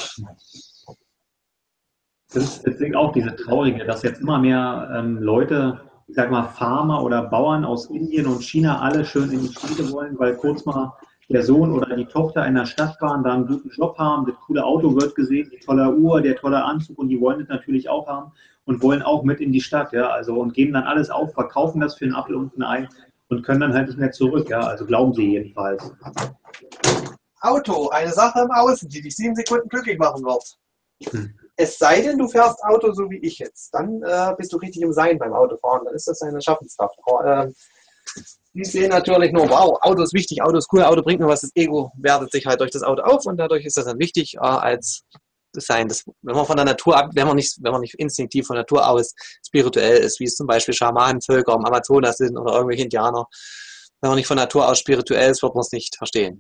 Das ist deswegen auch diese Traurige, dass jetzt immer mehr Leute, ich sag mal Farmer oder Bauern aus Indien und China alle schön in die Städte wollen, weil kurz mal der Sohn oder die Tochter in der Stadt waren, da einen guten Job haben, das coole Auto wird gesehen, die tolle Uhr, der tolle Anzug und die wollen das natürlich auch haben und wollen auch mit in die Stadt, ja, also und geben dann alles auf, verkaufen das für einen Apfel und ein Ei und können dann halt nicht mehr zurück, ja, also glauben sie jedenfalls. Auto, eine Sache im Außen, die dich 7 Sekunden glücklich machen wird. Es sei denn, du fährst Auto so wie ich jetzt, dann bist du richtig im Sein beim Autofahren, dann ist das eine Schaffenskraft. Die sehen natürlich nur, wow, Auto ist wichtig, Auto ist cool, Auto bringt mir was, das Ego wertet sich halt durch das Auto auf und dadurch ist das dann wichtig als Sein. Das, wenn man von der Natur ab, wenn man nicht instinktiv von Natur aus spirituell ist, wie es zum Beispiel Schamanenvölker am Amazonas sind oder irgendwelche Indianer, wenn man nicht von Natur aus spirituell ist, wird man es nicht verstehen.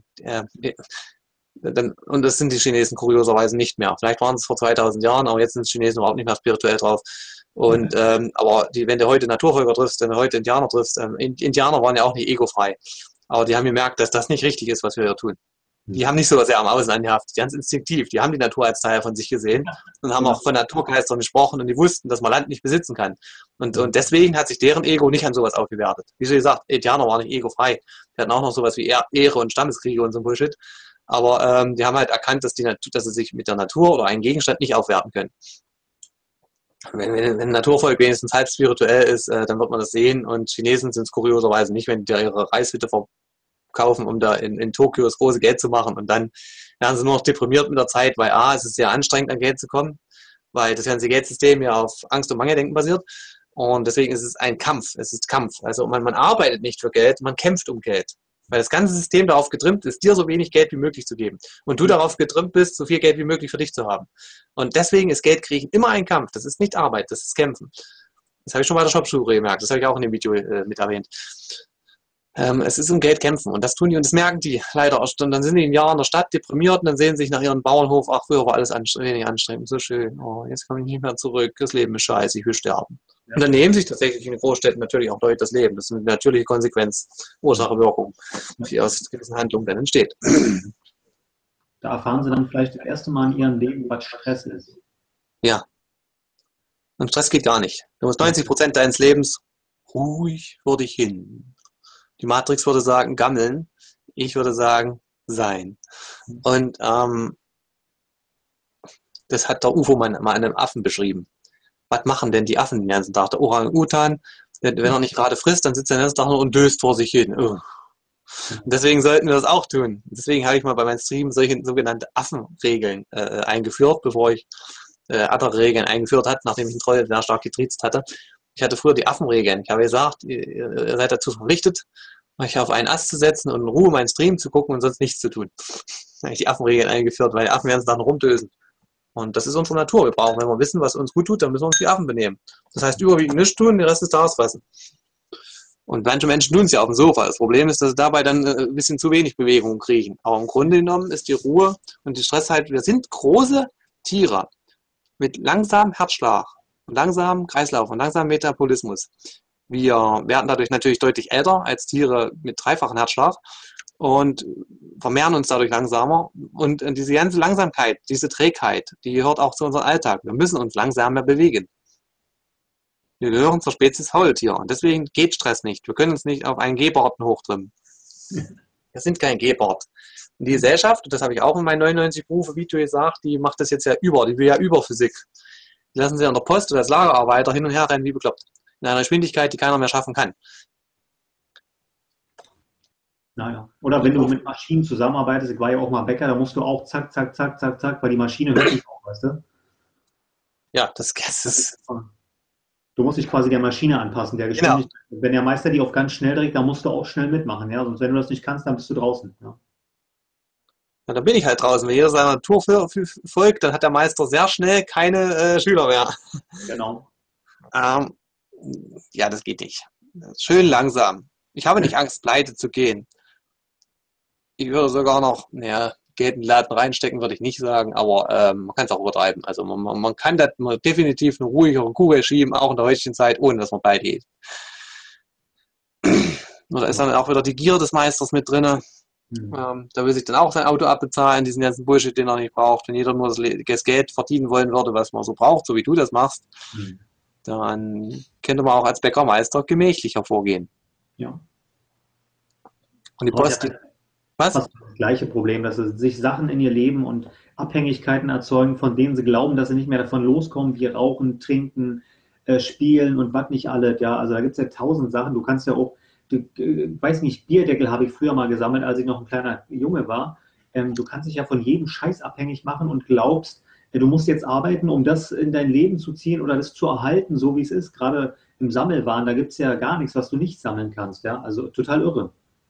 Und das sind die Chinesen kurioserweise nicht mehr. Vielleicht waren es vor 2000 Jahren, aber jetzt sind die Chinesen überhaupt nicht mehr spirituell drauf. Und aber wenn du heute Naturvölker triffst, wenn du heute Indianer triffst, Indianer waren ja auch nicht egofrei. Aber die haben gemerkt, dass das nicht richtig ist, was wir hier tun. Die haben nicht so sehr am Außen angehaftet, ganz instinktiv. Die haben die Natur als Teil von sich gesehen und haben auch von Naturgeistern gesprochen und die wussten, dass man Land nicht besitzen kann. Und deswegen hat sich deren Ego nicht an sowas aufgewertet. Wie schon gesagt, Indianer waren nicht egofrei. Die hatten auch noch sowas wie Ehre und Stammeskriege und so ein Bullshit. Aber die haben halt erkannt, dass sie sich mit der Natur oder einem Gegenstand nicht aufwerten können. Wenn ein Naturvolk wenigstens halb spirituell ist, dann wird man das sehen. Und Chinesen sind es kurioserweise nicht, wenn die ihre Reishütte verkaufen, um da in Tokio das große Geld zu machen. Und dann werden sie nur noch deprimiert mit der Zeit, weil es ist sehr anstrengend, an Geld zu kommen, weil das ganze Geldsystem ja auf Angst- und Mangeldenken basiert. Und deswegen ist es ein Kampf. Es ist Kampf. Also man arbeitet nicht für Geld, man kämpft um Geld. Weil das ganze System darauf getrimmt ist, dir so wenig Geld wie möglich zu geben. Und du darauf getrimmt bist, so viel Geld wie möglich für dich zu haben. Und deswegen ist Geldkriegen immer ein Kampf. Das ist nicht Arbeit, das ist Kämpfen. Das habe ich schon bei der Shopsuche gemerkt. Das habe ich auch in dem Video mit erwähnt. Es ist um Geld kämpfen. Und das tun die und das merken die leider. Und dann sind die ein Jahr in der Stadt deprimiert und dann sehen sie sich nach ihrem Bauernhof, ach, früher war alles wenig anstrengend, so schön. Oh, jetzt komme ich nicht mehr zurück. Das Leben ist scheiße, ich will sterben. Ja. Und dann nehmen sich tatsächlich in den Großstädten natürlich auch Leute das Leben. Das ist eine natürliche Konsequenz, Ursache, Wirkung, die aus gewissen Handlungen dann entsteht. Da erfahren sie dann vielleicht das erste Mal in ihrem Leben, was Stress ist. Ja. Und Stress geht gar nicht. Du musst 90% deines Lebens ruhig vor dich hin. Die Matrix würde sagen, gammeln. Ich würde sagen, sein. Und das hat der UFO mal einem Affen beschrieben. Was machen denn die Affen den ganzen Tag? Der Orang-Utan, wenn er nicht gerade frisst, dann sitzt er den ganzen Tag nur und döst vor sich hin. Und deswegen sollten wir das auch tun. Deswegen habe ich mal bei meinem Stream solche sogenannte Affenregeln eingeführt, bevor ich andere Regeln eingeführt habe, nachdem ich einen Troll sehr stark getriezt hatte. Ich hatte früher die Affenregeln. Ich habe gesagt, ihr seid dazu verpflichtet, euch auf einen Ast zu setzen und in Ruhe meinen Stream zu gucken und sonst nichts zu tun. Da habe ich die Affenregeln eingeführt, weil die Affen werden dann rumdösen. Und das ist unsere Natur. Wir brauchen, wenn wir wissen, was uns gut tut, dann müssen wir uns wie Affen benehmen. Das heißt, überwiegend nichts tun, den Rest des Tages fressen. Und manche Menschen tun es ja auf dem Sofa. Das Problem ist, dass sie dabei dann ein bisschen zu wenig Bewegung kriegen. Aber im Grunde genommen ist die Ruhe und die Stress halt, wir sind große Tiere mit langsamem Herzschlag und langsamem Kreislauf und langsamem Metabolismus. Wir werden dadurch natürlich deutlich älter als Tiere mit dreifachen Herzschlag und vermehren uns dadurch langsamer. Und diese ganze Langsamkeit, diese Trägheit, die gehört auch zu unserem Alltag. Wir müssen uns langsamer bewegen. Wir gehören zur Spezies Faultier und deswegen geht Stress nicht. Wir können uns nicht auf einen Gehborden hochtrimmen. Wir sind kein Gehbord. Und die Gesellschaft, und das habe ich auch in meinem 99 Berufe-Video gesagt, die macht das jetzt ja die will ja über Physik. Die lassen sie an der Post oder als Lagerarbeiter hin und her rennen wie bekloppt. In einer Geschwindigkeit, die keiner mehr schaffen kann. Naja. Oder wenn du mit Maschinen zusammenarbeitest, ich war ja auch mal Bäcker, da musst du auch zack, zack, zack, zack, zack, weil die Maschine hört nicht auf, weißt du? Ja, das ist... Du musst dich quasi der Maschine anpassen, der Geschwindigkeit. Genau. Wenn der Meister die auf ganz schnell dreht, dann musst du auch schnell mitmachen. Ja? Sonst, wenn du das nicht kannst, dann bist du draußen. Ja, ja, dann bin ich halt draußen. Wenn jeder seiner Natur folgt, dann hat der Meister sehr schnell keine Schüler mehr. Genau. Ja, das geht nicht. Schön langsam. Ich habe nicht Angst, pleite zu gehen. Ich würde sogar noch, Geld in den Laden reinstecken, würde ich nicht sagen, aber man kann es auch übertreiben. Also man kann das definitiv eine ruhigere Kugel schieben, auch in der heutigen Zeit, ohne dass man pleite geht. Und da ist dann auch wieder die Gier des Meisters mit drin. Da will sich dann auch sein Auto abbezahlen, diesen ganzen Bullshit, den er nicht braucht. Wenn jeder nur das Geld verdienen wollen würde, was man so braucht, so wie du das machst, dann könnte man auch als Bäckermeister gemächlicher vorgehen. Ja. Und die Post... Was? Das gleiche Problem, dass sie sich Sachen in ihr Leben und Abhängigkeiten erzeugen, von denen sie glauben, dass sie nicht mehr davon loskommen, wie Rauchen, Trinken, Spielen und was nicht alles. Ja, also da gibt es ja 1000 Sachen. Du kannst ja auch, weiß nicht, Bierdeckel habe ich früher mal gesammelt, als ich noch ein kleiner Junge war. Du kannst dich ja von jedem Scheiß abhängig machen und glaubst, du musst jetzt arbeiten, um das in dein Leben zu ziehen oder das zu erhalten, so wie es ist. Gerade im Sammelwahn, da gibt es ja gar nichts, was du nicht sammeln kannst, ja. Also total irre.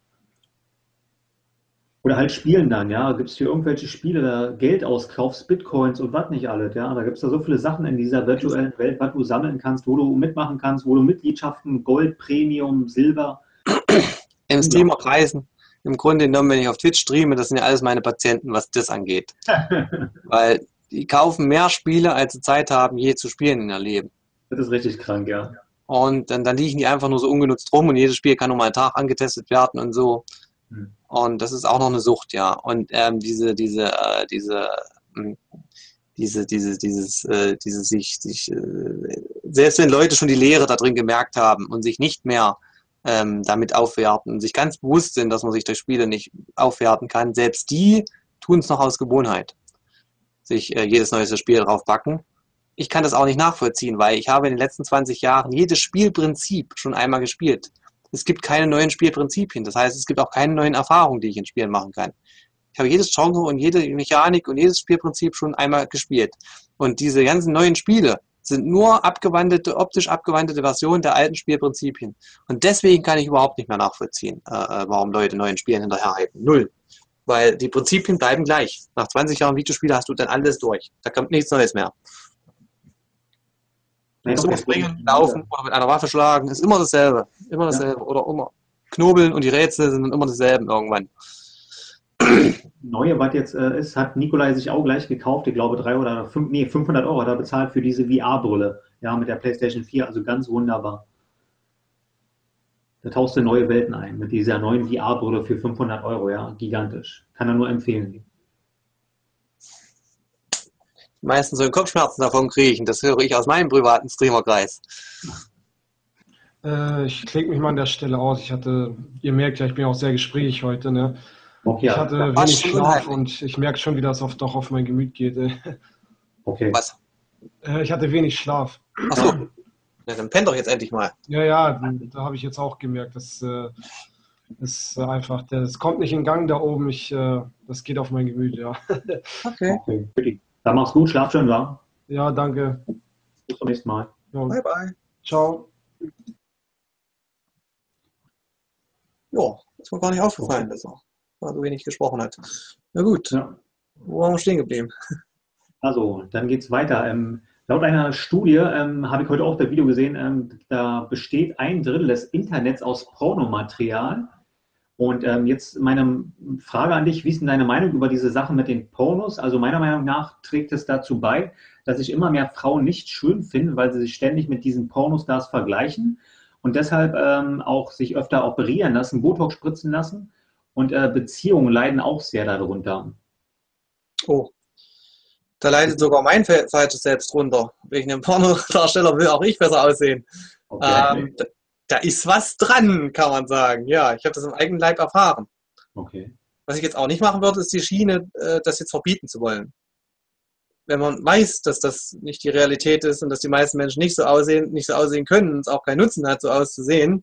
Oder halt spielen dann, ja. Gibt es hier irgendwelche Spiele, da Geld auskaufst, Bitcoins und was nicht alles, ja. Da gibt es da so viele Sachen in dieser virtuellen Welt, was du sammeln kannst, wo du mitmachen kannst, wo du Mitgliedschaften, Gold, Premium, Silber. Im Streamerkreisen. Im Grunde genommen, wenn ich auf Twitch streame, das sind ja alles meine Patienten, was das angeht. Weil die kaufen mehr Spiele, als sie Zeit haben, je zu spielen in ihr Leben. Das ist richtig krank, ja. Und dann liegen die einfach nur so ungenutzt rum und jedes Spiel kann nur mal einen Tag angetestet werden und so. Und das ist auch noch eine Sucht, ja. Und selbst wenn Leute schon die Lehre da drin gemerkt haben und sich nicht mehr damit aufwerten und sich ganz bewusst sind, dass man sich durch Spiele nicht aufwerten kann, selbst die tun es noch aus Gewohnheit, sich jedes neueste Spiel drauf backen. Ich kann das auch nicht nachvollziehen, weil ich habe in den letzten 20 Jahren jedes Spielprinzip schon einmal gespielt. Es gibt keine neuen Spielprinzipien, das heißt, es gibt auch keine neuen Erfahrungen, die ich in Spielen machen kann. Ich habe jedes Genre und jede Mechanik und jedes Spielprinzip schon einmal gespielt. Und diese ganzen neuen Spiele sind nur optisch abgewandelte Versionen der alten Spielprinzipien. Und deswegen kann ich überhaupt nicht mehr nachvollziehen, warum Leute neuen Spielen hinterherhalten. Null. Weil die Prinzipien bleiben gleich. Nach 20 Jahren Videospiele hast du dann alles durch. Da kommt nichts Neues mehr. Du musst immer springen, laufen oder mit einer Waffe schlagen. Ist immer dasselbe. Immer dasselbe. Ja. Oder immer knobeln und die Rätsel sind immer dasselbe irgendwann. Neue, was jetzt ist, hat Nikolai sich auch gleich gekauft. Ich glaube 500 Euro hat er bezahlt für diese VR-Brille. Ja, mit der PlayStation 4. Also ganz wunderbar. Da tauchst du neue Welten ein. Mit dieser neuen VR-Brille für 500 Euro. Ja, gigantisch. Kann er nur empfehlen. Die meisten sollen Kopfschmerzen davon kriegen. Das höre ich aus meinem privaten Streamerkreis. Ich klinge mich mal an der Stelle aus. Ihr merkt ja, ich bin auch sehr gesprächig heute, ne? Okay, ich hatte wenig Schlaf und ich merke schon, wie das doch auf mein Gemüt geht. Okay. Was? Ich hatte wenig Schlaf. Achso. Ja, dann penn doch jetzt endlich mal. Ja, da habe ich jetzt auch gemerkt, das ist einfach, das kommt nicht in Gang da oben. Das geht auf mein Gemüt, ja. Okay. Dann mach's gut, schlaf schön, wa? Ja, danke. Bis zum nächsten Mal. Ja. Bye, bye. Ciao. Ja, ist mir gar nicht aufgefallen, dass er so wenig gesprochen hat. Na gut, ja. Wo waren wir stehen geblieben? Also, dann geht's weiter. Laut einer Studie habe ich heute auch das Video gesehen, da besteht 1/3 des Internets aus Pornomaterial. Und jetzt meine Frage an dich, wie ist denn deine Meinung über diese Sachen mit den Pornos? Also meiner Meinung nach trägt es dazu bei, dass sich immer mehr Frauen nicht schön finden, weil sie sich ständig mit diesen Pornostars vergleichen und deshalb auch sich öfter operieren lassen, Botox spritzen lassen. Und Beziehungen leiden auch sehr darunter. Oh, da leidet sogar mein falsches Selbst drunter. Wegen dem Pornodarsteller will auch ich besser aussehen. Okay. Da ist was dran, kann man sagen. Ja, ich habe das im eigenen Leib erfahren. Okay. Was ich jetzt auch nicht machen würde, ist die Schiene, das jetzt verbieten zu wollen. Wenn man weiß, dass das nicht die Realität ist und dass die meisten Menschen nicht so aussehen können und es auch keinen Nutzen hat, so auszusehen,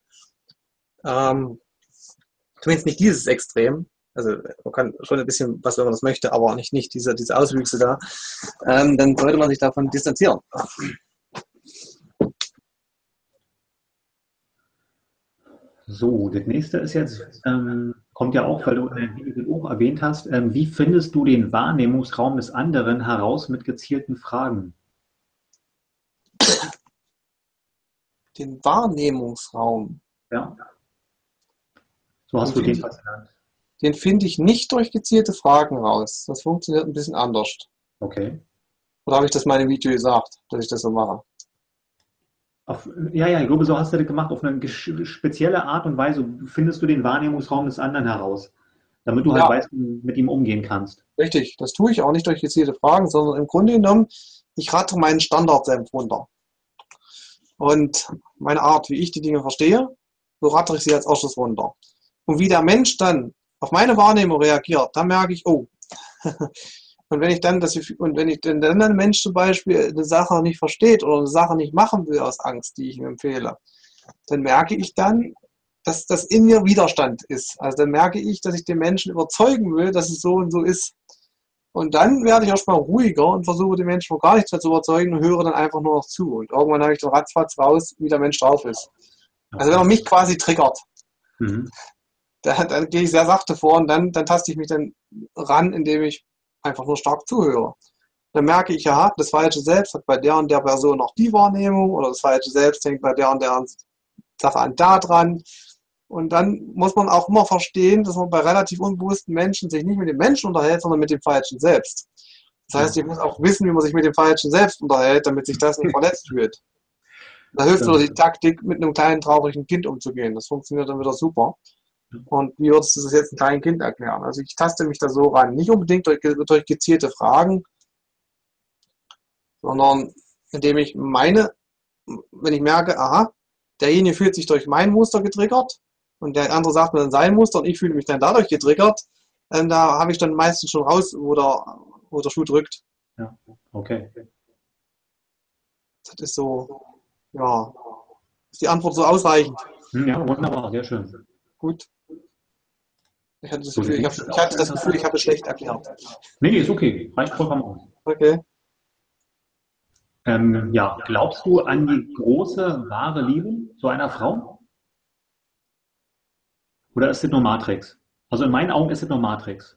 zumindest nicht dieses Extrem. Also man kann schon ein bisschen was, wenn man das möchte, aber nicht diese Auswüchse da. Dann sollte man sich davon distanzieren. So, das nächste ist jetzt, kommt ja auch, weil du in deinem Video auch erwähnt hast, wie findest du den Wahrnehmungsraum des anderen heraus mit gezielten Fragen? Den Wahrnehmungsraum? Ja. So hast du den genannt. Den finde ich nicht durch gezielte Fragen raus. Das funktioniert ein bisschen anders. Okay. Oder habe ich das mal in dem Video gesagt, dass ich das so mache? Ja, ich glaube, so hast du das gemacht. Auf eine spezielle Art und Weise findest du den Wahrnehmungsraum des anderen heraus, damit du halt weißt, wie du mit ihm umgehen kannst. Richtig, das tue ich auch nicht durch gezielte Fragen, sondern im Grunde genommen, ich rate meinen Standardsenf runter. Und meine Art, wie ich die Dinge verstehe, so rattere ich sie als erstes runter. Und wie der Mensch dann auf meine Wahrnehmung reagiert, da merke ich, oh. Und wenn dann ein Mensch zum Beispiel eine Sache nicht versteht oder eine Sache nicht machen will aus Angst, die ich ihm empfehle, dann merke ich dann, dass das in mir Widerstand ist. Also dann merke ich, dass ich den Menschen überzeugen will, dass es so und so ist. Und dann werde ich erstmal ruhiger und versuche den Menschen von gar nichts mehr zu überzeugen und höre dann einfach nur noch zu. Und irgendwann habe ich dann ratzfatz raus, wie der Mensch drauf ist. Also wenn er mich quasi triggert, Mhm. dann gehe ich sehr sachte vor und dann taste ich mich dann ran, indem ich einfach nur stark zuhöre. Dann merke ich, ja, das falsche Selbst hat bei der und der Person noch die Wahrnehmung oder das falsche Selbst denkt bei der und der Sache an da dran. Und dann muss man auch immer verstehen, dass man bei relativ unbewussten Menschen sich nicht mit dem Menschen unterhält, sondern mit dem falschen Selbst. Das heißt, ich muss auch wissen, wie man sich mit dem falschen Selbst unterhält, damit sich das nicht verletzt fühlt. Da hilft nur die Taktik, mit einem kleinen traurigen Kind umzugehen. Das funktioniert dann wieder super. Und wie würdest du das jetzt einem kleinen Kind erklären? Also ich taste mich da so ran. Nicht unbedingt durch gezielte Fragen, sondern indem ich wenn ich merke, aha, derjenige fühlt sich durch mein Muster getriggert und der andere sagt mir dann sein Muster und ich fühle mich dann dadurch getriggert, da habe ich dann meistens schon raus, wo der Schuh drückt. Ja, okay. Das ist so, ja, ist die Antwort so ausreichend? Ja, wunderbar, sehr schön. Gut. Ich hatte das Gefühl, ich habe es schlecht erklärt. Nee, ist okay. Reicht vollkommen aus. Okay. Ja, glaubst du an die große, wahre Liebe zu einer Frau? Oder ist das nur Matrix? Also in meinen Augen ist es nur Matrix.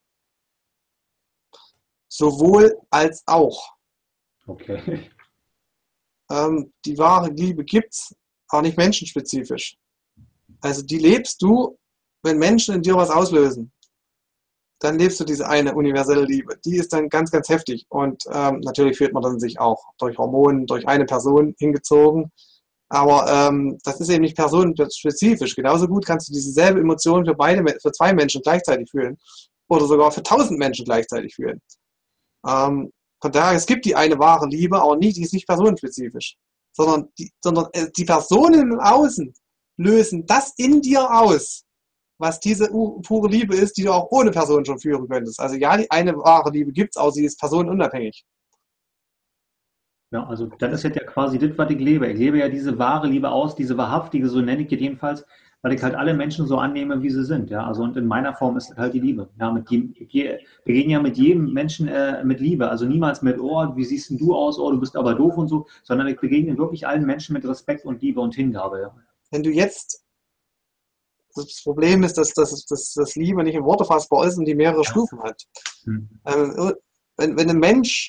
Sowohl als auch. Okay. Die wahre Liebe gibt's, auch nicht menschenspezifisch. Also die lebst du, wenn Menschen in dir was auslösen. Dann lebst du diese eine universelle Liebe. Die ist dann ganz, ganz heftig. Und natürlich fühlt man dann sich auch durch Hormone, durch eine Person hingezogen. Aber das ist eben nicht personenspezifisch. Genauso gut kannst du dieselbe Emotion für zwei Menschen gleichzeitig fühlen. Oder sogar für 1000 Menschen gleichzeitig fühlen. Von daher, es gibt die eine wahre Liebe, aber die ist nicht personenspezifisch. Sondern die Personen im Außen lösen das in dir aus, was diese pure Liebe ist, die du auch ohne Person schon führen könntest. Also ja, die eine wahre Liebe gibt es, aber sie ist personenunabhängig. Ja, also das ist jetzt ja quasi das, was ich lebe. Ich lebe ja diese wahre Liebe aus, diese wahrhaftige, so nenne ich es jedenfalls, weil ich halt alle Menschen so annehme, wie sie sind. Ja, also und in meiner Form ist halt die Liebe. Ja, wir gehen ja mit jedem Menschen mit Liebe. Also niemals mit, oh, wie siehst denn du aus, oh, du bist aber doof und so, sondern ich begegne wirklich allen Menschen mit Respekt und Liebe und Hingabe. Ja. Wenn du jetzt, das Problem ist, dass Liebe nicht in Worte fassbar ist und die mehrere Stufen hat. Wenn ein Mensch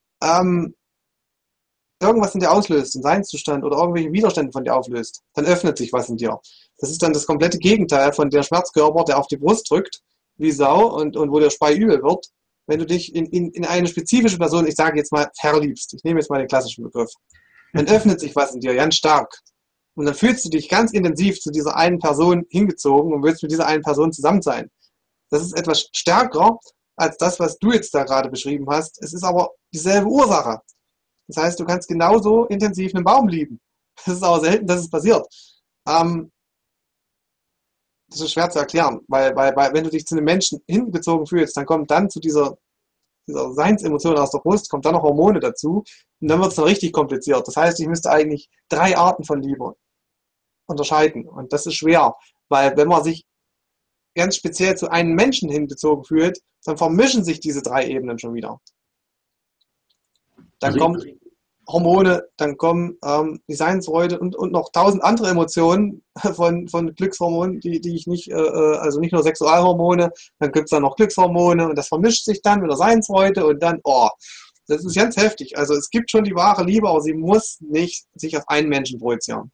irgendwas in dir auslöst, einen Seinszustand oder irgendwelche Widerstände von dir auflöst, dann öffnet sich was in dir. Das ist dann das komplette Gegenteil von der Schmerzkörper, der auf die Brust drückt, wie Sau und wo der Spei übel wird. Wenn du dich in eine spezifische Person, ich sage jetzt mal, verliebst, ich nehme jetzt mal den klassischen Begriff, dann öffnet sich was in dir, ganz stark. Und dann fühlst du dich ganz intensiv zu dieser einen Person hingezogen und willst mit dieser einen Person zusammen sein. Das ist etwas stärker als das, was du jetzt da gerade beschrieben hast. Es ist aber dieselbe Ursache. Das heißt, du kannst genauso intensiv einen Baum lieben. Das ist aber selten, dass es passiert. Das ist schwer zu erklären, weil wenn du dich zu einem Menschen hingezogen fühlst, dann kommt dann zu dieser Seinsemotion aus der Brust, kommt dann noch Hormone dazu und dann wird es dann richtig kompliziert. Das heißt, ich müsste eigentlich 3 Arten von Liebe unterscheiden und das ist schwer, weil wenn man sich ganz speziell zu einem Menschen hingezogen fühlt, dann vermischen sich diese 3 Ebenen schon wieder. Dann kommen Hormone, dann kommen die Seinsfreude und noch 1000 andere Emotionen von Glückshormonen, die ich nicht, also nicht nur Sexualhormone, dann gibt es dann noch Glückshormone und das vermischt sich dann mit der Seinsfreude und dann, das ist ganz heftig. Also es gibt schon die wahre Liebe, aber sie muss nicht sich auf einen Menschen projizieren.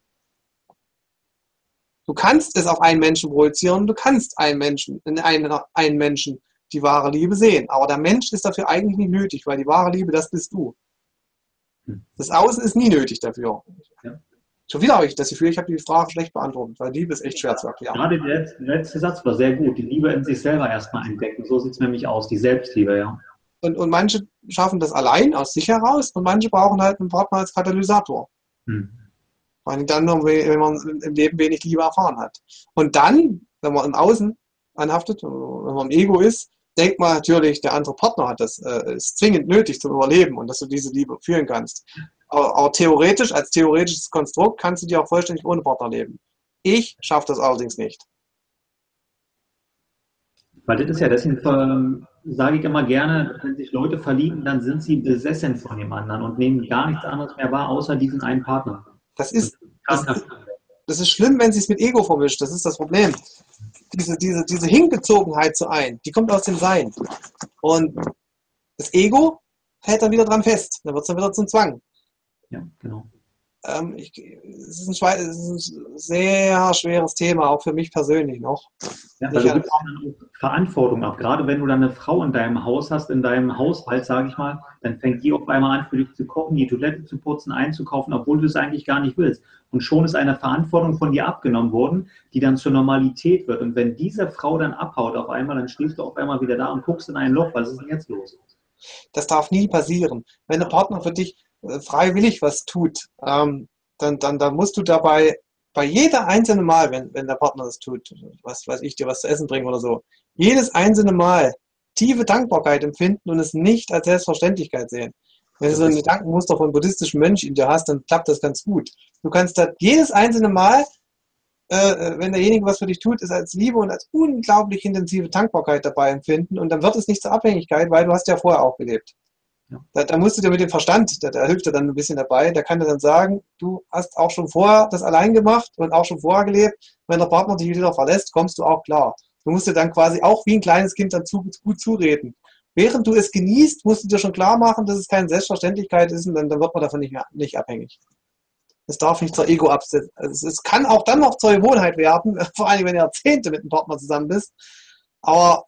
Du kannst es auf einen Menschen projizieren, du kannst einen Menschen die wahre Liebe sehen, aber der Mensch ist dafür eigentlich nicht nötig, weil die wahre Liebe, das bist du. Das Außen ist nie nötig dafür. Ja. Schon wieder habe ich das Gefühl, ich habe die Frage schlecht beantwortet, weil Liebe ist echt schwer zu erklären. Gerade der letzte Satz war sehr gut. Die Liebe in sich selber erstmal entdecken. So sieht es nämlich aus, die Selbstliebe, ja. Und manche schaffen das allein aus sich heraus und manche brauchen halt einen Partner als Katalysator. Vor allem dann, wenn man im Leben wenig Liebe erfahren hat. Und dann, wenn man im Außen anhaftet, wenn man im Ego ist, denkt man natürlich, der andere Partner hat das, ist zwingend nötig zum Überleben und dass du diese Liebe fühlen kannst. Aber theoretisch, als theoretisches Konstrukt, kannst du dir auch vollständig ohne Partner leben. Ich schaffe das allerdings nicht. Weil das ist ja, deswegen sage ich immer gerne, wenn sich Leute verlieben, dann sind sie besessen von dem anderen und nehmen gar nichts anderes mehr wahr, außer diesen einen Partner. Das Und ist, das krankhaft. Das ist schlimm, wenn sie es mit Ego vermischt. Das ist das Problem. Diese Hingezogenheit zu ein, die kommt aus dem Sein. Und das Ego hält dann wieder dran fest. Dann wird es dann wieder zum Zwang. Ja, genau. Es ist ein sehr schweres Thema, auch für mich persönlich noch. Ja, weil Ich, du gibst ja dann auch Verantwortung ab. Gerade wenn du dann eine Frau in deinem Haus hast, in deinem Haushalt, sage ich mal, dann fängt die auf einmal an, für dich zu kochen, die Toilette zu putzen, einzukaufen, obwohl du es eigentlich gar nicht willst. Und schon ist eine Verantwortung von dir abgenommen worden, die dann zur Normalität wird. Und wenn diese Frau dann abhaut auf einmal, dann stehst du auf einmal wieder da und guckst in ein Loch. Was ist denn jetzt los? Das darf nie passieren. Wenn der Partner für dich freiwillig was tut, dann musst du dabei bei jeder einzelnen Mal, wenn der Partner das tut, was weiß ich, dir was zu essen bringen oder so, jedes einzelne Mal tiefe Dankbarkeit empfinden und es nicht als Selbstverständlichkeit sehen. Wenn du so ein Gedankenmuster von buddhistischen Mönch in dir hast, dann klappt das ganz gut. Du kannst da jedes einzelne Mal, wenn derjenige was für dich tut, es als Liebe und als unglaublich intensive Dankbarkeit dabei empfinden und dann wird es nicht zur Abhängigkeit, weil du hast ja vorher auch gelebt. Ja. Da musst du dir mit dem Verstand, der hilft dir dann ein bisschen dabei, der kann dir dann sagen, du hast auch schon vorher das allein gemacht und auch schon vorher gelebt. Wenn der Partner dich wieder verlässt, kommst du auch klar. Du musst dir dann quasi auch wie ein kleines Kind dann gut zureden. Während du es genießt, musst du dir schon klar machen, dass es keine Selbstverständlichkeit ist und dann wird man davon nicht abhängig. Es darf nicht zur Ego absetzen. Also es kann auch dann noch zur Gewohnheit werden, vor allem wenn du Jahrzehnte mit einem Partner zusammen bist. Aber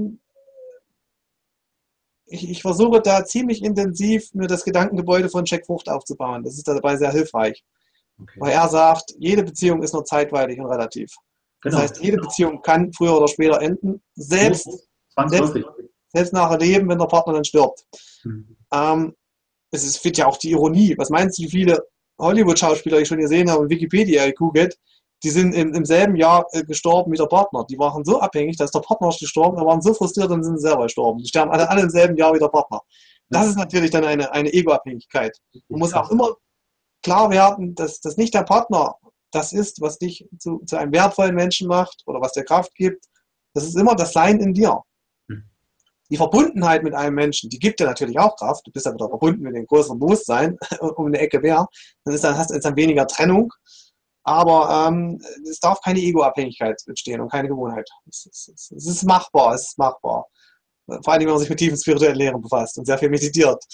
ich versuche da ziemlich intensiv mir das Gedankengebäude von Jack Frucht aufzubauen. Das ist dabei sehr hilfreich. Okay. Weil er sagt, jede Beziehung ist nur zeitweilig und relativ. Genau. Das heißt, jede Beziehung kann früher oder später enden, selbst Zwangsläufig. nach dem Leben, wenn der Partner dann stirbt. Mhm. Es wird ja auch die Ironie. Was meinst du, wie viele Hollywood-Schauspieler ich schon gesehen habe, in Wikipedia gegoogelt, die sind im selben Jahr gestorben wie der Partner. Die waren so abhängig, dass der Partner ist gestorben, da waren so frustriert und sind selber gestorben. Die sterben alle im selben Jahr wie der Partner. Das ist natürlich dann eine Ego-Abhängigkeit. Man muss auch immer klar werden, dass das nicht der Partner das ist, was dich zu einem wertvollen Menschen macht oder was dir Kraft gibt. Das ist immer das Sein in dir. Die Verbundenheit mit einem Menschen, die gibt dir natürlich auch Kraft. Du bist ja wieder verbunden mit dem größeren Bewusstsein um eine Ecke mehr. Hast du dann weniger Trennung. Aber es darf keine Ego-Abhängigkeit entstehen und keine Gewohnheit. Es ist machbar, es ist machbar. Vor allem, wenn man sich mit tiefen spirituellen Lehren befasst und sehr viel meditiert.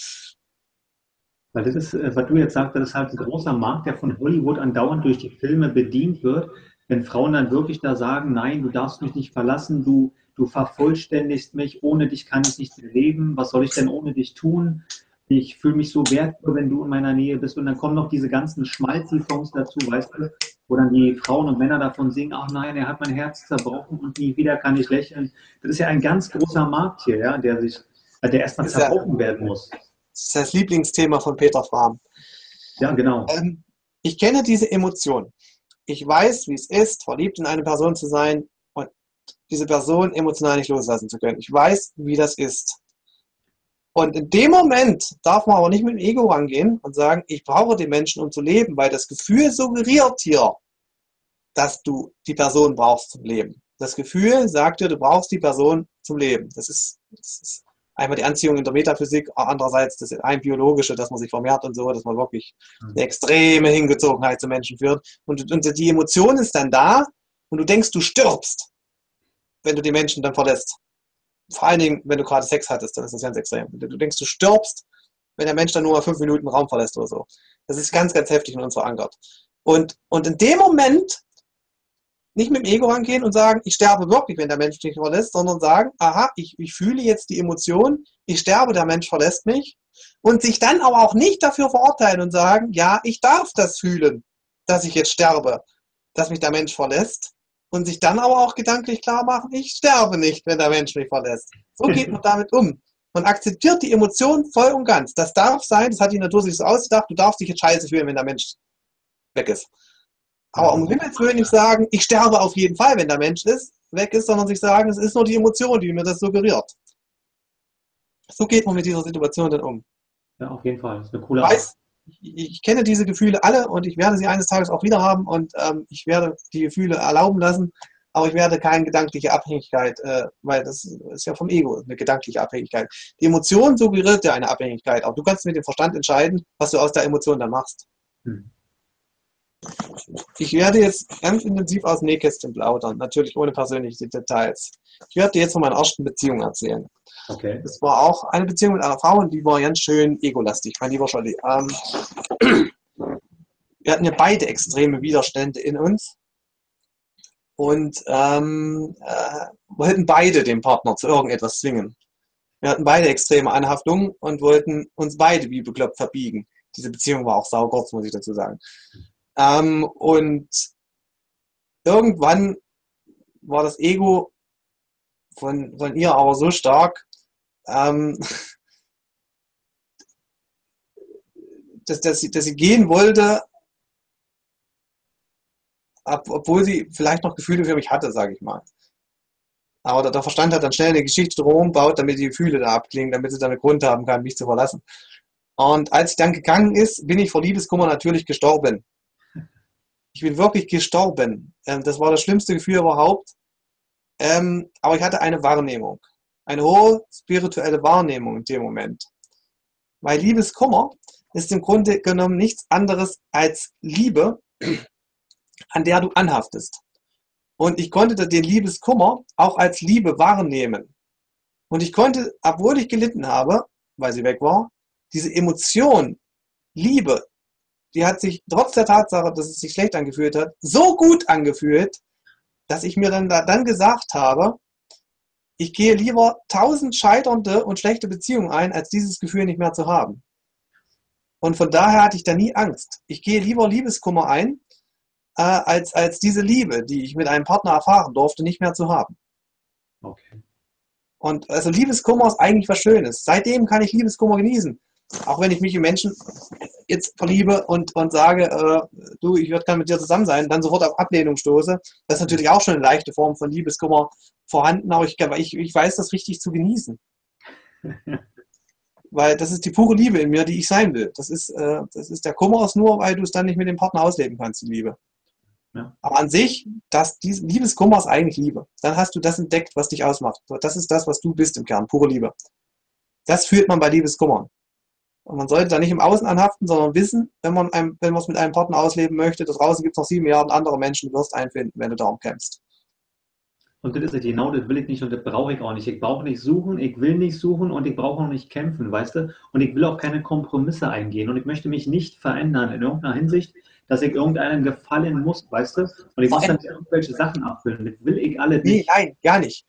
Weil das ist, was du jetzt sagst, das ist halt ein großer Markt, der von Hollywood andauernd durch die Filme bedient wird. Wenn Frauen dann wirklich da sagen, nein, du darfst mich nicht verlassen, du vervollständigst mich, ohne dich kann ich nicht mehr leben, was soll ich denn ohne dich tun? Ich fühle mich so wertvoll, wenn du in meiner Nähe bist. Und dann kommen noch diese ganzen Schmalzi-Songs dazu, weißt du, wo dann die Frauen und Männer davon singen, ach nein, er hat mein Herz zerbrochen und nie wieder kann ich lächeln. Das ist ja ein ganz großer Markt hier, ja, der erstmal zerbrochen werden muss. Das ist das Lieblingsthema von Peter Frahm. Ja, genau. Ich kenne diese Emotion. Ich weiß, wie es ist, verliebt in eine Person zu sein und diese Person emotional nicht loslassen zu können. Ich weiß, wie das ist. Und in dem Moment darf man aber nicht mit dem Ego rangehen und sagen, ich brauche den Menschen, um zu leben, weil das Gefühl suggeriert hier, dass du die Person brauchst zum Leben. Das Gefühl sagt dir, du brauchst die Person zum Leben. Das ist einmal die Anziehung in der Metaphysik, andererseits das ein biologische, dass man sich vermehrt und so, dass man wirklich eine extreme Hingezogenheit zum Menschen führt. Und die Emotion ist dann da und du denkst, du stirbst, wenn du die Menschen dann verlässt. Vor allen Dingen, wenn du gerade Sex hattest, dann ist das ganz extrem. Du denkst, du stirbst, wenn der Mensch dann nur mal 5 Minuten den Raum verlässt oder so. Das ist ganz, ganz heftig in uns verankert. Und in dem Moment nicht mit dem Ego rangehen und sagen, ich sterbe wirklich, wenn der Mensch mich verlässt, sondern sagen, aha, ich fühle jetzt die Emotion, ich sterbe, der Mensch verlässt mich. Und sich dann aber auch nicht dafür verurteilen und sagen, ja, ich darf das fühlen, dass ich jetzt sterbe, dass mich der Mensch verlässt. Und sich dann aber auch gedanklich klar machen, ich sterbe nicht, wenn der Mensch mich verlässt. So geht man damit um. Man akzeptiert die Emotionen voll und ganz. Das darf sein, das hat die Natur sich so ausgedacht, du darfst dich jetzt scheiße fühlen, wenn der Mensch weg ist. Aber um Himmels Willen nicht sagen, ich sterbe auf jeden Fall, wenn der Mensch weg ist, sondern sich sagen, es ist nur die Emotion, die mir das suggeriert. So geht man mit dieser Situation dann um. Ja, auf jeden Fall. Das ist eine coole Art. Ich kenne diese Gefühle alle und ich werde sie eines Tages auch wieder haben und ich werde die Gefühle erlauben lassen. aber ich werde keine gedankliche Abhängigkeit, weil das ist ja vom Ego eine gedankliche Abhängigkeit. Die Emotion suggeriert ja eine Abhängigkeit, auch du kannst mit dem Verstand entscheiden, was du aus der Emotion dann machst. Hm. Ich werde jetzt ganz intensiv aus dem Nähkästchen plaudern, natürlich ohne persönliche Details. Ich werde dir jetzt von meiner ersten Beziehung erzählen. Okay. Das war auch eine Beziehung mit einer Frau und die war ganz schön egolastig, mein lieber Scholli. Wir hatten ja beide extreme Widerstände in uns und wollten beide den Partner zu irgendetwas zwingen. Wir hatten beide extreme Anhaftungen und wollten uns beide wie bekloppt verbiegen. Diese Beziehung war auch saukurz, muss ich dazu sagen. Und irgendwann war das Ego von ihr aber so stark, dass sie gehen wollte, obwohl sie vielleicht noch Gefühle für mich hatte, sage ich mal. Aber der Verstand hat dann schnell eine Geschichte drumherum gebaut, damit die Gefühle da abklingen, damit sie dann einen Grund haben kann, mich zu verlassen. Und als sie dann gegangen ist, bin ich vor Liebeskummer natürlich gestorben. Ich bin wirklich gestorben. Das war das schlimmste Gefühl überhaupt. Aber ich hatte eine Wahrnehmung. Eine hohe spirituelle Wahrnehmung in dem Moment. Weil Liebeskummer ist im Grunde genommen nichts anderes als Liebe, an der du anhaftest. Und ich konnte den Liebeskummer auch als Liebe wahrnehmen. Und ich konnte, obwohl ich gelitten habe, weil sie weg war, diese Emotion, Liebe, die hat sich trotz der Tatsache, dass es sich schlecht angefühlt hat, so gut angefühlt, dass ich mir dann gesagt habe, ich gehe lieber 1000 scheiternde und schlechte Beziehungen ein, als dieses Gefühl nicht mehr zu haben. Und von daher hatte ich da nie Angst. Ich gehe lieber Liebeskummer ein, als diese Liebe, die ich mit einem Partner erfahren durfte, nicht mehr zu haben. Okay. Und also Liebeskummer ist eigentlich was Schönes. Seitdem kann ich Liebeskummer genießen. Auch wenn ich mich in Menschen jetzt verliebe und sage, du, ich würde gerne mit dir zusammen sein, dann sofort auf Ablehnung stoße. Das ist natürlich auch schon eine leichte Form von Liebeskummer vorhanden, aber ich weiß das richtig zu genießen. Weil das ist die pure Liebe in mir, die ich sein will. Das ist der Kummer ist nur, weil du es dann nicht mit dem Partner ausleben kannst, die Liebe. Ja. Aber an sich, Liebeskummer ist eigentlich Liebe. Dann hast du das entdeckt, was dich ausmacht. Das ist das, was du bist im Kern, pure Liebe. Das fühlt man bei Liebeskummer. Und man sollte da nicht im Außen anhaften, sondern wissen, wenn man es mit einem Partner ausleben möchte, da draußen gibt es noch 7 Milliarden andere Menschen, du wirst einen finden, wenn du darum kämpfst. Und das ist es, genau, das will ich nicht und das brauche ich auch nicht. Ich brauche nicht suchen, ich will nicht suchen und ich brauche auch nicht kämpfen, weißt du? Und ich will auch keine Kompromisse eingehen und ich möchte mich nicht verändern in irgendeiner Hinsicht, dass ich irgendeinem gefallen muss, weißt du? Und ich muss dann irgendwelche Sachen abfüllen. Das will ich alle nicht. Nee, nein, gar nicht.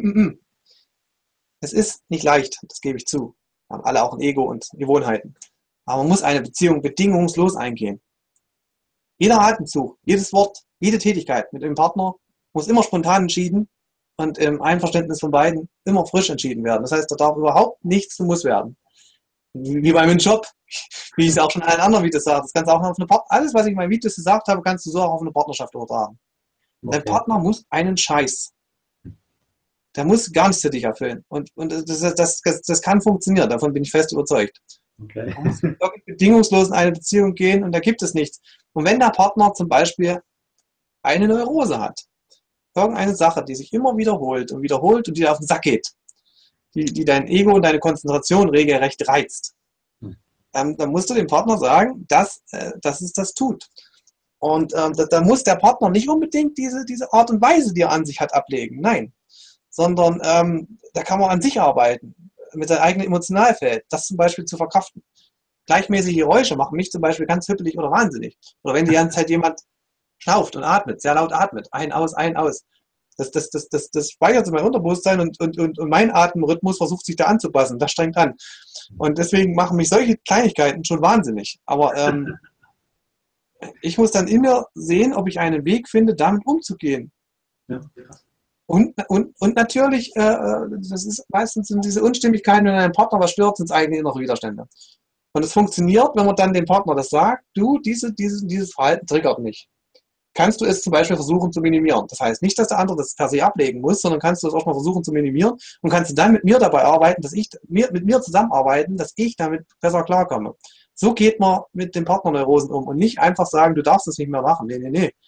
Es ist nicht leicht, das gebe ich zu. Wir haben alle auch ein Ego und Gewohnheiten. Aber man muss eine Beziehung bedingungslos eingehen. Jeder Atemzug, jedes Wort, jede Tätigkeit mit dem Partner muss immer spontan entschieden und im Einverständnis von beiden immer frisch entschieden werden. Das heißt, da darf überhaupt nichts zu muss werden. Wie bei meinem Job, wie ich es auch schon in allen anderen Videos sage. Das kannst du auch auf eine alles, was ich in meinen Videos gesagt habe, kannst du so auch auf eine Partnerschaft übertragen. Okay. Dein Partner muss einen Scheiß. Der muss gar nichts für dich erfüllen. Und das kann funktionieren, davon bin ich fest überzeugt. Okay. Man muss wirklich bedingungslos in eine Beziehung gehen und da gibt es nichts. Und wenn der Partner zum Beispiel eine Neurose hat, irgendeine Sache, die sich immer wiederholt und wiederholt und die dir auf den Sack geht, die dein Ego und deine Konzentration regelrecht reizt, dann musst du dem Partner sagen, dass es das tut. Und da muss der Partner nicht unbedingt diese Art und Weise, die er an sich hat, ablegen. Nein. Sondern da kann man an sich arbeiten, mit seinem eigenen Emotionalfeld, das zum Beispiel zu verkraften. Gleichmäßige Geräusche machen mich zum Beispiel ganz hippelig oder wahnsinnig. Oder wenn die ganze Zeit jemand schnauft und atmet, sehr laut atmet, ein, aus, ein, aus. Das speichert in mein Unterbewusstsein und mein Atemrhythmus versucht sich da anzupassen, das strengt an. Und deswegen machen mich solche Kleinigkeiten schon wahnsinnig. Aber ich muss dann in mir sehen, ob ich einen Weg finde, damit umzugehen. Ja. Und natürlich, das ist meistens sind diese Unstimmigkeiten, wenn ein Partner was stört, sind es eigene innere Widerstände. Und es funktioniert, wenn man dann dem Partner das sagt, du, dieses Verhalten triggert mich. Kannst du es zum Beispiel versuchen zu minimieren. Das heißt nicht, dass der andere das per se ablegen muss, sondern kannst du es auch mal versuchen zu minimieren und kannst du dann mit mir dabei arbeiten, mit mir zusammenarbeiten, dass ich damit besser klarkomme. So geht man mit den Partnerneurosen um und nicht einfach sagen, du darfst es nicht mehr machen. Nee.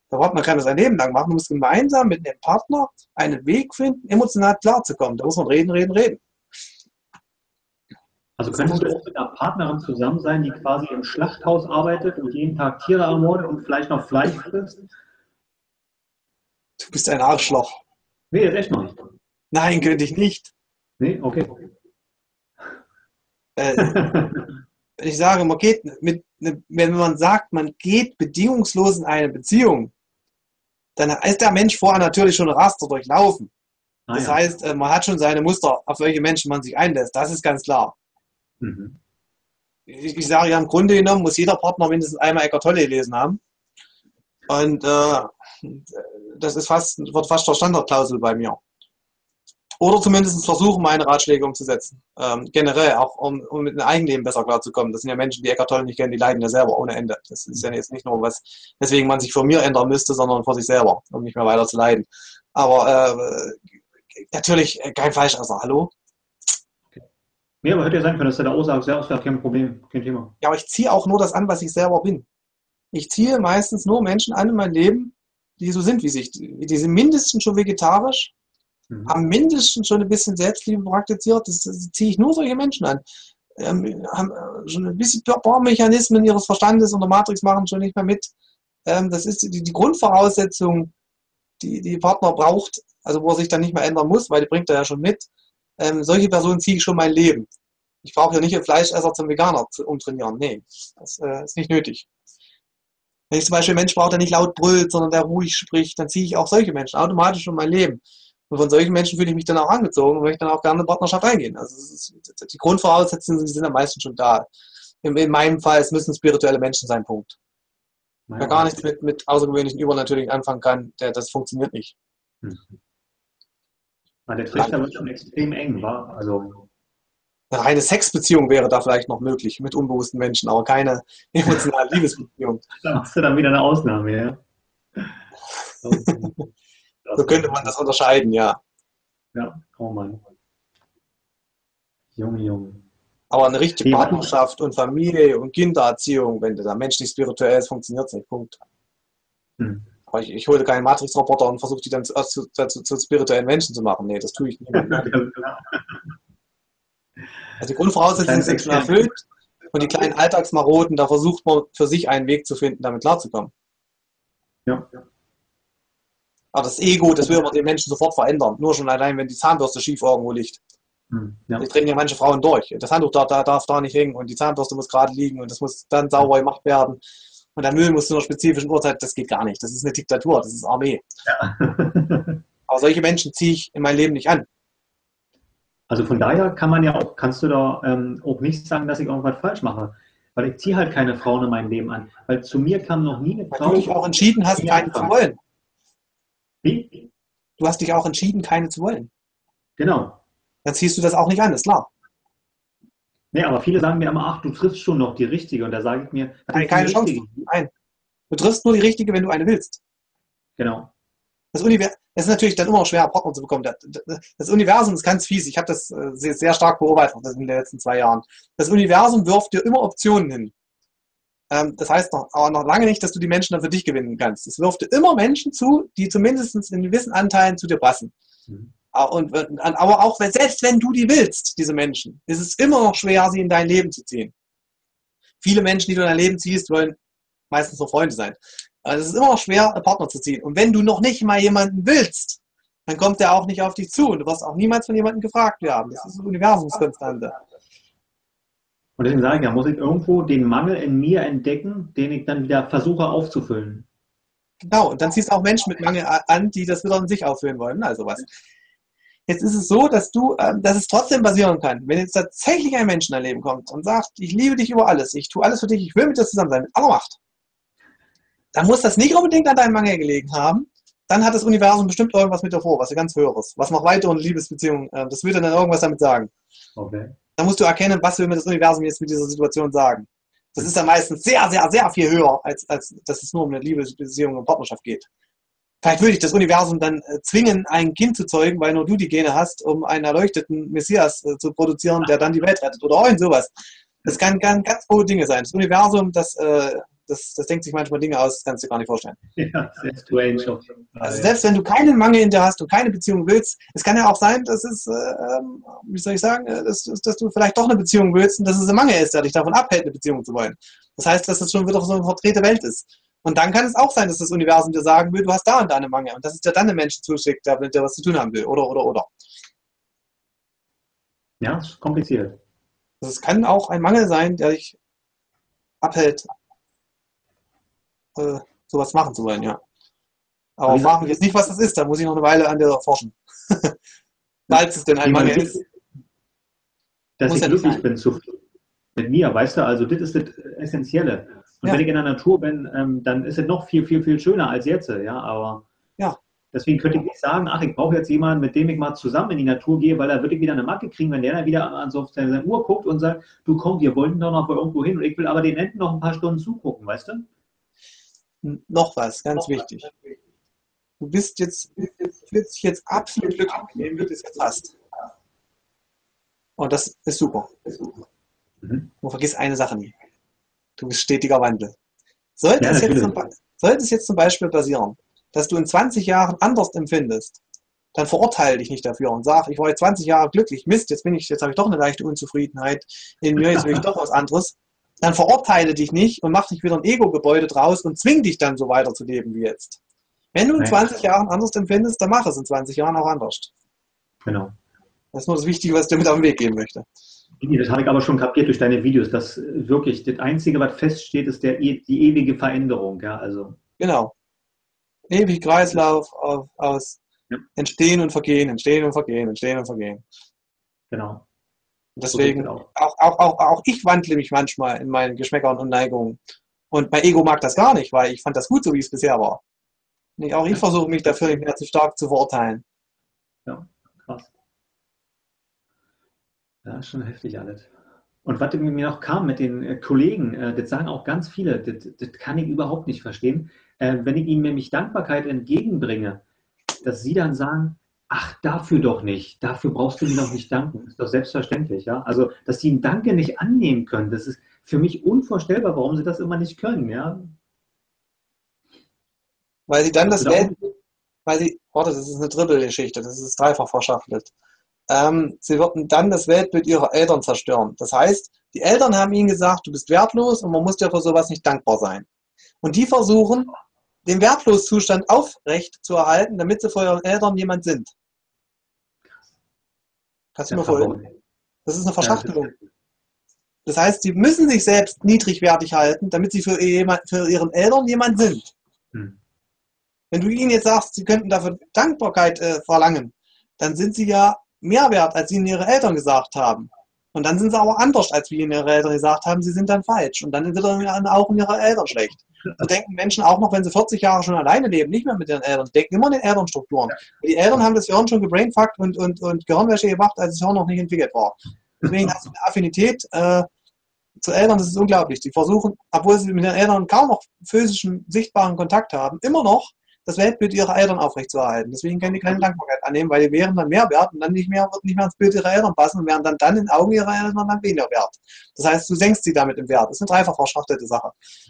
Der Partner kann das ein Leben lang machen. Du musst gemeinsam mit dem Partner einen Weg finden, emotional klarzukommen. Da muss man reden, reden, reden. Also könntest du auch mit einer Partnerin zusammen sein, die quasi im Schlachthaus arbeitet und jeden Tag Tiere ermordet und vielleicht noch Fleisch frisst? Du bist ein Arschloch. Nee, jetzt echt noch nicht. Nein, könnte ich nicht. Nee, okay. Ich sage, man geht wenn man sagt, man geht bedingungslos in eine Beziehung, dann ist der Mensch vorher natürlich schon ein Raster durchlaufen. Das heißt, man hat schon seine Muster, auf welche Menschen man sich einlässt. Das ist ganz klar. Mhm. Ich sage ja, im Grunde genommen muss jeder Partner mindestens einmal Eckart Tolle gelesen haben. Und das ist wird fast der Standardklausel bei mir. Oder zumindest versuchen, meine Ratschläge umzusetzen. Generell, auch um mit dem Eigenleben besser klarzukommen. Das sind ja Menschen, die Eckart Tolle nicht kennen, die leiden ja selber ohne Ende. Das ist ja jetzt nicht nur was, weswegen man sich vor mir ändern müsste, sondern vor sich selber, um nicht mehr weiter zu leiden. Aber natürlich kein Fleischesser, hallo? Nee, aber hätte ja sein können, dass du da aussagst, ja, ist ja kein Problem, kein Thema. Ja, aber ich ziehe auch nur das an, was ich selber bin. Ich ziehe meistens nur Menschen an in mein Leben, die so sind wie sich. Die sind mindestens schon vegetarisch, haben mindestens schon ein bisschen Selbstliebe praktiziert. Das ziehe ich nur solche Menschen an. Haben schon ein bisschen Baumechanismen ihres Verstandes und der Matrix machen schon nicht mehr mit. Das ist die Grundvoraussetzung, die Partner braucht, also wo er sich dann nicht mehr ändern muss, weil die bringt er ja schon mit. Solche Personen ziehe ich schon mein Leben. Ich brauche ja nicht einen Fleischesser zum Veganer umtrainieren. Nee, das ist nicht nötig. Wenn ich zum Beispiel einen Menschen brauche, der nicht laut brüllt, sondern der ruhig spricht, dann ziehe ich auch solche Menschen automatisch in mein Leben. Und von solchen Menschen fühle ich mich dann auch angezogen und möchte dann auch gerne in eine Partnerschaft eingehen. Also die Grundvoraussetzungen sind am meisten schon da. In meinem Fall, es müssen spirituelle Menschen sein, Punkt. Wer gar nichts mit außergewöhnlichen, übernatürlichen anfangen kann, das funktioniert nicht. Der Trichter wird schon extrem eng, war. Also eine reine Sexbeziehung wäre da vielleicht noch möglich mit unbewussten Menschen, aber keine emotionale Liebesbeziehung. Da machst du dann wieder eine Ausnahme, ja. So könnte man das unterscheiden, ja. Ja, oh Mann. Junge. Aber eine richtige Partnerschaft und Familie und Kindererziehung, wenn der Mensch nicht spirituell ist, funktioniert es nicht. Punkt. Aber ich hole keinen Matrix-Roboter und versuche die dann zu spirituellen Menschen zu machen. Nee, das tue ich nicht. Also die Grundvoraussetzungen sind schon erfüllt und die kleinen Alltagsmaroden, da versucht man für sich einen Weg zu finden, damit klarzukommen. Ja. Aber das Ego, das will man den Menschen sofort verändern. Nur schon allein, wenn die Zahnbürste schief irgendwo liegt. Ja. Die drehen ja manche Frauen durch. Das Handtuch darf da nicht hängen und die Zahnbürste muss gerade liegen und das muss dann sauber gemacht werden. Und der Müll muss zu einer spezifischen Uhrzeit, das geht gar nicht. Das ist eine Diktatur, das ist Armee. Ja. Aber solche Menschen ziehe ich in mein Leben nicht an. Also von daher kannst du da auch nicht sagen, dass ich irgendwas falsch mache. Weil ich ziehe halt keine Frauen in meinem Leben an. Weil zu mir kam noch nie eine Frau. Weil du dich auch entschieden hast, keine zu wollen. Wie? Du hast dich auch entschieden, keine zu wollen. Genau. Dann ziehst du das auch nicht an, ist klar. Nee, aber viele sagen mir immer, ach, du triffst schon noch die Richtige. Und da sage ich mir, nein, keine Chance. Nein. Du triffst nur die Richtige, wenn du eine willst. Genau. Das ist natürlich dann immer noch schwer, Partner zu bekommen. Das Universum ist ganz fies. Ich habe das sehr stark beobachtet in den letzten 2 Jahren. Das Universum wirft dir immer Optionen hin. Das heißt aber noch lange nicht, dass du die Menschen dann für dich gewinnen kannst. Es wirft dir immer Menschen zu, die zumindest in gewissen Anteilen zu dir passen. Aber auch selbst wenn du die willst, diese Menschen, ist es immer noch schwer, sie in dein Leben zu ziehen. Viele Menschen, die du in dein Leben ziehst, wollen meistens nur Freunde sein. Also es ist immer noch schwer, einen Partner zu ziehen. Und wenn du noch nicht mal jemanden willst, dann kommt der auch nicht auf dich zu. Und du wirst auch niemals von jemandem gefragt werden. Das ist eine Universumskonstante. Und deswegen sage ich, da muss ich irgendwo den Mangel in mir entdecken, den ich dann wieder versuche aufzufüllen. Genau, und dann ziehst du auch Menschen mit Mangel an, die das wieder in sich auffüllen wollen. Also was. Jetzt ist es so, dass es trotzdem passieren kann. Wenn jetzt tatsächlich ein Mensch in dein Leben kommt und sagt, ich liebe dich über alles, ich tue alles für dich, ich will mit dir zusammen sein, mit aller Macht, dann muss das nicht unbedingt an deinem Mangel gelegen haben. Dann hat das Universum bestimmt irgendwas mit dir vor, was ganz Höheres, was noch weitere Liebesbeziehungen, das will dann irgendwas damit sagen. Okay. Dann musst du erkennen, was will mir das Universum jetzt mit dieser Situation sagen. Das ist dann meistens sehr, sehr, sehr viel höher, als dass es nur um eine Liebesbeziehung und Partnerschaft geht. Vielleicht würde ich das Universum dann zwingen, ein Kind zu zeugen, weil nur du die Gene hast, um einen erleuchteten Messias zu produzieren, der dann die Welt rettet oder irgend sowas. Das kann ganz hohe Dinge sein. Das Universum, das Das denkt sich manchmal Dinge aus, das kannst du dir gar nicht vorstellen. Ja, sehr strange auf jeden Fall. Also selbst wenn du keinen Mangel in dir hast, du keine Beziehung willst, es kann ja auch sein, dass es, wie soll ich sagen, dass du vielleicht doch eine Beziehung willst und dass es ein Mangel ist, der dich davon abhält, eine Beziehung zu wollen. Das heißt, dass es schon wieder so eine verdrehte Welt ist. Und dann kann es auch sein, dass das Universum dir sagen will, du hast da und da eine Mangel und dass es dir dann einen Menschen zuschickt, der mit dir was zu tun haben will. Oder. Ja, ist kompliziert. Also es kann auch ein Mangel sein, der dich abhält, sowas machen zu wollen, ja. Aber frag mich jetzt nicht, was das ist, da muss ich noch eine Weile an dir forschen. Falls es denn ein Mangel ist. Dass ich glücklich bin mit mir, weißt du, also das ist das Essentielle. Und wenn ich in der Natur bin, dann ist es noch viel, viel, viel schöner als jetzt, ja, aber deswegen könnte ich nicht sagen, ach, ich brauche jetzt jemanden, mit dem ich mal zusammen in die Natur gehe, weil da würde ich wieder eine Macke kriegen, wenn der dann wieder an so seine Uhr guckt und sagt, du komm, wir wollten doch noch irgendwo hin und ich will aber den Enten noch ein paar Stunden zugucken, weißt du? Noch was, ganz wichtig. Du fühlst dich jetzt absolut glücklich, wie du das jetzt hast. Und das ist super. Nur vergiss eine Sache nie. Du bist stetiger Wandel. Sollte es jetzt zum Beispiel passieren, dass du in 20 Jahren anders empfindest, dann verurteile dich nicht dafür und sag, ich war jetzt 20 Jahre glücklich, Mist, jetzt habe ich doch eine leichte Unzufriedenheit in mir, jetzt will ich doch was anderes. Dann verurteile dich nicht und mach dich wieder ein Ego-Gebäude draus und zwing dich dann so weiter zu leben wie jetzt. Wenn du in 20 Jahren anders empfindest, dann mach es in 20 Jahren auch anders. Genau. Das ist nur das Wichtige, was ich dir mit auf den Weg geben möchte. Das habe ich aber schon kapiert durch deine Videos, dass wirklich das Einzige, was feststeht, ist die ewige Veränderung. Ja, also. Genau. Ewig Kreislauf aus Entstehen und Vergehen, Entstehen und Vergehen, Entstehen und Vergehen. Genau. Und deswegen, auch ich wandle mich manchmal in meinen Geschmäckern und Neigungen. Und mein Ego mag das gar nicht, weil ich fand das gut, so wie es bisher war. Und auch ich versuche mich dafür nicht mehr zu stark zu verurteilen. Ja, krass. Ja, ist schon heftig alles. Und was mir noch kam mit den Kollegen, das sagen auch ganz viele, das kann ich überhaupt nicht verstehen, wenn ich ihnen nämlich Dankbarkeit entgegenbringe, dass sie dann sagen, ach, dafür doch nicht, dafür brauchst du mir doch nicht danken, das ist doch selbstverständlich, ja. Also, dass sie ein Danke nicht annehmen können, das ist für mich unvorstellbar, warum sie das immer nicht können, ja. Weil sie dann das Weltbild, das ist eine Triple-Geschichte, das ist dreifach verschachtelt. Sie würden dann das Weltbild ihrer Eltern zerstören. Das heißt, die Eltern haben ihnen gesagt, du bist wertlos und man muss dir für sowas nicht dankbar sein. Und die versuchen, den Wertloszustand aufrecht zu erhalten, damit sie vor ihren Eltern jemand sind. Kannst du mir vorstellen? Das ist eine Verschachtelung. Das heißt, sie müssen sich selbst niedrigwertig halten, damit sie für ihren Eltern jemand sind. Wenn du ihnen jetzt sagst, sie könnten dafür Dankbarkeit verlangen, dann sind sie ja mehr wert, als ihnen ihre Eltern gesagt haben. Und dann sind sie aber anders, als wie ihnen ihre Eltern gesagt haben, sie sind dann falsch. Und dann wird dann auch ihre Eltern schlecht. So denken Menschen auch noch, wenn sie 40 Jahre schon alleine leben, nicht mehr mit ihren Eltern, denken immer in den Elternstrukturen. Die Eltern haben das Gehirn schon gebrainfuckt und Gehirnwäsche gemacht, als das Gehirn noch nicht entwickelt war. Deswegen hast du eine Affinität zu Eltern, das ist unglaublich. Die versuchen, obwohl sie mit den Eltern kaum noch physischen, sichtbaren Kontakt haben, immer noch das Weltbild ihrer Eltern aufrechtzuerhalten. Deswegen können die keine Dankbarkeit annehmen, weil die wären dann mehr wert und dann wird nicht mehr ins Bild ihrer Eltern passen und wären dann in Augen ihrer Eltern dann weniger wert. Das heißt, du senkst sie damit im Wert. Das ist eine dreifach verschachtelte Sache.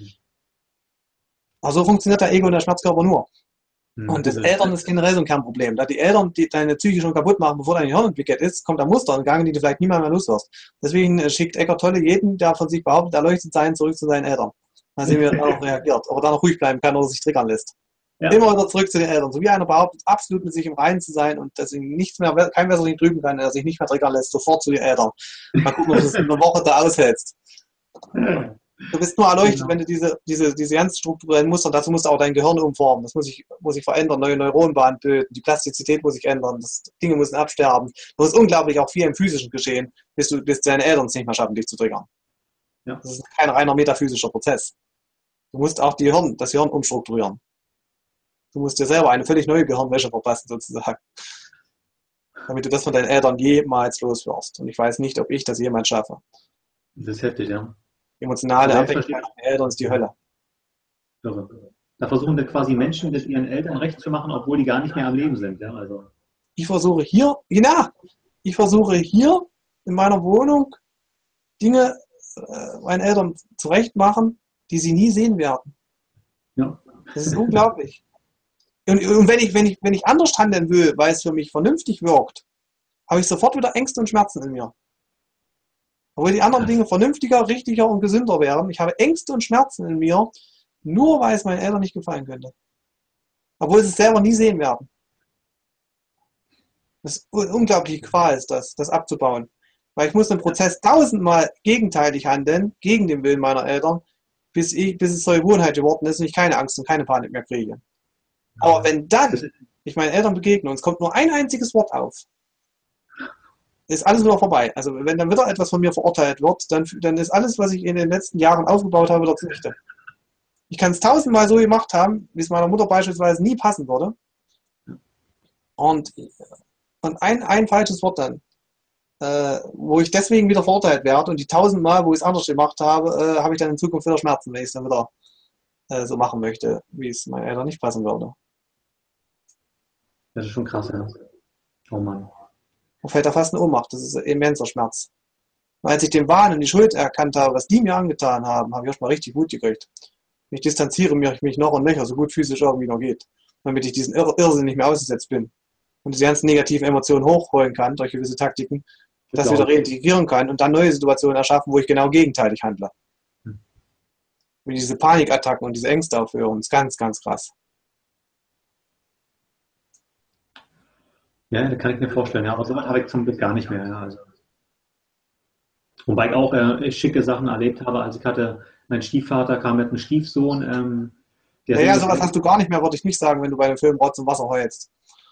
Aber so funktioniert der Ego und der Schmerzkörper nur. Und das Eltern ist generell so ein Kernproblem. Da die Eltern, die deine Psyche schon kaputt machen, bevor dein Gehirn entwickelt ist, kommt ein Muster in Gang, die du vielleicht niemals mehr los wirst. Deswegen schickt Eckhart Tolle jeden, der von sich behauptet, erleuchtet sein, zurück zu seinen Eltern. Mal sehen, wie er darauf reagiert. Ob er da noch ruhig bleiben kann oder sich triggern lässt. Ja. Immer wieder zurück zu den Eltern. So wie einer behauptet, absolut mit sich im Reinen zu sein und dass ihn nichts mehr, kein Wässerchen trüben kann, der sich nicht mehr triggern lässt, sofort zu den Eltern. Mal gucken, ob du es in einer Woche da aushältst. Du bist nur erleuchtet, wenn du diese ganz strukturellen Muster, dazu musst du auch dein Gehirn umformen. Das muss sich verändern, neue Neuronenbahnen bilden, die Plastizität muss sich ändern, Dinge müssen absterben. Das ist unglaublich auch viel im physischen Geschehen, bis deine Eltern es nicht mehr schaffen, dich zu triggern. Ja. Das ist kein reiner metaphysischer Prozess. Du musst auch das Gehirn umstrukturieren. Du musst dir selber eine völlig neue Gehirnwäsche verpassen, sozusagen. Damit du das von deinen Eltern jemals loswirst. Und ich weiß nicht, ob ich das jemals schaffe. Das ist heftig, ja. Emotionale Abhängigkeit von den Eltern ist die Hölle. Da versuchen wir quasi Menschen, das ihren Eltern recht zu machen, obwohl die gar nicht mehr am Leben sind. Ja, also. Ich versuche hier in meiner Wohnung Dinge meinen Eltern zurecht machen, die sie nie sehen werden. Ja. Das ist unglaublich. Und wenn ich anders handeln will, weil es für mich vernünftig wirkt, habe ich sofort wieder Ängste und Schmerzen in mir. Obwohl die anderen Dinge vernünftiger, richtiger und gesünder wären. Ich habe Ängste und Schmerzen in mir, nur weil es meinen Eltern nicht gefallen könnte. Obwohl sie es selber nie sehen werden. Das ist unglaubliche Qual ist das abzubauen. Weil ich muss im Prozess tausendmal gegenteilig handeln, gegen den Willen meiner Eltern, bis es zur Gewohnheit geworden ist und ich keine Angst und keine Panik mehr kriege. Aber wenn dann ich meinen Eltern begegne und es kommt nur ein einziges Wort auf, ist alles wieder vorbei. Also wenn dann wieder etwas von mir verurteilt wird, dann ist alles, was ich in den letzten Jahren aufgebaut habe, wieder zunichte. Ich kann es tausendmal so gemacht haben, wie es meiner Mutter beispielsweise nie passen würde. Und ein falsches Wort dann, wo ich deswegen wieder verurteilt werde und die tausendmal, wo ich es anders gemacht habe, habe ich dann in Zukunft wieder Schmerzen, wenn ich es dann wieder so machen möchte, wie es meinen Eltern nicht passen würde. Das ist schon krass, ja. Oh Mann. Man fällt da fast in Ohnmacht. Das ist ein immenser Schmerz. Und als ich den Wahn und die Schuld erkannt habe, was die mir angetan haben, habe ich erstmal richtig Wut gekriegt. Ich distanziere mich noch und nöcher, so gut physisch irgendwie noch geht, damit ich diesen Irrsinn nicht mehr ausgesetzt bin. Und diese ganzen negativen Emotionen hochholen kann durch gewisse Taktiken, das wieder reintegrieren kann und dann neue Situationen erschaffen, wo ich genau gegenteilig handle. Wie diese Panikattacken und diese Ängste aufhören. Das ist ganz, ganz krass. Ja, das kann ich mir vorstellen. Ja, aber sowas habe ich zum Glück gar nicht mehr. Ja, also. Wobei ich auch schicke Sachen erlebt habe. Also ich hatte, mein Stiefvater kam mit einem Stiefsohn. Ja, sowas hast du gar nicht mehr, würde ich nicht sagen, wenn du bei dem Film Rotz und Wasser heulst.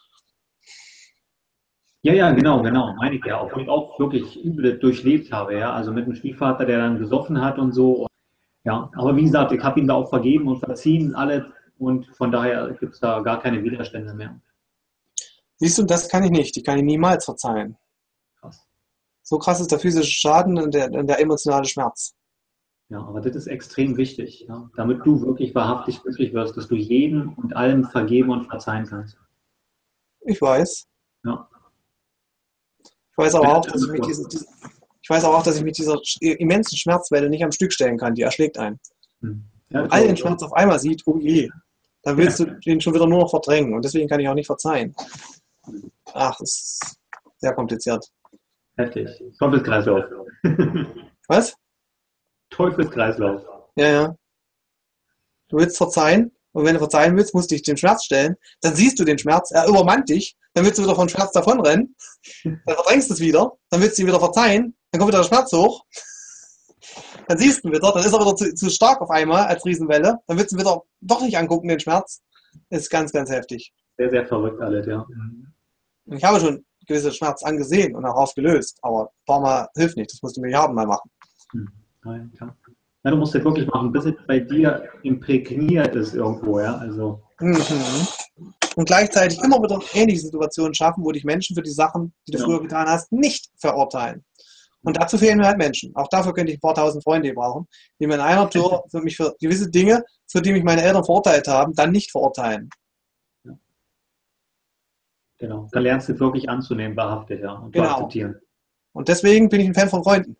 Ja, genau, meine ich ja. Obwohl ich auch wirklich übel durchlebt habe. Ja, also mit einem Stiefvater, der dann gesoffen hat und so. Ja, aber wie gesagt, ich habe ihm da auch vergeben und verziehen, alles. Und von daher gibt es da gar keine Widerstände mehr. Siehst du, das kann ich nicht. Die kann ich niemals verzeihen. Krass. So krass ist der physische Schaden und der emotionale Schmerz. Ja, aber das ist extrem wichtig, ja, damit du wirklich wahrhaftig glücklich wirst, dass du jedem und allem vergeben und verzeihen kannst. Ich weiß. Ja. Ich weiß aber auch, dass ich mit dieser immensen Schmerzwelle nicht am Stück stellen kann. Die erschlägt einen. Ja, all den Schmerz auf einmal sieht, oh je, dann willst du den schon wieder nur noch verdrängen. Und deswegen kann ich auch nicht verzeihen. Ach, das ist sehr kompliziert. Heftig. Teufelskreislauf. Was? Teufelskreislauf. Ja. Du willst verzeihen und wenn du verzeihen willst, musst du dich dem Schmerz stellen. Dann siehst du den Schmerz, er übermannt dich. Dann willst du wieder vom Schmerz davonrennen. Dann verdrängst du es wieder. Dann willst du ihn wieder verzeihen. Dann kommt wieder der Schmerz hoch. Dann siehst du ihn wieder. Dann ist er wieder zu stark auf einmal als Riesenwelle. Dann willst du ihn wieder doch nicht angucken, den Schmerz. Das ist ganz, ganz heftig. Sehr, sehr verrückt alles, ja. Und ich habe schon gewisse Schmerz angesehen und auch aufgelöst. Aber ein paar Mal hilft nicht. Das musst du Milliarden mal machen. Nein, klar. Ja, du musst das wirklich machen, bis es bei dir imprägniert ist irgendwo, ja. Also. Und gleichzeitig immer wieder ähnliche Situationen schaffen, wo dich Menschen für die Sachen, die du früher getan hast, nicht verurteilen. Und dazu fehlen mir halt Menschen. Auch dafür könnte ich ein paar tausend Freunde brauchen, die mir in einer Tour für mich für gewisse Dinge, für die mich meine Eltern verurteilt haben, dann nicht verurteilen. Ja. Genau. Dann lernst du wirklich anzunehmen, wahrhaftig, ja, und zu akzeptieren. Und deswegen bin ich ein Fan von Freunden.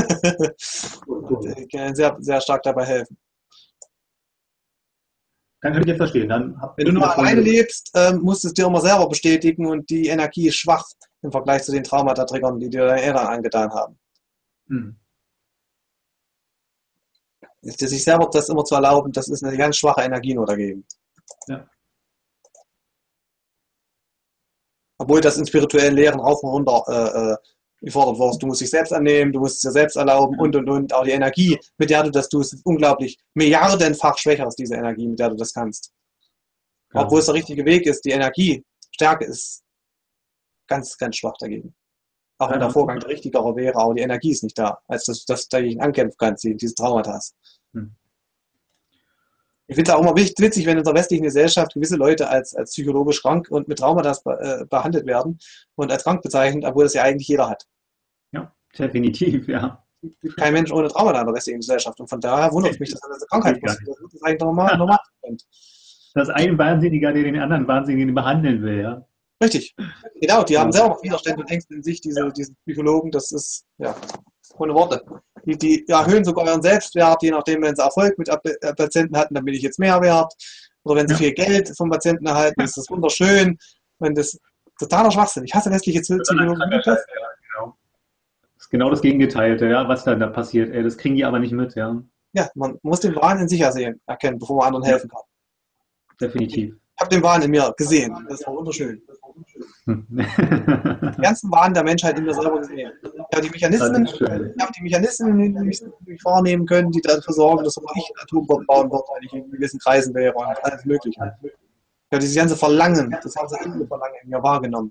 Die können sehr, sehr stark dabei helfen. Dann kann ich jetzt verstehen. Wenn du nur alleine lebst, musst du es dir immer selber bestätigen und die Energie ist schwach im Vergleich zu den Traumata-Triggern, die dir deine Eltern angetan haben. Sich selber das immer zu erlauben, das ist eine ganz schwache Energie nur dagegen. Ja. Obwohl das in spirituellen Lehren rauf und runter gefordert wird. Du musst dich selbst annehmen, du musst es dir selbst erlauben und. Auch die Energie, mit der du das tust, ist unglaublich milliardenfach schwächer als diese Energie, mit der du das kannst. Ja. Obwohl es der richtige Weg ist, die Energiestärke ist ganz, ganz schwach dagegen. Auch wenn der Vorgang der richtigere wäre, aber die Energie ist nicht da, als dass du dagegen ankämpfen kannst, die diese Traumata hast. Ich finde es auch immer witzig, wenn in der westlichen Gesellschaft gewisse Leute als psychologisch krank und mit Traumata behandelt werden und als krank bezeichnet, obwohl das ja eigentlich jeder hat. Ja, definitiv, ja. Es gibt kein Mensch ohne Traumata in der westlichen Gesellschaft und von daher wundert es mich, dass das eine Krankheit ist. Das ist eigentlich normal. Das ist ein Wahnsinniger, der den anderen Wahnsinnigen behandeln will, ja. Richtig. Genau, die haben selber noch Widerstände und Ängste in sich, diese Psychologen, das ist, ja, ohne Worte. Die erhöhen sogar ihren Selbstwert, je nachdem, wenn sie Erfolg mit Patienten hatten, dann bin ich jetzt mehr wert. Oder wenn sie Ja, viel Geld vom Patienten erhalten, ist das wunderschön. Wenn das totaler Schwachsinn. Ich hasse westliche wird dann ein Psychologie. kranker Scheiß, ja, genau. Das ist genau das Gegenteilte, ja, was da passiert. Ey, das kriegen die aber nicht mit, ja. Ja, man muss den Wahn in sich erkennen, bevor man anderen Ja, helfen kann. definitiv. Ich habe den Wahn in mir gesehen. Das war wunderschön. Hm. Den ganzen Wahn der Menschheit in mir selber gesehen. Ich habe die Das Mechanismen, ist schön. die mich wahrnehmen können, die dafür sorgen, dass auch ich einen Atombomben bauen würde, wenn ich in gewissen Kreisen wäre und alles Mögliche. Ja, dieses ganze Verlangen, das ganze innere Verlangen in mir wahrgenommen.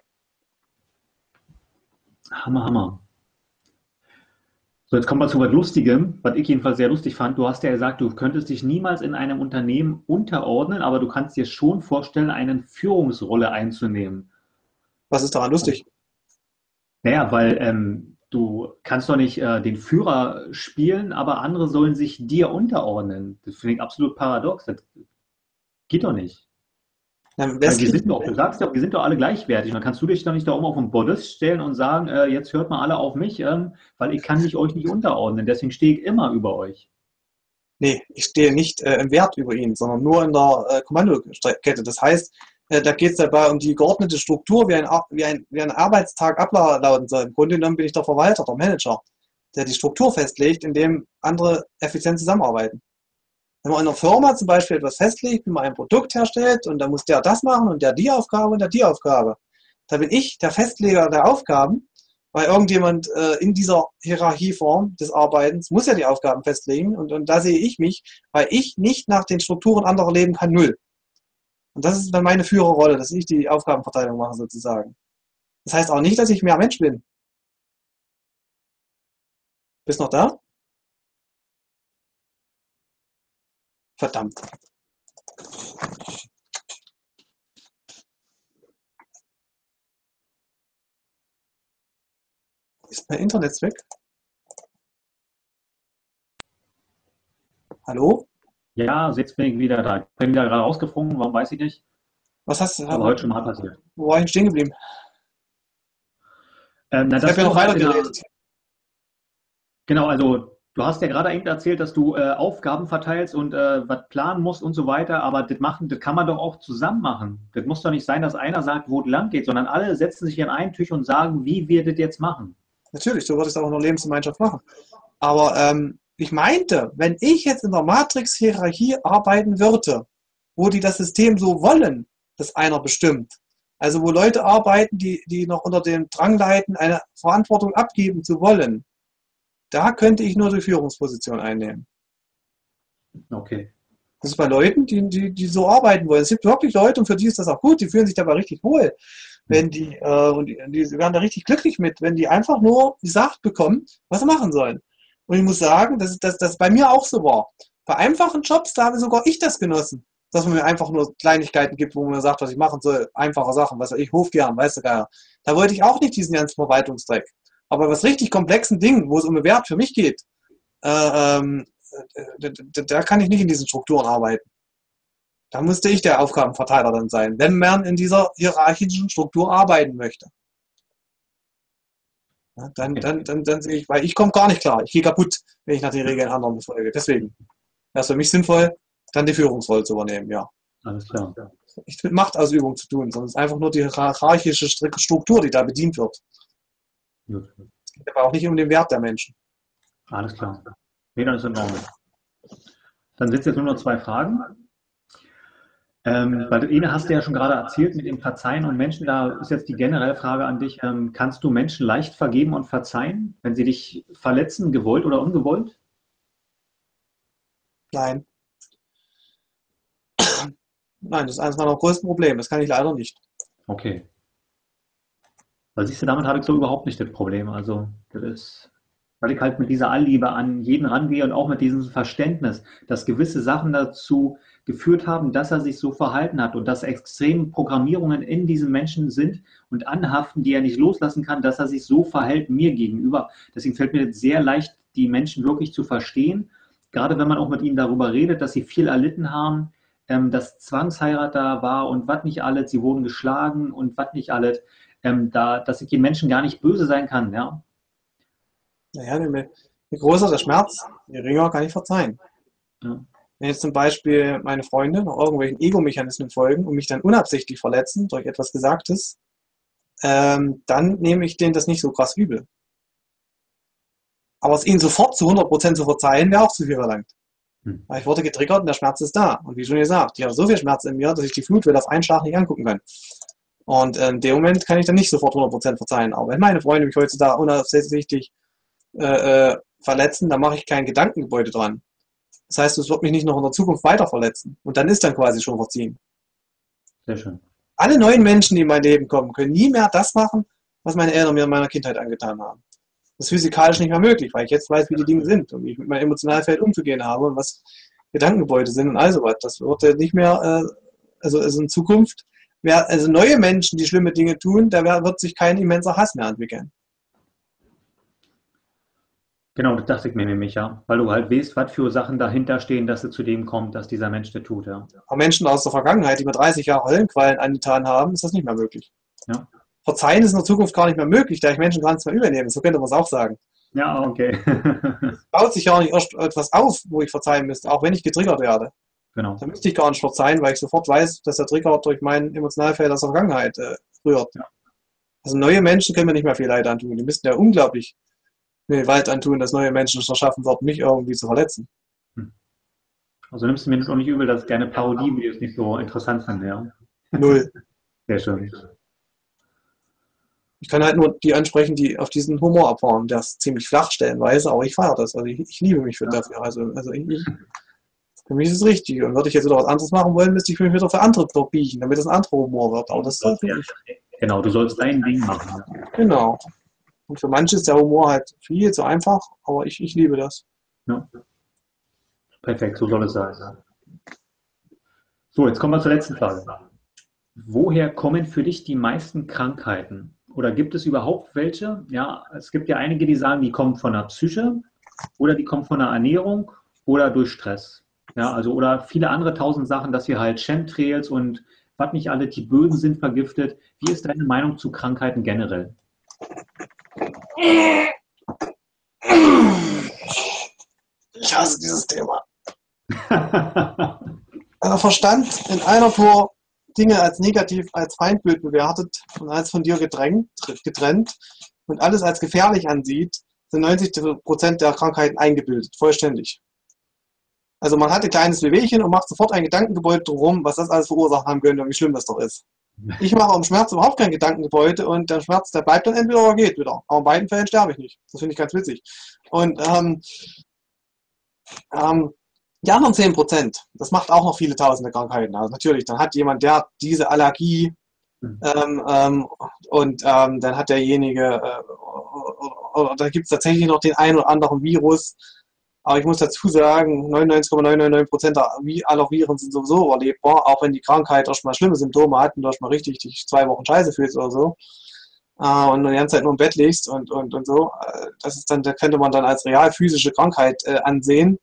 Hammer, Hammer. So, jetzt kommen wir zu was Lustigem, was ich jedenfalls sehr lustig fand. Du hast ja gesagt, du könntest dich niemals in einem Unternehmen unterordnen, aber du kannst dir schon vorstellen, eine Führungsrolle einzunehmen. Was ist daran lustig? Naja, weil du kannst doch nicht den Führer spielen, aber andere sollen sich dir unterordnen. Das finde ich absolut paradox. Das geht doch nicht. Im Weil wir westlichen, sind doch, du sagst ja, wir sind doch alle gleichwertig. Und dann kannst du dich doch nicht da oben auf den Podest stellen und sagen, jetzt hört mal alle auf mich, weil ich kann mich euch nicht unterordnen. Deswegen stehe ich immer über euch. nee, ich stehe nicht im Wert über ihn, sondern nur in der Kommandokette. Das heißt, da geht es dabei um die geordnete Struktur, wie ein Arbeitstag ablaufen soll. Im Grunde genommen bin ich der Verwalter, der Manager, der die Struktur festlegt, in dem andere effizient zusammenarbeiten. Wenn man in einer Firma zum Beispiel etwas festlegt, wie man ein Produkt herstellt und dann muss der das machen und der die Aufgabe und der die Aufgabe. Da bin ich der Festleger der Aufgaben, weil irgendjemand in dieser Hierarchieform des Arbeitens muss ja die Aufgaben festlegen und da sehe ich mich, weil ich nicht nach den Strukturen anderer leben kann, null. Und das ist dann meine Führerrolle, dass ich die Aufgabenverteilung mache sozusagen. Das heißt auch nicht, dass ich mehr Mensch bin. Bist noch da? Verdammt. Ist mein Internet weg? Hallo? Ja, also jetzt bin ich wieder da. Ich bin wieder gerade rausgeflogen, warum weiß ich nicht. Was hast du? Aber heute schon mal passiert. Wo war ich stehen geblieben? Na, Ich habe dass ja noch du halt weiter geredet. genau, also du hast ja gerade eben erzählt, dass du Aufgaben verteilst und was planen musst und so weiter, aber das kann man doch auch zusammen machen. Das muss doch nicht sein, dass einer sagt, wo es lang geht, sondern alle setzen sich an einen Tisch und sagen, wie wir das jetzt machen. Natürlich, so würde ich es auch in der Lebensgemeinschaft machen. Aber ich meinte, wenn ich jetzt in der Matrix-Hierarchie arbeiten würde, wo die das System so wollen, dass einer bestimmt, also wo Leute arbeiten, die noch unter dem Drang leiden, eine Verantwortung abgeben zu wollen, da könnte ich nur die Führungsposition einnehmen. Okay. Das ist bei Leuten, die so arbeiten wollen. Es gibt wirklich Leute, und für die ist das auch gut, die fühlen sich dabei richtig wohl. Wenn und die werden da richtig glücklich mit, wenn die einfach nur gesagt bekommen, was sie machen sollen. Und ich muss sagen, dass das bei mir auch so war. Bei einfachen Jobs, da habe sogar ich das genossen, dass man mir einfach nur Kleinigkeiten gibt, wo man mir sagt, was ich machen soll, einfache Sachen, was weiß ich, Hofgern, weißt du, geil. Da wollte ich auch nicht diesen ganzen Verwaltungsdreck. Aber was richtig komplexen Dingen, wo es um den Wert für mich geht, da kann ich nicht in diesen Strukturen arbeiten. Da müsste ich der Aufgabenverteiler dann sein, wenn man in dieser hierarchischen Struktur arbeiten möchte. Ja, dann sehe ich, weil ich komme gar nicht klar. Ich gehe kaputt, wenn ich nach den Regeln anderen befolge. Deswegen wäre es für mich sinnvoll, dann die Führungsrolle zu übernehmen, ja. Alles klar. Nichts mit Machtausübung zu tun, sondern es ist einfach nur die hierarchische Struktur, die da bedient wird. Gut. Es geht aber auch nicht um den Wert der Menschen. Alles klar. Nee, dann ist in Ordnung. Dann sind jetzt nur noch zwei Fragen. Weil das eine hast du ja schon gerade erzählt mit dem Verzeihen und Menschen, da ist jetzt die generelle Frage an dich, kannst du Menschen leicht vergeben und verzeihen, wenn sie dich verletzen, gewollt oder ungewollt? Nein. Nein, das ist eines meiner größten Probleme. Das kann ich leider nicht. Okay. Weil siehst du, damit habe ich so überhaupt nicht das Problem. Also das ist, weil ich halt mit dieser Allliebe an jeden rangehe und auch mit diesem Verständnis, dass gewisse Sachen dazu geführt haben, dass er sich so verhalten hat und dass extreme Programmierungen in diesem Menschen sind und anhaften, die er nicht loslassen kann, dass er sich so verhält mir gegenüber. Deswegen fällt mir das sehr leicht, die Menschen wirklich zu verstehen, gerade wenn man auch mit ihnen darüber redet, dass sie viel erlitten haben, dass Zwangsheirat da war und was nicht alles, sie wurden geschlagen und was nicht alles, dass ich den Menschen gar nicht böse sein kann, ja. Naja, Je größer der Schmerz, je geringer kann ich verzeihen. Ja. Wenn jetzt zum Beispiel meine Freunde noch irgendwelchen Ego-Mechanismen folgen und mich dann unabsichtlich verletzen durch etwas Gesagtes, dann nehme ich denen das nicht so krass übel. Aber es ihnen sofort zu 100% zu verzeihen, wäre auch zu viel verlangt. Weil ich wurde getriggert und der Schmerz ist da. Und wie schon gesagt, ich habe so viel Schmerz in mir, dass ich die Flutwelle auf einen Schlag nicht angucken kann. Und in dem Moment kann ich dann nicht sofort 100% verzeihen. Aber wenn meine Freunde mich heutzutage unabsichtlich verletzen, dann mache ich kein Gedankengebäude dran. Das heißt, es wird mich nicht noch in der Zukunft weiter verletzen. Und dann ist dann quasi schon verziehen. Sehr schön. Alle neuen Menschen, die in mein Leben kommen, können nie mehr das machen, was meine Eltern mir in meiner Kindheit angetan haben. Das ist physikalisch nicht mehr möglich, weil ich jetzt weiß, wie die Dinge sind und wie ich mit meinem Emotionalfeld umzugehen habe und was Gedankengebäude sind und all sowas. Das wird nicht mehr, also in Zukunft, also neue Menschen, die schlimme Dinge tun, da wird sich kein immenser Hass mehr entwickeln. Genau, das dachte ich mir nämlich, ja. Weil du halt weißt, was für Sachen dahinter stehen, dass es zu dem kommt, dass dieser Mensch das tut, ja. Aber Menschen aus der Vergangenheit, die mir 30 Jahre Höllenqualen angetan haben, ist das nicht mehr möglich. Ja. Verzeihen ist in der Zukunft gar nicht mehr möglich, da ich Menschen gar nichts mehr übernehme. So könnte man es auch sagen. Ja, okay. Baut sich ja auch nicht erst etwas auf, wo ich verzeihen müsste, auch wenn ich getriggert werde. Genau. Da müsste ich gar nicht verzeihen, weil ich sofort weiß, dass der Trigger durch mein Emotionalfeld aus der Vergangenheit rührt. Ja. Also neue Menschen können mir nicht mehr viel Leid antun. Die müssten ja unglaublich viel Leid antun, dass neue Menschen es erschaffen wird, mich irgendwie zu verletzen. Also nimmst du mir das auch nicht übel, dass deine Parodie-Videos nicht so interessant sind, ja? Null. Sehr schön. Ich kann halt nur die ansprechen, die auf diesen Humor abfahren. Der ist ziemlich flach stellenweise, aber ich feiere das. Also ich liebe mich dafür. Also für mich ist es richtig. Und würde ich jetzt wieder was anderes machen wollen, müsste ich mich wieder für andere biegen, damit es ein anderer Humor wird. Aber das ist nicht. Genau, du sollst dein Ding machen. Ja. Genau. Und für manche ist der Humor halt viel zu einfach, aber ich liebe das. Ja. Perfekt, so soll es sein. Ja. So, jetzt kommen wir zur letzten Frage. Woher kommen für dich die meisten Krankheiten? Oder gibt es überhaupt welche? Ja, es gibt ja einige, die sagen, die kommen von der Psyche oder die kommen von der Ernährung oder durch Stress. Ja, also oder viele andere tausend Sachen, dass wir halt Chemtrails und was nicht alle, die Böden sind vergiftet. Wie ist deine Meinung zu Krankheiten generell? Ich hasse dieses Thema. Der Verstand in einer Tour Dinge als negativ, als Feindbild bewertet und als von dir getrennt und alles als gefährlich ansieht, sind 90% der Krankheiten eingebildet, vollständig. Also man hat ein kleines Wehwehchen und macht sofort ein Gedankengebäude drumherum, was das alles verursacht haben könnte und wie schlimm das doch ist. Ich mache um Schmerz überhaupt kein Gedankengebäude und der Schmerz, der bleibt dann entweder oder geht wieder. Aber in beiden Fällen sterbe ich nicht. Das finde ich ganz witzig. Und die anderen 10%, das macht auch noch viele tausende Krankheiten. Also natürlich, dann hat jemand, der hat diese Allergie und dann hat derjenige, oder da gibt es tatsächlich noch den einen oder anderen Virus. Aber ich muss dazu sagen, 99,999% aller Viren sind sowieso überlebbar, auch wenn die Krankheit erstmal schlimme Symptome hat und du erstmal richtig dich 2 Wochen scheiße fühlst oder so. Und die ganze Zeit nur im Bett liegst und so. Das ist dann, das könnte man dann als real physische Krankheit ansehen.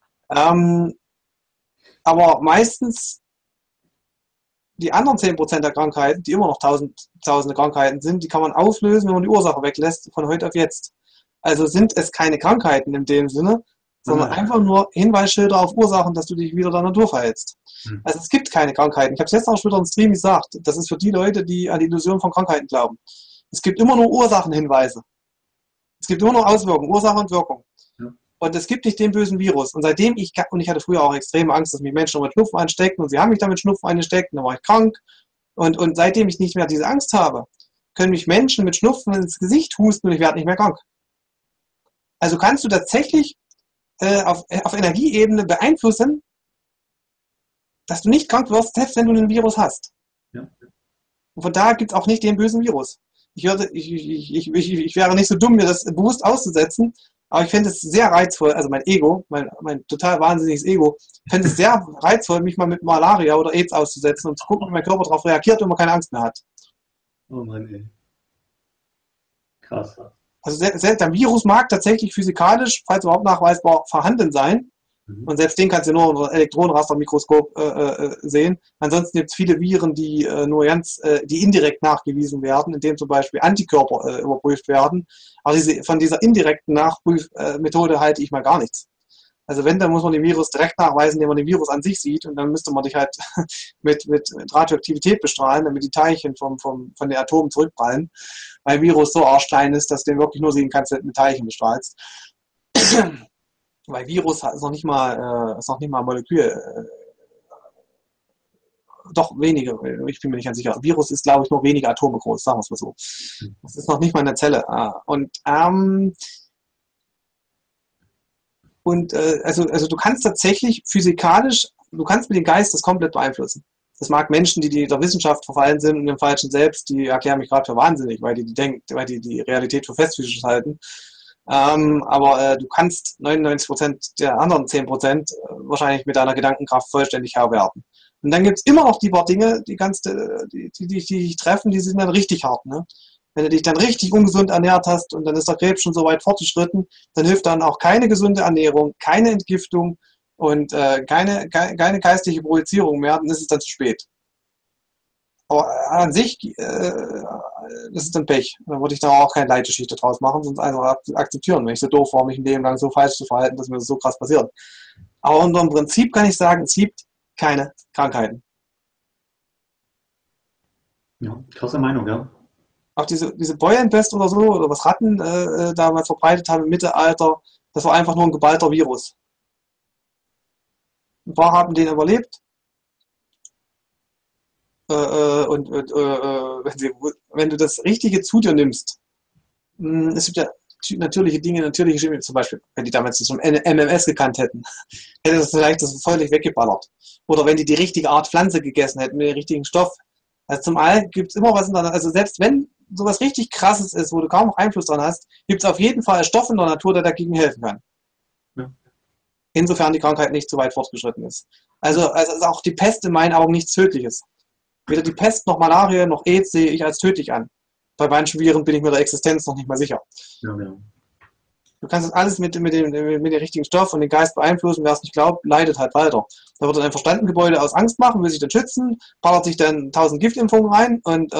Aber meistens die anderen 10% der Krankheiten, die immer noch tausende Krankheiten sind, die kann man auflösen, wenn man die Ursache weglässt, von heute auf jetzt. Also sind es keine Krankheiten in dem Sinne, sondern einfach nur Hinweisschilder auf Ursachen, dass du dich wieder der Natur verhältst. Also es gibt keine Krankheiten. Ich habe es jetzt auch schon wieder im Stream gesagt. Das ist für die Leute, die an die Illusion von Krankheiten glauben. Es gibt immer nur Ursachenhinweise. Es gibt immer nur Auswirkungen, Ursache und Wirkung. Und es gibt nicht den bösen Virus. Und seitdem ich hatte früher auch extreme Angst, dass mich Menschen mit Schnupfen anstecken und sie haben mich damit Schnupfen angesteckt und dann war ich krank. Und seitdem ich nicht mehr diese Angst habe, können mich Menschen mit Schnupfen ins Gesicht husten und ich werde nicht mehr krank. Also kannst du tatsächlich auf Energieebene beeinflussen, dass du nicht krank wirst, selbst wenn du einen Virus hast. Ja. Und von daher gibt es auch nicht den bösen Virus. Ich wäre nicht so dumm, mir das bewusst auszusetzen, aber ich fände es sehr reizvoll, also mein Ego, mein total wahnsinniges Ego, fände es sehr reizvoll, mich mal mit Malaria oder AIDS auszusetzen und zu gucken, wie mein Körper darauf reagiert, wenn man keine Angst mehr hat. Oh Mann, ey. Krass. Also der Virus mag tatsächlich physikalisch, falls überhaupt nachweisbar, vorhanden sein, Und selbst den kannst du nur unter Elektronenrastermikroskop sehen. Ansonsten gibt es viele Viren, die die indirekt nachgewiesen werden, indem zum Beispiel Antikörper überprüft werden. Aber von dieser indirekten Nachprüfmethode halte ich mal gar nichts. Also wenn, dann muss man den Virus direkt nachweisen, indem man den Virus an sich sieht, und dann müsste man dich halt mit Radioaktivität bestrahlen, damit die Teilchen von den Atomen zurückprallen, weil ein Virus so arschklein ist, dass du den wirklich nur sehen kannst, wenn du mit Teilchen bestrahlst. Weil Virus ist noch nicht mal Molekül, doch wenige, ich bin mir nicht ganz sicher. Virus ist, glaube ich, nur wenige Atome groß, sagen wir es mal so. Das ist noch nicht mal eine Zelle. Also du kannst tatsächlich physikalisch, du kannst mit dem Geist das komplett beeinflussen. Das mag Menschen, die der Wissenschaft verfallen sind und dem falschen Selbst, die erklären mich gerade für wahnsinnig, weil die Realität für festphysisch halten. Aber du kannst 99% der anderen 10% wahrscheinlich mit deiner Gedankenkraft vollständig Herr werden. Und dann gibt es immer noch die paar Dinge, die dich treffen, die sind dann richtig hart. Ne? Wenn du dich dann richtig ungesund ernährt hast und dann ist der Krebs schon so weit fortgeschritten, dann hilft dann auch keine gesunde Ernährung, keine Entgiftung und keine geistige Projizierung mehr, dann ist es dann zu spät. Aber an sich, das ist dann Pech. Dann würde ich da auch keine Leitgeschichte draus machen, sonst einfach akzeptieren, wenn ich so doof war, mich ein Leben lang so falsch zu verhalten, dass mir das so krass passiert. Aber unter dem Prinzip kann ich sagen, es gibt keine Krankheiten. Ja, krasse Meinung, ja. Auch diese Beulenpest oder so, oder was Ratten damals verbreitet haben im Mittelalter, das war einfach nur ein geballter Virus. Ein paar haben den überlebt. Wenn du das Richtige zu dir nimmst, es gibt ja natürliche Dinge, natürliche Chemie, zum Beispiel, wenn die damals zum MMS gekannt hätten, hätte das vielleicht das völlig weggeballert. Oder wenn die richtige Art Pflanze gegessen hätten, mit dem richtigen Stoff. Also zum einen gibt es immer was, also selbst wenn sowas richtig Krasses ist, wo du kaum noch Einfluss dran hast, gibt es auf jeden Fall einen Stoff in der Natur, der dagegen helfen kann. Ja. Insofern die Krankheit nicht zu weit fortgeschritten ist. Also ist auch die Pest in meinen Augen nichts Tödliches. Weder die Pest noch Malaria noch AIDS sehe ich als tödlich an. Bei manchen Viren bin ich mir der Existenz noch nicht mal sicher. Ja. Du kannst das alles mit dem richtigen Stoff und dem Geist beeinflussen. Wer es nicht glaubt, leidet halt weiter. Da wird dann ein Verstandengebäude aus Angst machen, will sich dann schützen, ballert sich dann 1000 Giftimpfungen rein und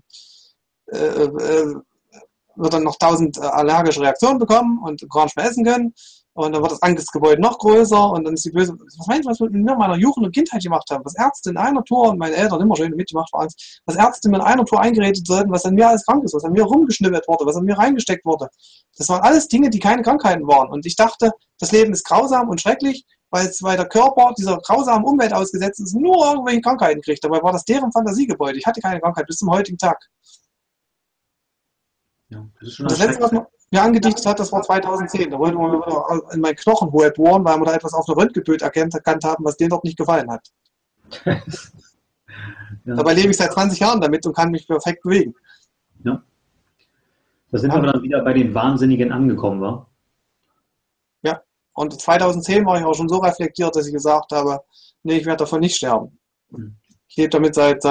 wird dann noch 1000 allergische Reaktionen bekommen und gar nicht mehr essen können. Und dann wird das Angstgebäude noch größer und dann ist die böse. Was meinst du, was mit mir in meiner Jugend und Kindheit gemacht haben? Was Ärzte in einer Tour und meine Eltern immer schön mitgemacht waren, was Ärzte mir in einer Tour eingeredet sollten, was an mir alles krank ist, was an mir rumgeschnippelt wurde, was an mir reingesteckt wurde. Das waren alles Dinge, die keine Krankheiten waren. Und ich dachte, das Leben ist grausam und schrecklich, weil der Körper dieser grausamen Umwelt ausgesetzt ist, nur irgendwelche Krankheiten kriegt. Dabei war das deren Fantasiegebäude. Ich hatte keine Krankheit bis zum heutigen Tag. Ja, das letzte, was man mir angedichtet hat, das war 2010. Da wollte man mir wieder in meinen Knochenhohl bohren, weil wir da etwas auf einer Röntgenbild erkannt haben, was denen dort nicht gefallen hat. Ja. Dabei lebe ich seit 20 Jahren damit und kann mich perfekt bewegen. Ja. Da sind wir dann wieder bei den Wahnsinnigen angekommen, wa? Ja, und 2010 war ich auch schon so reflektiert, dass ich gesagt habe, nee, ich werde davon nicht sterben. Ich lebe damit seit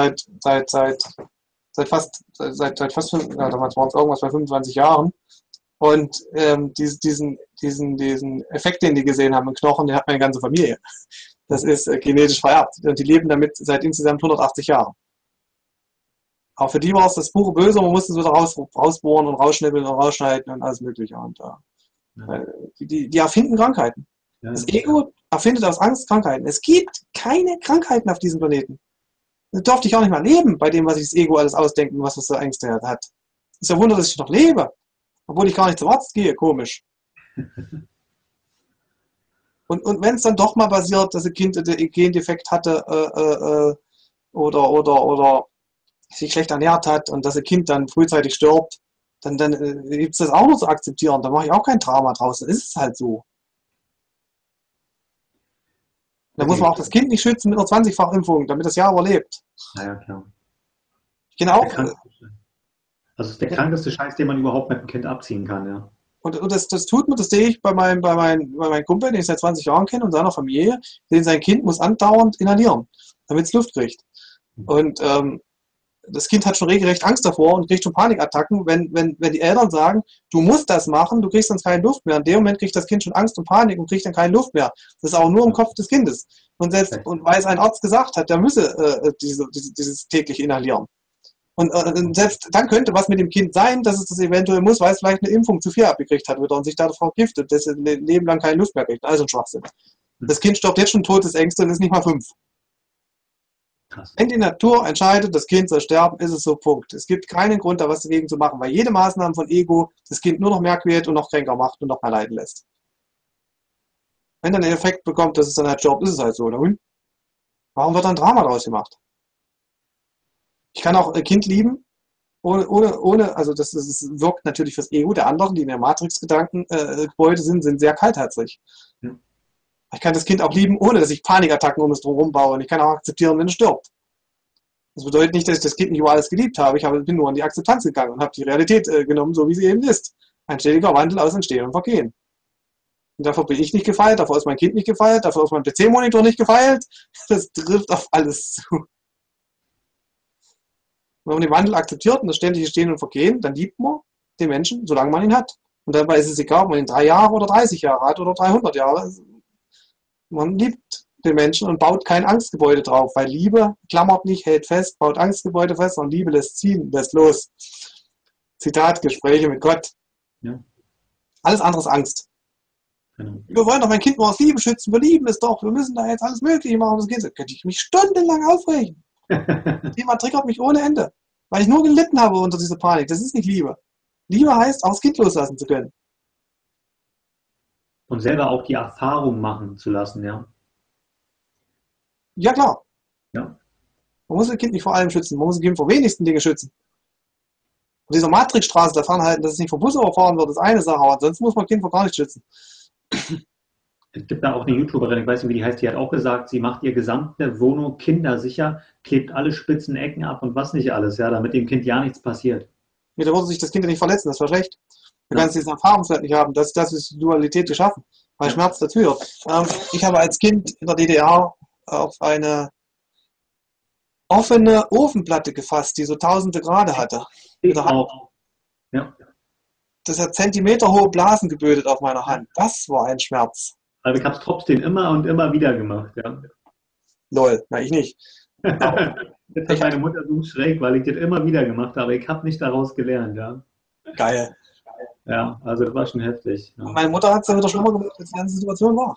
fast, damals waren es irgendwas bei 25 Jahren. Und diesen Effekt, den die gesehen haben im Knochen, den hat meine ganze Familie. Das ist genetisch vererbt. Und die leben damit seit insgesamt 180 Jahren. Auch für die war es das pure Böse, man musste so da rausbohren und rausschnippeln und rausschneiden und alles Mögliche. Und die erfinden Krankheiten. Ja. Das Ego erfindet aus Angst Krankheiten. Es gibt keine Krankheiten auf diesem Planeten. Das durfte ich auch nicht mal leben, bei dem, was sich das Ego alles ausdenkt und was es für Ängste hat. Es ist ja Wunder, dass ich noch lebe. Obwohl ich gar nicht zum Arzt gehe, komisch. Und wenn es dann doch mal passiert, dass ein Kind einen Gendefekt hatte oder sich schlecht ernährt hat und dass ein Kind dann frühzeitig stirbt, dann gibt es das auch nur zu akzeptieren. Da mache ich auch kein Drama draus. Dann ist es halt so. Da muss man auch das Kind nicht schützen mit einer 20-fach-Impfung, damit das Jahr überlebt. Ja, klar. Genau. Das ist der krankeste Scheiß, den man überhaupt mit dem Kind abziehen kann, ja. Und das tut mir, das sehe ich bei meinem Kumpel, den ich seit 20 Jahren kenne und seiner Familie, sein Kind muss andauernd inhalieren, damit es Luft kriegt. Und das Kind hat schon regelrecht Angst davor und kriegt schon Panikattacken, wenn die Eltern sagen, du musst das machen, du kriegst sonst keine Luft mehr. In dem Moment kriegt das Kind schon Angst und Panik und kriegt dann keine Luft mehr. Das ist auch nur im Kopf des Kindes. Und weil es ein Arzt gesagt hat, der müsse dieses täglich inhalieren. Und selbst dann könnte was mit dem Kind sein, dass es das eventuell muss, weil es vielleicht eine Impfung zu viel abgekriegt hat wieder und sich davor vergiftet, dass es ein Leben lang keine Luft mehr kriegt. Also ein Schwachsinn. Das Kind stirbt jetzt schon Todesängste und ist nicht mal 5. Krass. Wenn die Natur entscheidet, das Kind soll sterben, ist es so, Punkt. Es gibt keinen Grund, da was dagegen zu machen, weil jede Maßnahme von Ego das Kind nur noch mehr quält und noch kränker macht und noch mehr leiden lässt. Wenn dann der Effekt bekommt, dass es dann halt stirbt, ist es halt so, oder? Warum wird dann Drama daraus gemacht? Ich kann auch ein Kind lieben, also das wirkt natürlich fürs Ego der anderen, die in der Matrix-Gedanken-Gebäude sind sehr kaltherzig. Ja. Ich kann das Kind auch lieben, ohne dass ich Panikattacken um es drum baue. Und ich kann auch akzeptieren, wenn es stirbt. Das bedeutet nicht, dass ich das Kind nicht über alles geliebt habe. Bin nur an die Akzeptanz gegangen und habe die Realität genommen, so wie sie eben ist. Ein stetiger Wandel aus Entstehen und Vergehen. Und dafür bin ich nicht gefeilt, dafür ist mein Kind nicht gefeilt, dafür ist mein PC-Monitor nicht gefeilt. Das trifft auf alles zu. Wenn man den Wandel akzeptiert und das ständige Stehen und Vergehen, dann liebt man den Menschen, solange man ihn hat. Und dabei ist es egal, ob man ihn 3 Jahre oder 30 Jahre hat oder 300 Jahre. Man liebt den Menschen und baut kein Angstgebäude drauf, weil Liebe klammert nicht, hält fest, baut Angstgebäude fest, sondern Liebe lässt ziehen, lässt los. Zitat, Gespräche mit Gott. Ja. Alles andere ist Angst. Genau. Wir wollen doch mein Kind nur aus Liebe schützen, wir lieben es doch, wir müssen da jetzt alles Mögliche machen. Das geht so. Könnte ich mich stundenlang aufregen. Das Thema triggert mich ohne Ende, weil ich nur gelitten habe unter dieser Panik. Das ist nicht Liebe. Liebe heißt, auch das Kind loslassen zu können. Und selber auch die Erfahrung machen zu lassen, ja. Ja, klar. Ja. Man muss das Kind nicht vor allem schützen. Man muss das Kind vor wenigsten Dingen schützen. Und dieser Matrixstraße davon halten, dass es nicht vom Bus überfahren wird, ist eine Sache. Aber ansonsten muss man das Kind vor gar nicht schützen. Es gibt da auch eine YouTuberin, ich weiß nicht, wie die heißt, die hat auch gesagt, sie macht ihr gesamte Wohnung kindersicher, klebt alle spitzen Ecken ab und was nicht alles, ja, damit dem Kind ja nichts passiert. Ja, da würde sich das Kind ja nicht verletzen, das wäre schlecht. Du kannst diese Erfahrung vielleicht nicht haben. Das ist die Dualität geschaffen, weil Schmerz dazugehört. Ich habe als Kind in der DDR auf eine offene Ofenplatte gefasst, die so tausende Grad hatte. Ich auch. Ja. Das hat zentimeterhohe Blasen gebildet auf meiner Hand. Das war ein Schmerz. Also ich habe es trotzdem immer und immer wieder gemacht, ja. Lol, na ich nicht. Jetzt hat meine Mutter so schräg, weil ich das immer wieder gemacht habe. Ich habe nicht daraus gelernt, ja. Geil. Ja, also das war schon heftig. Ja. Und meine Mutter hat es dann wieder schlimmer gemacht, als die ganze Situation war.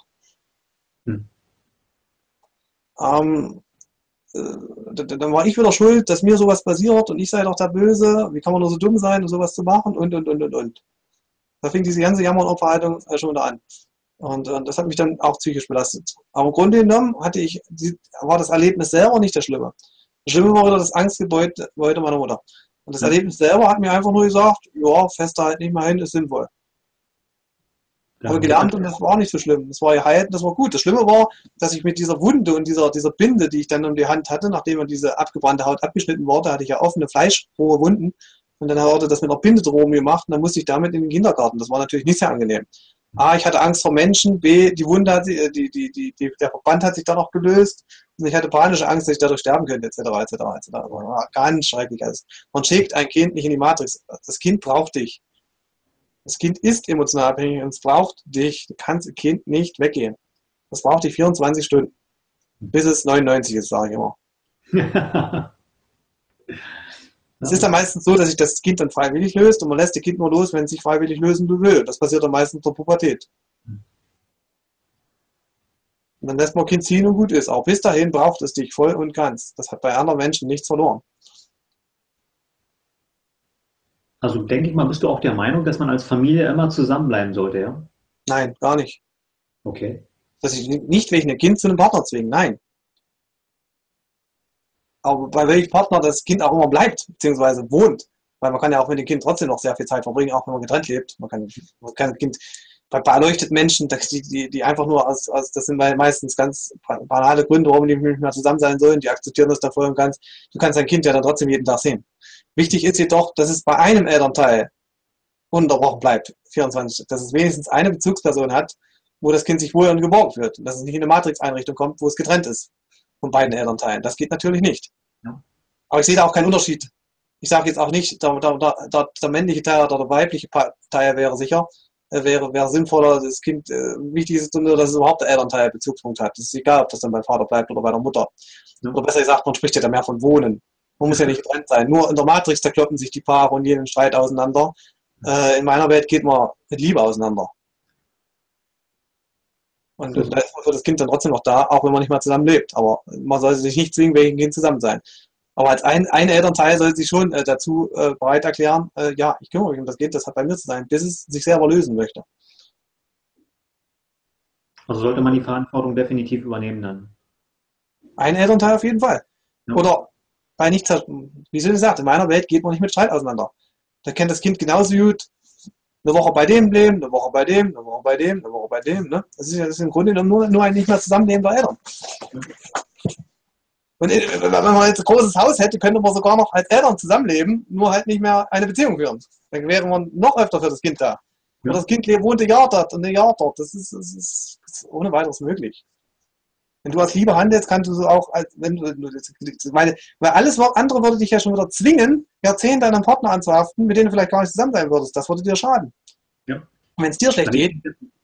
Dann war ich wieder schuld, dass mir sowas passiert und ich sei doch der Böse. Wie kann man nur so dumm sein, um sowas zu machen und. Da fing diese ganze Jammer- und Opferhaltung schon wieder an. Und das hat mich dann auch psychisch belastet. Aber im Grunde genommen war das Erlebnis selber nicht das Schlimme. Das Schlimme war wieder das Angstgebäude meiner Mutter. Und das Erlebnis selber hat mir einfach nur gesagt, ja, fester halt nicht mehr hin, ist sinnvoll. Ich habe gelernt und das war auch nicht so schlimm. Das war geheilt und das war gut. Das Schlimme war, dass ich mit dieser Wunde und dieser Binde, die ich dann um die Hand hatte, nachdem mir diese abgebrannte Haut abgeschnitten wurde, hatte ich ja offene, fleischrohe Wunden. Und dann wurde das mit einer Binde drum gemacht und dann musste ich damit in den Kindergarten. Das war natürlich nicht sehr angenehm. A, ich hatte Angst vor Menschen. B, die Wunde hat sich, der Verband hat sich da noch gelöst. Und ich hatte panische Angst, dass ich dadurch sterben könnte, etc., etc., etc. Das war ganz schrecklich alles. Man schickt ein Kind nicht in die Matrix. Das Kind braucht dich. Das Kind ist emotional abhängig und es braucht dich. Du kannst das Kind nicht weggehen. Das braucht dich 24 Stunden. Bis es 99 ist, sage ich immer. Es ist dann meistens so, dass sich das Kind dann freiwillig löst und man lässt das Kind nur los, wenn es sich freiwillig lösen will. Das passiert dann meistens zur Pubertät. Und dann lässt man Kind ziehen und gut ist. Auch bis dahin braucht es dich voll und ganz. Das hat bei anderen Menschen nichts verloren. Also denke ich mal, bist du auch der Meinung, dass man als Familie immer zusammenbleiben sollte, ja? Nein, gar nicht. Okay. Dass ich nicht wegen einem Kind zu einem Partner zwingen, nein. Aber bei welchem Partner das Kind auch immer bleibt, beziehungsweise wohnt. Weil man kann ja auch mit dem Kind trotzdem noch sehr viel Zeit verbringen, auch wenn man getrennt lebt. Man kann Kind, bei erleuchteten Menschen, die einfach nur das sind meistens ganz banale Gründe, warum die nicht mehr zusammen sein sollen, die akzeptieren das da voll und ganz. Du kannst dein Kind ja dann trotzdem jeden Tag sehen. Wichtig ist jedoch, dass es bei einem Elternteil ununterbrochen bleibt, 24, dass es wenigstens eine Bezugsperson hat, wo das Kind sich wohl und geborgen fühlt. Und dass es nicht in eine Matrix-Einrichtung kommt, wo es getrennt ist von beiden Elternteilen. Das geht natürlich nicht. Ja. Aber ich sehe da auch keinen Unterschied. Ich sage jetzt auch nicht, der männliche Teil oder der weibliche Teil wäre sicher, wäre sinnvoller. Das Kind, wichtig ist nur, dass es überhaupt der Elternteil Bezugspunkt hat. Es ist egal, ob das dann beim Vater bleibt oder bei der Mutter. Ja. Oder besser gesagt, man spricht ja da mehr von Wohnen. Man muss ja nicht getrennt sein. Nur in der Matrix, da kloppen sich die Paare und jeden Streit auseinander. In meiner Welt geht man mit Liebe auseinander. Und da ist man für das Kind dann trotzdem noch da, auch wenn man nicht mal zusammen lebt. Aber man sollte sich nicht zwingen, welchen Kind zusammen sein. Aber als ein Elternteil sollte sich schon dazu bereit erklären, ja, ich kümmere mich um das Kind, das hat bei mir zu sein, bis es sich selber lösen möchte. Also sollte man die Verantwortung definitiv übernehmen dann. Ein Elternteil auf jeden Fall. Ja. Oder bei nichts, wie Sie gesagt, in meiner Welt geht man nicht mit Streit auseinander. Da kennt das Kind genauso gut eine Woche bei dem leben, eine Woche bei dem, eine Woche bei dem, eine Woche bei dem. Ne? Das ist im Grunde genommen nur ein nicht mehr zusammenlebender Eltern. Und wenn man jetzt ein großes Haus hätte, könnte man sogar noch als Eltern zusammenleben, nur halt nicht mehr eine Beziehung führen. Dann wäre man noch öfter für das Kind da. Ja. Und das Kind wohnt ein Jahr dort und ein Jahr dort. Das ist ohne weiteres möglich. Wenn du als Liebe handelst, kannst du so auch, weil alles andere würde dich ja schon wieder zwingen, Jahrzehnte an einem Partner anzuhaften, mit denen du vielleicht gar nicht zusammen sein würdest. Das würde dir schaden. Ja. Und wenn es dir schlecht geht,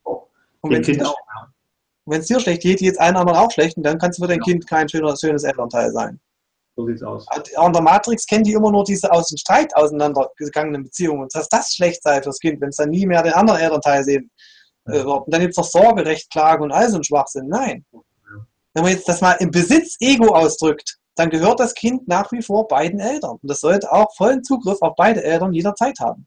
wenn es dir schlecht geht, geht es allen anderen auch schlecht, und dann kannst du für dein Kind kein schönes Elternteil sein. So sieht's aus. Und der Matrix kennen die immer nur diese aus dem Streit auseinandergegangenen Beziehungen. Und dass das schlecht sei fürs Kind, wenn es dann nie mehr den anderen Elternteil sehen wird. Und dann gibt es noch Sorgerecht, Klagen und all so ein Schwachsinn. Nein. Wenn man jetzt das mal im Besitz-Ego ausdrückt, dann gehört das Kind nach wie vor beiden Eltern. Und das sollte auch vollen Zugriff auf beide Eltern jederzeit haben.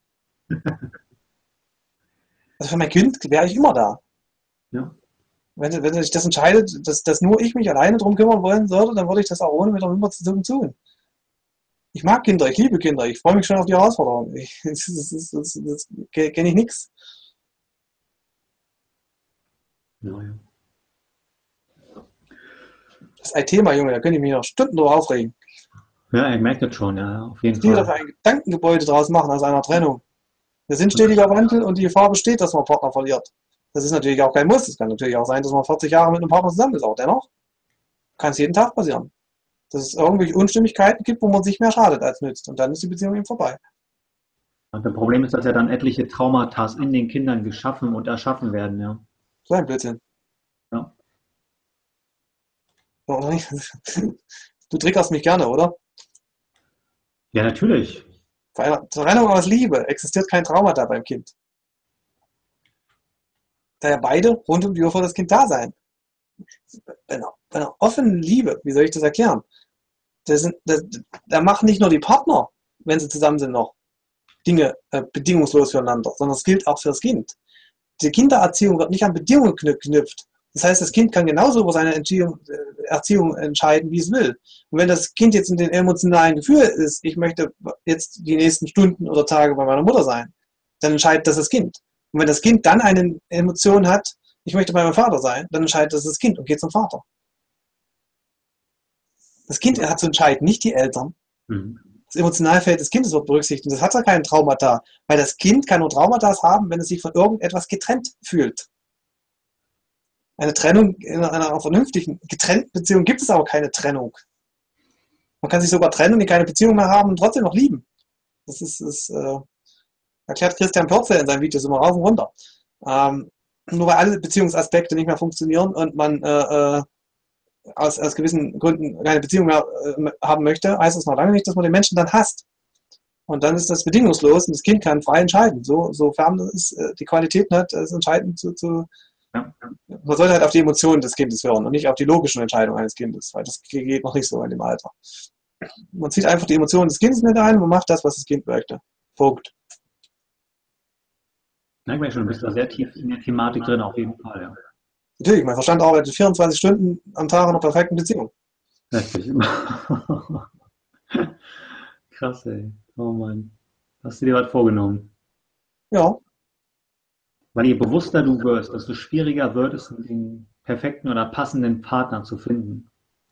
Also für mein Kind wäre ich immer da. Ja. Wenn sich das entscheidet, dass nur ich mich alleine drum kümmern wollen sollte, dann würde ich das auch ohne mit der Wimper zu tun. Ich mag Kinder, ich liebe Kinder, ich freue mich schon auf die Herausforderung. Das kenne ich nichts. Ja. Das ist ein Thema, Junge, da könnte ich mich noch Stunden drüber aufregen. Ja, ich merke das schon, ja, auf jeden Die Fall. dafür ein Gedankengebäude draus machen aus einer Trennung. Wir sind stetiger Wandel und die Gefahr besteht, dass man einen Partner verliert. Das ist natürlich auch kein Muss. Es kann natürlich auch sein, dass man 40 Jahre mit einem Partner zusammen ist. Auch dennoch kann es jeden Tag passieren. Dass es irgendwelche Unstimmigkeiten gibt, wo man sich mehr schadet als nützt. Und dann ist die Beziehung eben vorbei. Und das Problem ist, dass ja dann etliche Traumata in den Kindern geschaffen und erschaffen werden, ja. So ein Blödsinn. Ja. Du triggerst mich gerne, oder? Ja, natürlich. Bei einer Trennung aus Liebe existiert kein Traumata beim Kind. Daher beide rund um die Uhr für das Kind da sein. Bei einer offenen Liebe, wie soll ich das erklären? Da machen nicht nur die Partner, wenn sie zusammen sind, noch Dinge bedingungslos füreinander, sondern es gilt auch für das Kind. Die Kindererziehung wird nicht an Bedingungen geknüpft. Das heißt, das Kind kann genauso über seine Erziehung entscheiden, wie es will. Und wenn das Kind jetzt in den emotionalen Gefühl ist, ich möchte jetzt die nächsten Stunden oder Tage bei meiner Mutter sein, dann entscheidet das Kind. Und wenn das Kind dann eine Emotion hat, ich möchte bei meinem Vater sein, dann entscheidet das Kind und geht zum Vater. Das Kind hat zu entscheiden, nicht die Eltern. Das Emotionalfeld des Kindes wird berücksichtigt. Das hat ja keinen Traumata, weil das Kind kann nur Traumata haben, wenn es sich von irgendetwas getrennt fühlt. Eine Trennung in einer vernünftigen, getrennten Beziehung gibt es aber keine Trennung. Man kann sich sogar trennen und keine Beziehung mehr haben und trotzdem noch lieben. Das erklärt Christian Pörzel in seinen Videos immer rauf und runter. Nur weil alle Beziehungsaspekte nicht mehr funktionieren und man aus gewissen Gründen keine Beziehung mehr haben möchte, heißt das noch lange nicht, dass man den Menschen dann hasst. Und dann ist das bedingungslos und das Kind kann frei entscheiden. Sofern es die Qualitäten hat, es entscheidend man sollte halt auf die Emotionen des Kindes hören und nicht auf die logischen Entscheidungen eines Kindes, weil das geht noch nicht so in dem Alter. Man zieht einfach die Emotionen des Kindes mit ein und macht das, was das Kind möchte. Punkt. Ich merke schon, du bist da sehr tief in der Thematik drin, auf jeden Fall, ja. Natürlich, mein Verstand arbeitet 24 Stunden am Tag in einer perfekten Beziehung. Richtig. Krass, ey. Oh Mann. Hast du dir was vorgenommen? Ja. Weil je bewusster du wirst, desto schwieriger wird es, den perfekten oder passenden Partner zu finden.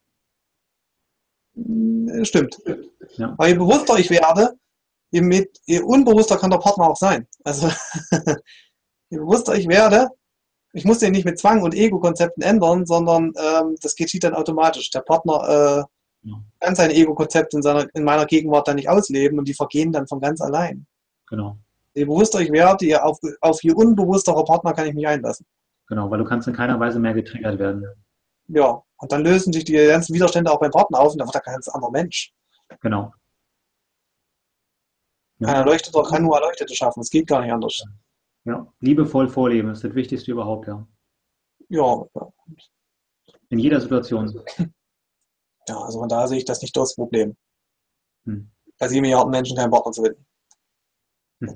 Stimmt. Ja. Aber je bewusster ich werde, je unbewusster kann der Partner auch sein. Also je bewusster ich werde, ich muss den nicht mit Zwang und Ego-Konzepten ändern, sondern das geschieht dann automatisch. Der Partner Ja, kann sein Ego-Konzept in meiner Gegenwart dann nicht ausleben und die vergehen dann von ganz allein. genau. Je bewusster ich werde, auf je unbewussterer Partner kann ich mich einlassen. Genau, weil du kannst in keiner Weise mehr getriggert werden. Ja, und dann lösen sich die ganzen Widerstände auch beim Partner auf und dann wird er kein ganz anderer Mensch. Genau. Kein Ja. Erleuchteter kann nur Erleuchtete schaffen. Es geht gar nicht anders. Ja. Liebevoll vorleben ist das Wichtigste überhaupt, ja. Ja, In jeder Situation. ja, also von daher sehe ich das nicht das Problem. Hm. Bei 7 Milliarden Menschen keinen Partner zu finden. Hm.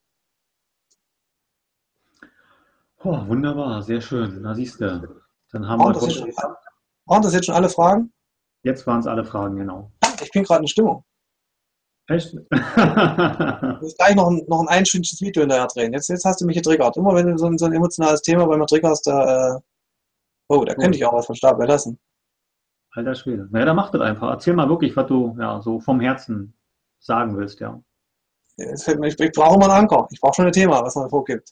Oh, wunderbar, sehr schön. Na siehst du, dann haben Waren wir das jetzt schon alle Fragen? jetzt waren es alle Fragen, genau. Ich bin gerade in Stimmung. Echt? Ich muss gleich noch ein einstündiges Video hinterher drehen. Jetzt hast du mich getriggert. Immer wenn du so ein emotionales Thema bei mir triggerst, da könnte ich auch was vom Stapel lassen. Alter Schwede. Naja, dann mach das einfach. Erzähl mal wirklich, was du ja so vom Herzen sagen willst, ja. Ich brauche immer einen Anker. Ich brauche schon ein Thema, was man vorgibt.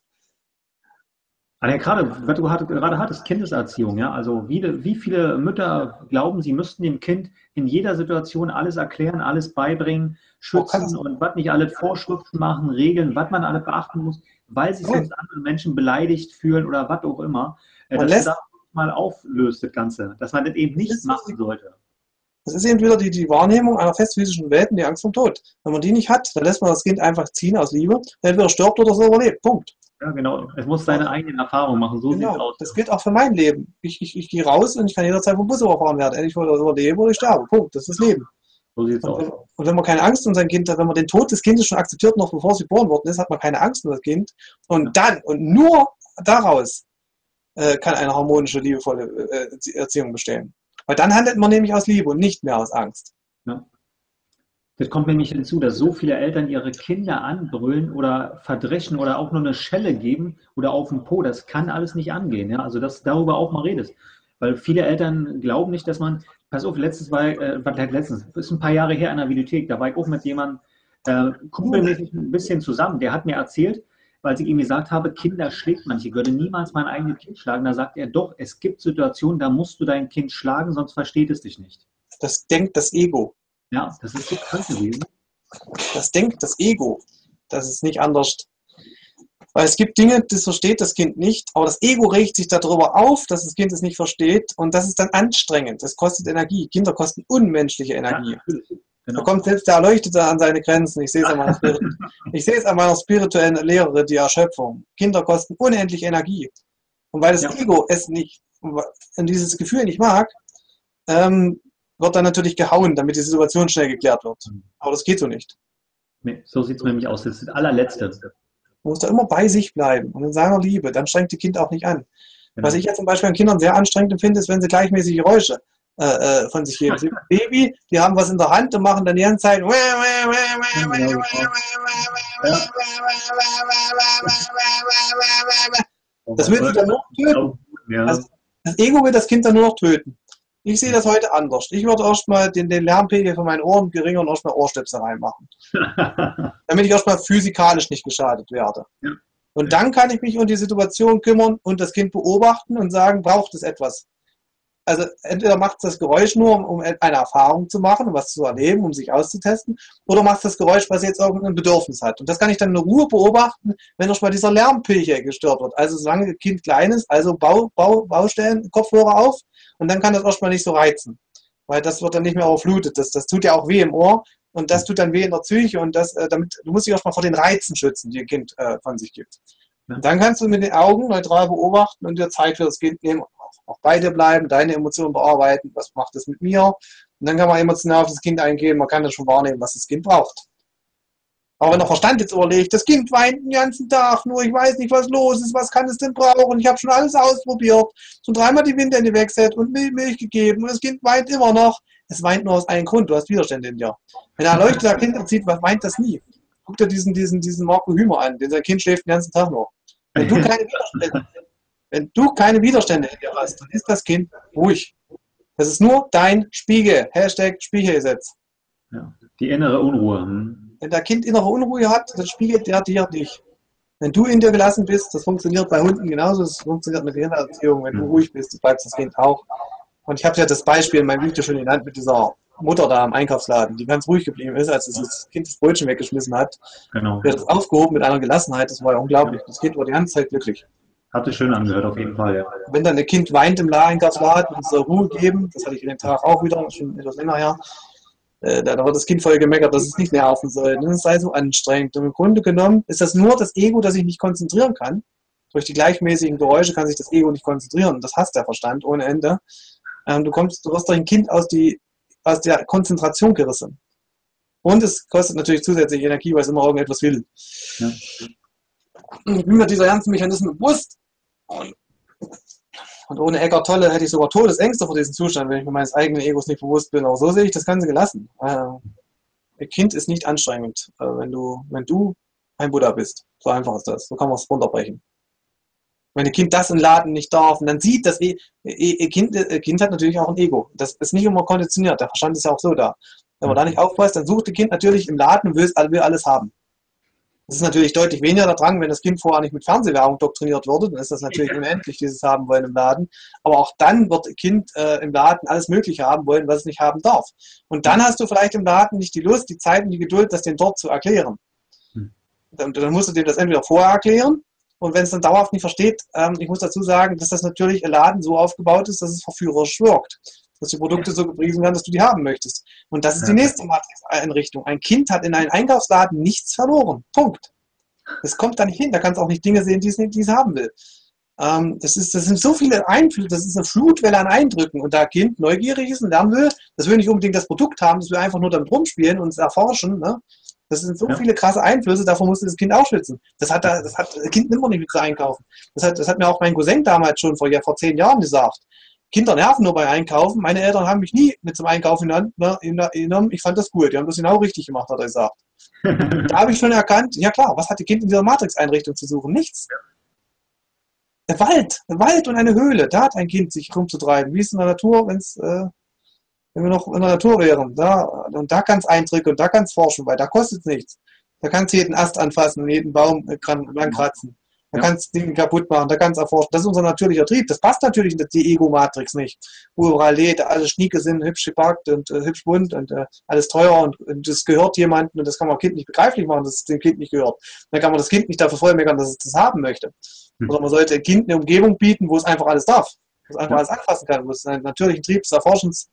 Also gerade, was du gerade hattest, Kindeserziehung, ja. Also wie viele Mütter glauben, sie müssten dem Kind in jeder Situation alles erklären, alles beibringen, schützen und was nicht alles Vorschriften machen, Regeln, was man alles beachten muss, weil sich sonst andere Menschen beleidigt fühlen oder was auch immer. Dass du da mal auflöst, das Ganze, dass man das eben nicht machen sollte. Das ist eben wieder die Wahrnehmung einer festphysischen Welt und die Angst vor Tod. Wenn man die nicht hat, dann lässt man das Kind einfach ziehen aus Liebe, entweder stirbt oder so überlebt. Punkt. Ja, genau. Es muss seine eigenen Erfahrungen machen. So sieht es aus. Das gilt auch für mein Leben. Ich gehe raus und ich kann jederzeit vom Bus überfahren werden. Entweder ich überlebe oder ich sterbe. Punkt. Das ist das Leben. So sieht es aus. Und wenn man keine Angst um sein Kind hat, wenn man den Tod des Kindes schon akzeptiert, noch bevor es geboren worden ist, hat man keine Angst um das Kind. Und dann und nur daraus kann eine harmonische, liebevolle Erziehung bestehen. Weil dann handelt man nämlich aus Liebe und nicht mehr aus Angst. Ja. Das kommt nämlich hinzu, dass so viele Eltern ihre Kinder anbrüllen oder verdreschen oder auch nur eine Schelle geben oder auf den Po. Das kann alles nicht angehen. Ja? Also, dass darüber auch mal redest. Weil viele Eltern glauben nicht, dass man, pass auf, letztens, ist ein paar Jahre her in der Videothek, da war ich auch mit jemandem kumpelmäßig ein bisschen zusammen. Der hat mir erzählt, weil ich ihm gesagt habe, Kinder schlägt man. Ich würde niemals mein eigenes Kind schlagen. Da sagt er, doch, es gibt Situationen, da musst du dein Kind schlagen, sonst versteht es dich nicht. Das denkt das Ego. Ja, das ist so krank gewesen. Das denkt das Ego. Das ist nicht anders. Weil es gibt Dinge, das versteht das Kind nicht, aber das Ego regt sich darüber auf, dass das Kind es nicht versteht und das ist dann anstrengend. Das kostet Energie. Kinder kosten unmenschliche Energie. Ja, genau. Da kommt selbst der Erleuchtete an seine Grenzen. Ich sehe es an meiner spirituellen Lehre, die Erschöpfung. Kinder kosten unendlich Energie. Und weil das Ego es nicht, und dieses Gefühl nicht mag, wird dann natürlich gehauen, damit die Situation schnell geklärt wird. Aber das geht so nicht. Nee, so sieht es nämlich aus. Das ist das allerletzte. Man muss da immer bei sich bleiben und in seiner Liebe. Dann strengt die Kind auch nicht an. Genau. Was ich jetzt zum Beispiel an Kindern sehr anstrengend empfinde, ist, wenn sie gleichmäßige Geräusche von sich geben. Baby, die haben was in der Hand und machen dann die ganze Zeit. Das will sie dann nur töten. Also das Ego will das Kind dann nur noch töten. Ich sehe das heute anders. Ich würde erstmal den Lärmpegel von meinen Ohren geringer und erstmal Ohrstöpsel reinmachen. Damit ich erstmal physikalisch nicht geschadet werde. Ja. Und dann kann ich mich um die Situation kümmern und das Kind beobachten und sagen, braucht es etwas? Also entweder macht es das Geräusch nur, um eine Erfahrung zu machen, um was zu erleben, um sich auszutesten, oder macht es das Geräusch, was jetzt irgendein Bedürfnis hat. Und das kann ich dann in Ruhe beobachten, wenn erstmal dieser Lärmpegel gestört wird. Also solange das Kind klein ist, also Baustellen, Kopfhörer auf, und dann kann das erstmal nicht so reizen. Weil das wird dann nicht mehr überflutet. Das tut ja auch weh im Ohr und das tut dann weh in der Psyche und du musst dich erstmal vor den Reizen schützen, die ein Kind von sich gibt. Und dann kannst du mit den Augen neutral beobachten und dir Zeit für das Kind nehmen, auch bei dir bleiben, deine Emotionen bearbeiten, was macht das mit mir? Und dann kann man emotional auf das Kind eingehen, man kann das schon wahrnehmen, was das Kind braucht. Aber wenn der Verstand jetzt überlegt, das Kind weint den ganzen Tag, nur ich weiß nicht, was los ist, was kann es denn brauchen, ich habe schon alles ausprobiert, schon 3-mal die Windel gewechselt und Milch gegeben und das Kind weint immer noch. Es weint nur aus einem Grund, du hast Widerstände in dir. Wenn er erleuchteter Kind erzieht, was weint das nie? Guck dir diesen Marco Hümer an, denn sein Kind schläft den ganzen Tag nur. Wenn du keine Widerstände in dir hast, dann ist das Kind ruhig. Das ist nur dein Spiegel. #Spiegelgesetz. Ja, die innere Unruhe. Wenn der Kind innere Unruhe hat, dann spiegelt der dir dich. Wenn du in dir gelassen bist, das funktioniert bei Hunden genauso, das funktioniert mit Kindererziehung. Wenn du ruhig bist, das bleibt das Kind auch. Und ich habe ja das Beispiel in meinem Video schon genannt mit dieser Mutter da im Einkaufsladen, die ganz ruhig geblieben ist, als das Kind das Brötchen weggeschmissen hat. Genau. Die hat das aufgehoben mit einer Gelassenheit, das war ja unglaublich. Das Kind war die ganze Zeit glücklich. Hat sich schön angehört, auf jeden Fall, ja. Wenn dann ein Kind weint im Einkaufsladen und es soll Ruhe geben, das hatte ich in dem Tag auch wieder, schon etwas länger her, da wird das Kind voll gemeckert, dass es nicht nerven soll. Das sei so anstrengend. Und im Grunde genommen ist das nur das Ego, das sich nicht konzentrieren kann. Durch die gleichmäßigen Geräusche kann sich das Ego nicht konzentrieren. Das hasst der Verstand ohne Ende. Du wirst durch ein Kind aus der Konzentration gerissen. Und es kostet natürlich zusätzlich Energie, weil es immer irgendetwas will. Ja. Ich bin mir dieser ganzen Mechanismen bewusst. Und ohne Eckhart Tolle hätte ich sogar Todesängste vor diesem Zustand, wenn ich mir meines eigenen Egos nicht bewusst bin. Aber so sehe ich das Ganze gelassen. Ein Kind ist nicht anstrengend, wenn du ein Buddha bist. So einfach ist das. So kann man es runterbrechen. Wenn ein Kind das im Laden nicht darf und dann sieht, das Kind hat natürlich auch ein Ego. Das ist nicht immer konditioniert. Der Verstand ist ja auch so da. Wenn man da nicht aufpasst, dann sucht das Kind natürlich im Laden und will alles haben. Das ist natürlich deutlich weniger der Drang, wenn das Kind vorher nicht mit Fernsehwerbung doktriniert wurde, dann ist das natürlich unendlich, dieses haben wollen im Laden. Aber auch dann wird das Kind im Laden alles Mögliche haben wollen, was es nicht haben darf. Und dann hast du vielleicht im Laden nicht die Lust, die Zeit und die Geduld, das dem dort zu erklären. Dann musst du dem das entweder vorher erklären, und wenn es dann dauerhaft nicht versteht, ich muss dazu sagen, dass das natürlich ein Laden so aufgebaut ist, dass es verführerisch wirkt. Dass die Produkte so gepriesen werden, dass du die haben möchtest. Und das ist die nächste Matrix-Einrichtung. Ein Kind hat in einem Einkaufsladen nichts verloren. Punkt. Es kommt da nicht hin. Da kannst du auch nicht Dinge sehen, die es haben will. Das sind so viele Einflüsse, das ist eine Flutwelle an Eindrücken. Und da ein Kind neugierig ist und lernen will, das will nicht unbedingt das Produkt haben, das will einfach nur damit rumspielen und es erforschen. Ne? Das sind so viele krasse Einflüsse, davor muss das Kind auch schützen. Das Kind nimmt man nicht mit zu einkaufen. Das hat mir auch mein Cousin damals schon vor 10 Jahren gesagt. Kinder nerven nur beim Einkaufen. Meine Eltern haben mich nie mit zum Einkaufen genommen. Ich fand das gut. Die haben das genau richtig gemacht, hat er gesagt. Da habe ich schon erkannt, ja klar, was hat die Kind in dieser Matrix-Einrichtung zu suchen? Nichts. Der Wald und eine Höhle, da hat ein Kind sich rumzutreiben. Wie ist es in der Natur, wenn wir noch in der Natur wären? Da kann es eindrücken und da kann es forschen, weil da kostet es nichts. Da kannst du jeden Ast anfassen, jeden Baum kratzen. Da kannst du Dinge kaputt machen, da kannst du erforschen. Das ist unser natürlicher Trieb. Das passt natürlich in die Ego-Matrix nicht. Wo überall alle Schnieke sind, hübsch gepackt und hübsch bunt und alles teuer und das gehört jemandem und das kann man dem Kind nicht begreiflich machen, dass es dem Kind nicht gehört. Dann kann man das Kind nicht dafür vollmeckern, dass es das haben möchte. Oder man sollte dem Kind eine Umgebung bieten, wo es einfach alles darf. Wo es einfach alles anfassen kann, wo es seinen natürlichen Trieb des Erforschens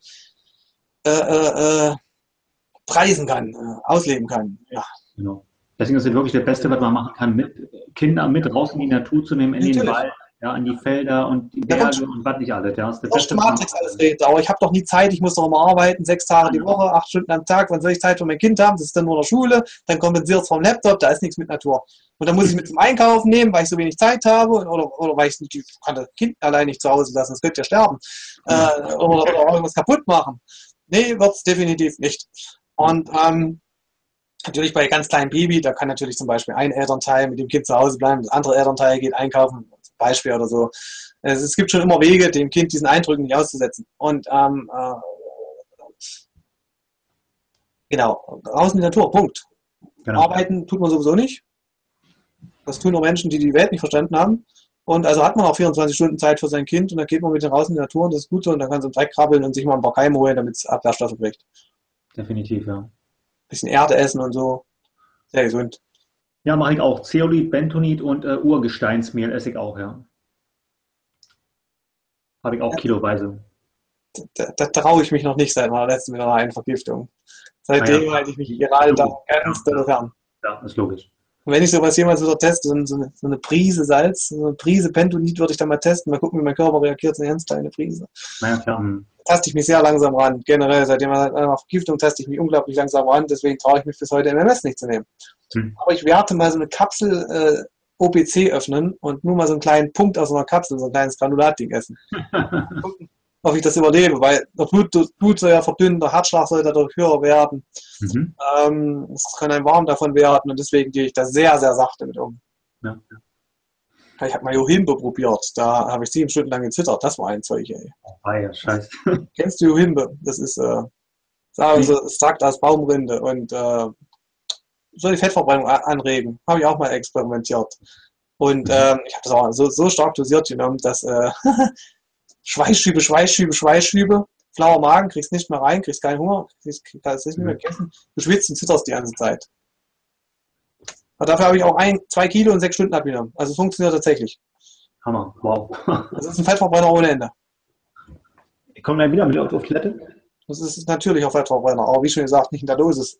preisen kann, ausleben kann. Ja. Genau. Deswegen ist es wirklich das Beste, was man machen kann, Kinder mit raus in die Natur zu nehmen, in den Wald, ja, in die Felder und die Berge und was nicht alles. Ja, das ist das Beste. Matrix alles redet, aber ich habe doch nie Zeit, ich muss doch immer arbeiten, 6 Tage die Woche, 8 Stunden am Tag, wann soll ich Zeit für mein Kind haben? Das ist dann nur in der Schule, dann kompensiert es vom Laptop, da ist nichts mit Natur. Und dann muss ich mit zum Einkaufen nehmen, weil ich so wenig Zeit habe oder weil ich kann das Kind allein nicht zu Hause lassen, das könnte ja sterben. Oder irgendwas kaputt machen. Nee, wird es definitiv nicht. Und natürlich bei ganz kleinem Baby, da kann natürlich zum Beispiel ein Elternteil mit dem Kind zu Hause bleiben, das andere Elternteil geht einkaufen, zum Beispiel oder so. Es gibt schon immer Wege, dem Kind diesen Eindrücken nicht auszusetzen. Und genau, raus in die Natur, Punkt. Genau. Arbeiten tut man sowieso nicht. Das tun nur Menschen, die die Welt nicht verstanden haben. Und also hat man auch 24 Stunden Zeit für sein Kind und dann geht man mit dem raus in die Natur und das ist gut so und dann kann es im Dreck krabbeln und sich mal ein paar Keime holen, damit es Abwehrstoffe kriegt. Definitiv, ja. Bisschen Erde essen und so. Sehr gesund. Ja, mache ich auch. Zeolit, Bentonit und Urgesteinsmehl esse ich auch, ja. Habe ich auch kiloweise. Da traue ich mich noch nicht seit meiner letzten Mineralienvergiftung. Seitdem halte ich mich gerade da ganz fern. Ja, ist logisch. Und wenn ich sowas jemals wieder teste, so eine Prise Salz, so eine Prise Bentonit würde ich dann mal testen, mal gucken, wie mein Körper reagiert, so eine ganz kleine Prise. Ja, klar. Taste ich mich sehr langsam ran. Generell, seitdem einer Vergiftung taste ich mich unglaublich langsam ran, deswegen traue ich mich bis heute MMS nicht zu nehmen. Aber ich werde mal so eine Kapsel OPC öffnen und nur mal so einen kleinen Punkt aus einer Kapsel, so ein kleines Granulatding essen. Gucken, ob ich das überlebe, weil das Blut soll ja verdünnen, der Herzschlag soll dadurch höher werden. Es kann einem warm davon werden und deswegen gehe ich da sehr, sehr sachte mit um. Ja. Ich habe mal Johimbe probiert, da habe ich 7 Stunden lang gezittert, das war ein Zeug, ey. Oh ja, scheiße. Kennst du Johimbe? Das ist Extrakt aus Baumrinde und soll die Fettverbrennung anregen. Habe ich auch mal experimentiert. Und ich habe das auch so stark dosiert genommen, dass Schweißschübe flauer Magen, kriegst nicht mehr rein, kriegst keinen Hunger, kannst nicht mehr essen, du schwitzt und zitterst die ganze Zeit. Aber dafür habe ich auch 2 Kilo in 6 Stunden abgenommen. Also es funktioniert tatsächlich. Hammer, wow. Das ist ein Fettverbrenner ohne Ende. Ich komme dann wieder mit auf Toilette. Das ist natürlich auch Fettverbrenner, aber wie schon gesagt, nicht in der Dosis.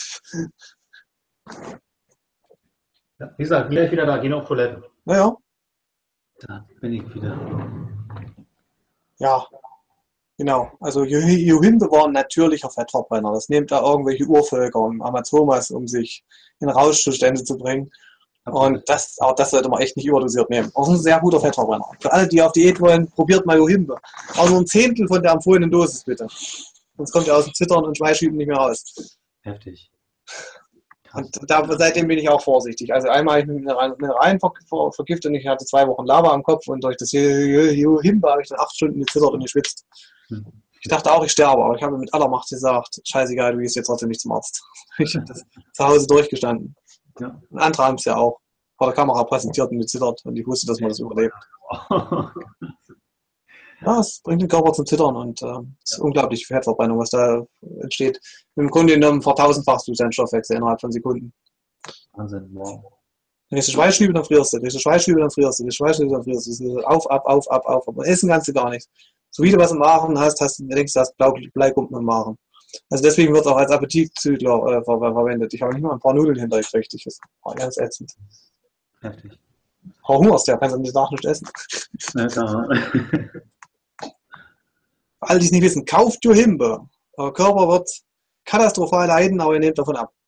Ja, wie gesagt, gleich wieder da, gehen auf Toilette. Naja, Da bin ich wieder. ja, genau. Also Johimbe war ein natürlicher Fettverbrenner. Das nimmt da irgendwelche Urvölker im Amazonas, um sich in Rauschzustände zu bringen. Und auch das sollte man echt nicht überdosiert nehmen. Auch ein sehr guter Fettverbrenner. Für alle, die auf Diät wollen, probiert mal Johimbe. Auch nur ein Zehntel von der empfohlenen Dosis, bitte. Sonst kommt ihr aus dem Zittern und Schweißschieben nicht mehr raus. Heftig. Und seitdem bin ich auch vorsichtig. Also einmal habe ich mich mit Mineralien vergiftet und ich hatte 2 Wochen Lava am Kopf und durch das Johimbe habe ich dann 8 Stunden gezittert und geschwitzt. Ich dachte auch, ich sterbe, aber ich habe mit aller Macht gesagt, scheißegal, du gehst jetzt trotzdem nicht zum Arzt. Ich habe das zu Hause durchgestanden. Ja. Und andere haben es ja auch vor der Kamera präsentiert und gezittert und ich wusste, dass man das überlebt. Ja, es bringt den Körper zum Zittern und es ist unglaublich viel Fettverbrennung, was da entsteht. Im Grunde genommen vertausendfachst du deinen Stoffwechsel innerhalb von Sekunden. Wahnsinn, wow. Wenn du Schweißschübe, dann frierst du. Wenn du Schweißschübe, dann frierst du. Wenn du Schweißschübe, dann frierst du. Auf, ab, auf, ab, auf. Aber essen kannst du gar nicht. So wie du was im Magen hast, denkst du, hast Bleikumpen im Magen. Also deswegen wird es auch als Appetitzügler verwendet. Ich habe nicht mal ein paar Nudeln hintergekriegt. Das war ganz ätzend. Heftig. Auch hungerst ja, kannst du danach nicht essen. Ja, klar. Alle, die es nicht wissen, kauft Johimbe. Euer Körper wird katastrophal leiden, aber ihr nehmt davon ab.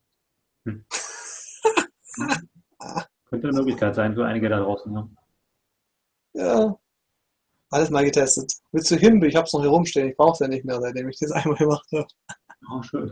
Könnte eine Möglichkeit sein für einige da draußen. Ja. Ja, alles mal getestet. Willst du Himbe? Ich habe es noch hier rumstehen. Ich brauche es ja nicht mehr, seitdem ich das einmal gemacht habe. Oh, schön.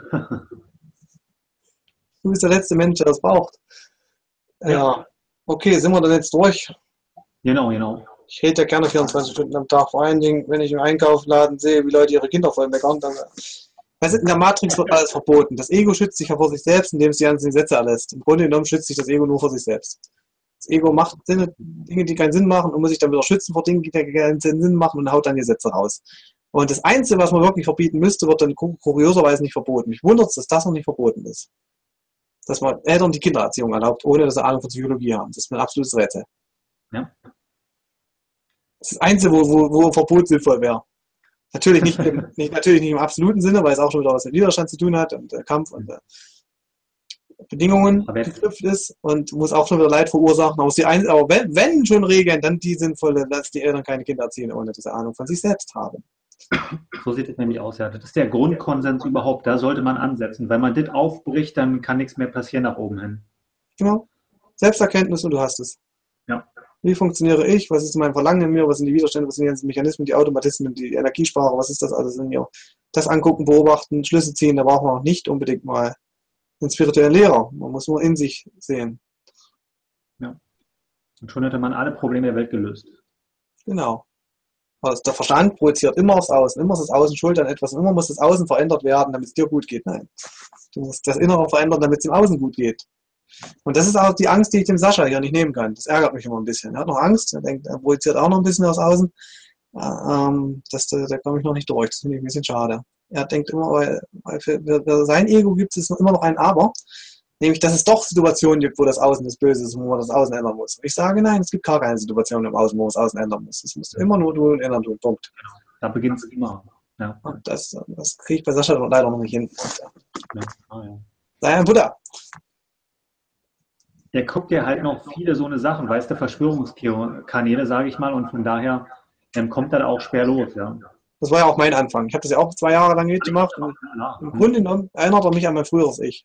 Du bist der letzte Mensch, der das braucht. Ja. Okay, sind wir dann jetzt durch? Genau. Ich rede ja gerne 24 Stunden am Tag. Vor allen Dingen, wenn ich im Einkaufsladen sehe, wie Leute ihre Kinder voll meckern. Weißt du, in der Matrix wird alles verboten. Das Ego schützt sich ja vor sich selbst, indem es die ganzen Gesetze erlässt. Im Grunde genommen schützt sich das Ego nur vor sich selbst. Das Ego macht Dinge, die keinen Sinn machen und muss sich dann wieder schützen vor Dingen, die keinen Sinn machen und haut dann Gesetze raus. Und das Einzige, was man wirklich verbieten müsste, wird dann kurioserweise nicht verboten. Mich wundert es, dass das noch nicht verboten ist. Dass man Eltern die Kindererziehung erlaubt, ohne dass sie Ahnung von Psychologie haben. Das ist ein absolutes Rätsel. Ja. Das ist das Einzige, wo ein Verbot sinnvoll wäre. Natürlich nicht im absoluten Sinne, weil es auch schon wieder was mit Widerstand zu tun hat und Kampf und Bedingungen geknüpft ist und muss auch schon wieder Leid verursachen. Aber wenn schon Regeln, dann die sinnvolle, dass die Eltern keine Kinder erziehen, ohne diese Ahnung von sich selbst haben. So sieht es nämlich aus, ja. Das ist der Grundkonsens überhaupt, da sollte man ansetzen. Wenn man das aufbricht, dann kann nichts mehr passieren nach oben hin. Genau. Selbsterkenntnis und du hast es. Ja. Wie funktioniere ich? Was ist mein Verlangen in mir? Was sind die Widerstände? Was sind die ganzen Mechanismen, die Automatismen, die Energiesprache? Was ist das alles in mir? Das angucken, beobachten, Schlüsse ziehen, da braucht man auch nicht unbedingt mal einen spirituellen Lehrer. Man muss nur in sich sehen. Ja. Und schon hätte man alle Probleme der Welt gelöst. Genau. Also der Verstand projiziert immer aufs Außen. Immer ist das Außen schuld an etwas. Immer muss das Außen verändert werden, damit es dir gut geht. Nein. Du musst das Innere verändern, damit es dem Außen gut geht. Und das ist auch die Angst, die ich dem Sascha hier nicht nehmen kann. Das ärgert mich immer ein bisschen. Er hat noch Angst. Er denkt, er projiziert auch noch ein bisschen aufs Außen. Da komme ich noch nicht durch. Das finde ich ein bisschen schade. Er denkt immer, weil für sein Ego gibt es immer noch ein Aber. Nämlich, dass es doch Situationen gibt, wo das Außen das Böse ist und wo man das Außen ändern muss. Und ich sage, nein, es gibt gar keine Situation im Außen, wo man das Außen ändern muss. Es muss immer nur du und ändern tun. Punkt. Genau. Da beginnt es immer. Ja. Und das kriege ich bei Sascha leider noch nicht hin. Ja. Ja. Sei ein Buddha. Der guckt ja halt noch viele so eine Sachen, weißt du, Verschwörungskanäle, sage ich mal, und von daher kommt er da auch schwer los, ja. Das war ja auch mein Anfang. Ich habe das ja auch 2 Jahre lang gemacht und im Grunde genommen erinnert er mich an mein früheres Ich.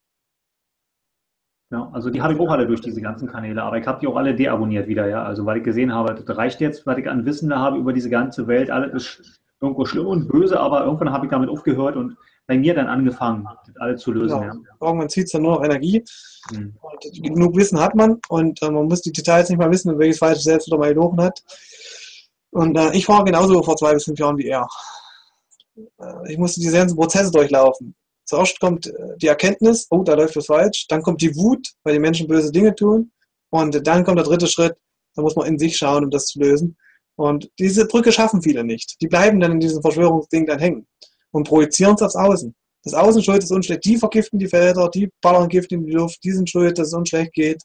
Ja, also die habe ich auch alle durch diese ganzen Kanäle, aber ich habe die auch alle deabonniert wieder, ja. Also weil ich gesehen habe, das reicht jetzt, was ich an Wissen da habe über diese ganze Welt, alles ist irgendwo schlimm und böse, aber irgendwann habe ich damit aufgehört und bei mir dann angefangen, das alles zu lösen. Genau. Ja. Irgendwann zieht es dann nur noch Energie. Und genug Wissen hat man und man muss die Details nicht mal wissen, welches falsche Selbst wieder mal gelogen hat. Und ich war genauso vor 2 bis 5 Jahren wie er. Ich musste diese ganzen Prozesse durchlaufen. Zuerst kommt die Erkenntnis, oh, da läuft was falsch. Dann kommt die Wut, weil die Menschen böse Dinge tun. Und dann kommt der 3. Schritt, da muss man in sich schauen, um das zu lösen. Und diese Brücke schaffen viele nicht. Die bleiben dann in diesem Verschwörungsding dann hängen und projizieren es aufs Außen. Das Außen schuld ist unschlecht. Die vergiften die Felder, die ballern Gift in die Luft, die sind schuld, dass es uns schlecht geht.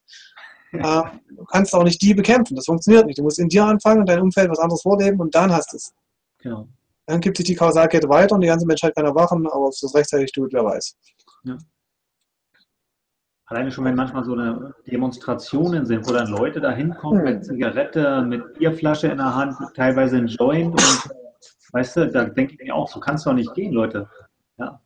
Du kannst auch nicht die bekämpfen. Das funktioniert nicht. Du musst in dir anfangen und dein Umfeld was anderes vorleben und dann hast du es. Genau. Dann gibt sich die Kausalkette weiter und die ganze Menschheit kann erwachen, aber ob es das rechtzeitig tut, wer weiß. Ja. Alleine schon, wenn manchmal so eine Demonstrationen sind, wo dann Leute da hinkommen mit Zigarette, mit Bierflasche in der Hand, teilweise ein Joint und weißt du, da denke ich mir auch, so kann es doch nicht gehen, Leute. Ja.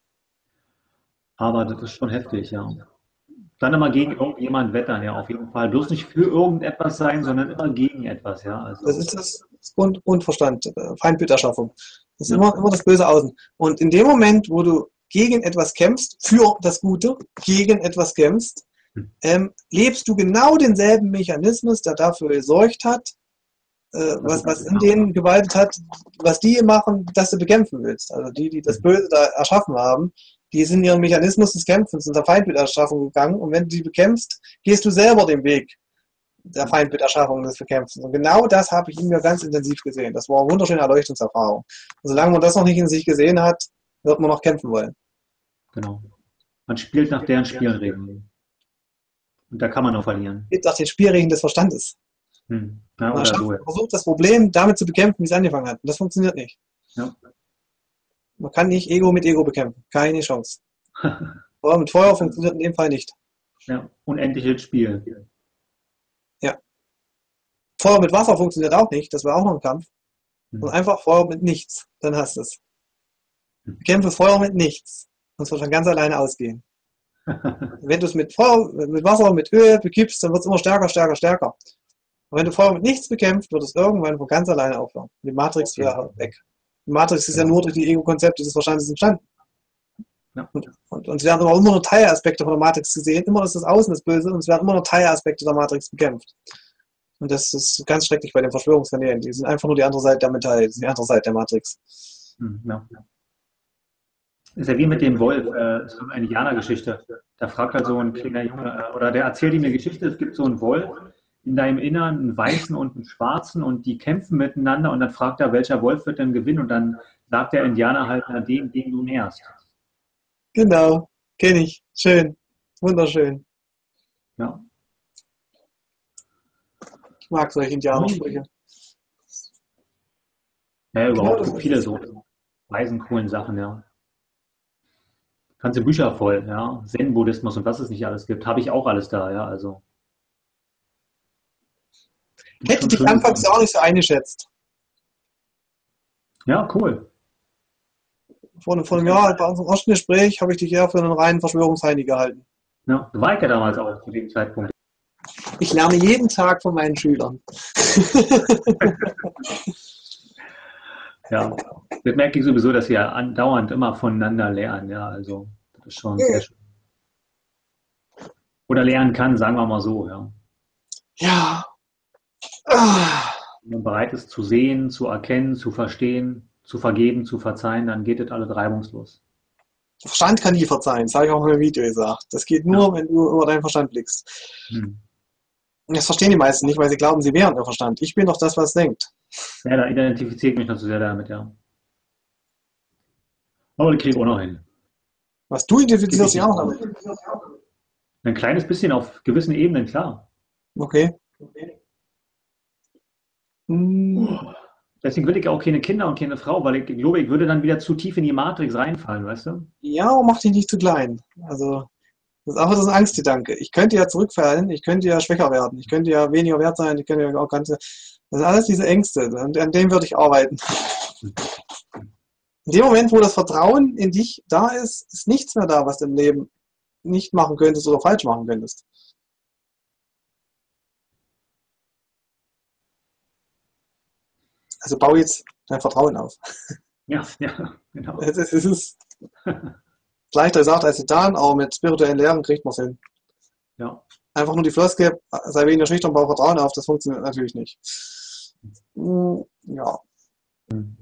Aber das ist schon heftig, ja. Dann immer gegen irgendjemand wettern, ja, auf jeden Fall. Bloß nicht für irgendetwas sein, sondern immer gegen etwas, ja. Also, Das ist das Grundverstand, Feindbilderschaffung. Das ist immer das böse Außen. Und in dem Moment, wo du gegen etwas kämpfst, für das Gute, gegen etwas kämpfst, lebst du genau denselben Mechanismus, der dafür gesorgt hat, was in denen gewaltet hat, was die machen, dass du bekämpfen willst. Also die das Böse da erschaffen haben, die sind in ihren Mechanismus des Kämpfens und der Feindbilderschaffung gegangen. Und wenn du die bekämpfst, gehst du selber den Weg der Feindbilderschaffung des Bekämpfens. Und genau das habe ich in mir ganz intensiv gesehen. Das war eine wunderschöne Erleuchtungserfahrung. Und solange man das noch nicht in sich gesehen hat, wird man noch kämpfen wollen. genau. Man spielt nach deren Spielregeln. Und da kann man auch verlieren. Geht nach den Spielregeln des Verstandes. Ja, Man oder so. versucht das Problem damit zu bekämpfen, wie es angefangen hat. Und das funktioniert nicht. Ja. Man kann nicht Ego mit Ego bekämpfen. Keine Chance. Feuer mit Feuer funktioniert in dem Fall nicht. Ja, unendliches Spiel. Ja. Feuer mit Wasser funktioniert auch nicht. Das wäre auch noch ein Kampf. Und einfach Feuer mit nichts. Dann hast du es. Bekämpfe Feuer mit nichts. Und es wird von ganz alleine ausgehen. Wenn du es mit Feuer, mit Wasser, mit Öl bekippst, dann wird es immer stärker, stärker, stärker. Und wenn du Feuer mit nichts bekämpfst, wird es irgendwann von ganz alleine aufhören. Die Matrix wäre weg. Die Matrix ist ja nur durch die Ego-Konzepte des Verstandes entstanden. Ja. Und es werden aber immer nur Teilaspekte von der Matrix gesehen. Immer ist das Außen das Böse und es werden immer nur Teilaspekte der Matrix bekämpft. Und das ist ganz schrecklich bei den Verschwörungskanälen. Die sind einfach nur die andere Seite der Metall, die andere Seite der Matrix. Ja. Ist ja wie mit dem Wolf, das ist eine Indianergeschichte. Da fragt halt so ein kleiner Junge, oder der erzählt ihm eine Geschichte, es gibt so einen Wolf in deinem Innern, einen weißen und einen schwarzen und die kämpfen miteinander und dann fragt er, welcher Wolf wird denn gewinnen und dann sagt der Indianer halt, na, den du nährst. Genau, kenne ich. Schön. Wunderschön. Ja. Ich mag solche Indianersprüche. Ja, überhaupt gibt viele so weisen, coolen Sachen, ja. Ganze Bücher voll, ja. Zen-Buddhismus und was es nicht alles gibt, habe ich auch alles da, ja, also. Hätte dich anfangs auch nicht so eingeschätzt. Ja, cool. Vor einem Jahr bei unserem ersten Gespräch habe ich dich eher für einen reinen Verschwörungsheini gehalten. Ja, war ich ja damals auch zu dem Zeitpunkt. Ich lerne jeden Tag von meinen Schülern. Ja, das merke ich sowieso, dass wir andauernd immer voneinander lernen, ja, also das ist schon sehr schön. Oder lernen kann, sagen wir mal so, ja. Ja. Wenn man bereit ist zu sehen, zu erkennen, zu verstehen, zu vergeben, zu verzeihen, dann geht das alles reibungslos. Der Verstand kann nie verzeihen, das habe ich auch in meinem Video gesagt. Das geht nur, wenn du über deinen Verstand blickst. Und das verstehen die meisten nicht, weil sie glauben, sie wären der Verstand. Ich bin doch das, was denkt. Ja, da identifiziere ich mich noch so sehr damit, ja. Aber das kriege ich auch noch hin. Was du identifizierst dich auch damit. Ein kleines bisschen auf gewissen Ebenen, klar. Okay. Deswegen will ich auch keine Kinder und keine Frau, weil ich glaube, ich würde dann wieder zu tief in die Matrix reinfallen, weißt du? Ja, aber mach dich nicht zu klein. Also, das ist einfach ein Angstgedanke. Ich könnte ja zurückfallen, ich könnte ja schwächer werden, ich könnte ja weniger wert sein, ich könnte ja auch ganze. Das sind alles diese Ängste und an dem würde ich arbeiten. In dem Moment, wo das Vertrauen in dich da ist, ist nichts mehr da, was du im Leben nicht machen könntest oder falsch machen könntest. Also bau jetzt dein Vertrauen auf. Ja, genau. Es ist leichter gesagt als getan, aber mit spirituellen Lehren kriegt man es hin. Ja. Einfach nur die Floskel, sei weniger schüchtern, bau Vertrauen auf, das funktioniert natürlich nicht. Ja.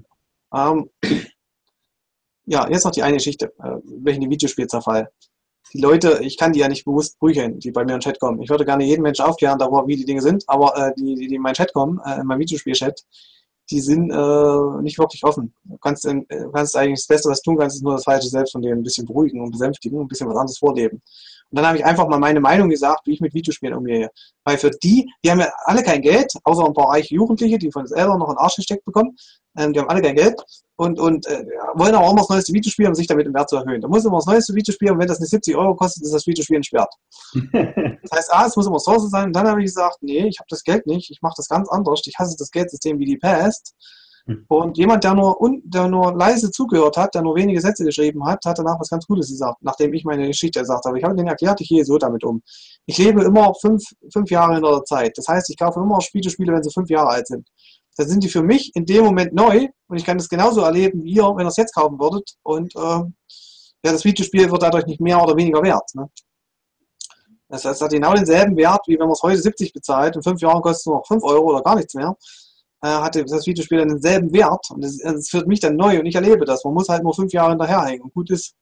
Ja, jetzt noch die eine Geschichte, welchen die Videospielzerfall. die Leute, ich kann die ja nicht bewusst prügeln, die bei mir in den Chat kommen. Ich würde gerne jeden Menschen aufklären darüber, wie die Dinge sind, aber die in meinen Chat kommen, in meinen Videospiel-Chat, die sind nicht wirklich offen. Du kannst eigentlich das Beste, was du tun kannst, ist nur das falsche Selbst von denen ein bisschen beruhigen und besänftigen, ein bisschen was anderes vorleben. Und dann habe ich einfach mal meine Meinung gesagt, wie ich mit Videospielen umgehe. Weil für die haben ja alle kein Geld, außer ein paar reiche Jugendliche, die von den Eltern noch einen Arsch gesteckt bekommen. Die haben alle kein Geld und wollen auch immer das neueste Videospiel, um sich damit im Wert zu erhöhen. Da muss immer das neueste Videospiel, und wenn das nicht 70 Euro kostet, ist das Videospiel entsperrt. Das heißt, es muss immer Source sein. Und dann habe ich gesagt, nee, ich habe das Geld nicht, ich mache das ganz anders. Ich hasse das Geldsystem wie die Pest. Und jemand, der nur leise zugehört hat, der nur wenige Sätze geschrieben hat, hat danach was ganz Gutes gesagt, nachdem ich meine Geschichte gesagt habe. Ich habe denen erklärt, ich gehe so damit um. Ich lebe immer fünf Jahre hinter der Zeit. Das heißt, ich kaufe immer Videospiele, wenn sie 5 Jahre alt sind. Dann sind die für mich in dem Moment neu und ich kann das genauso erleben wie ihr, wenn ihr es jetzt kaufen würdet. Und das Videospiel wird dadurch nicht mehr oder weniger wert. Ne? Das heißt, es hat genau denselben Wert, wie wenn man es heute 70 bezahlt. In 5 Jahren kostet es nur noch 5 Euro oder gar nichts mehr. Hatte das Videospiel dann denselben Wert und das wird mich dann neu und ich erlebe das. Man muss halt nur 5 Jahre hinterherhängen und gut ist.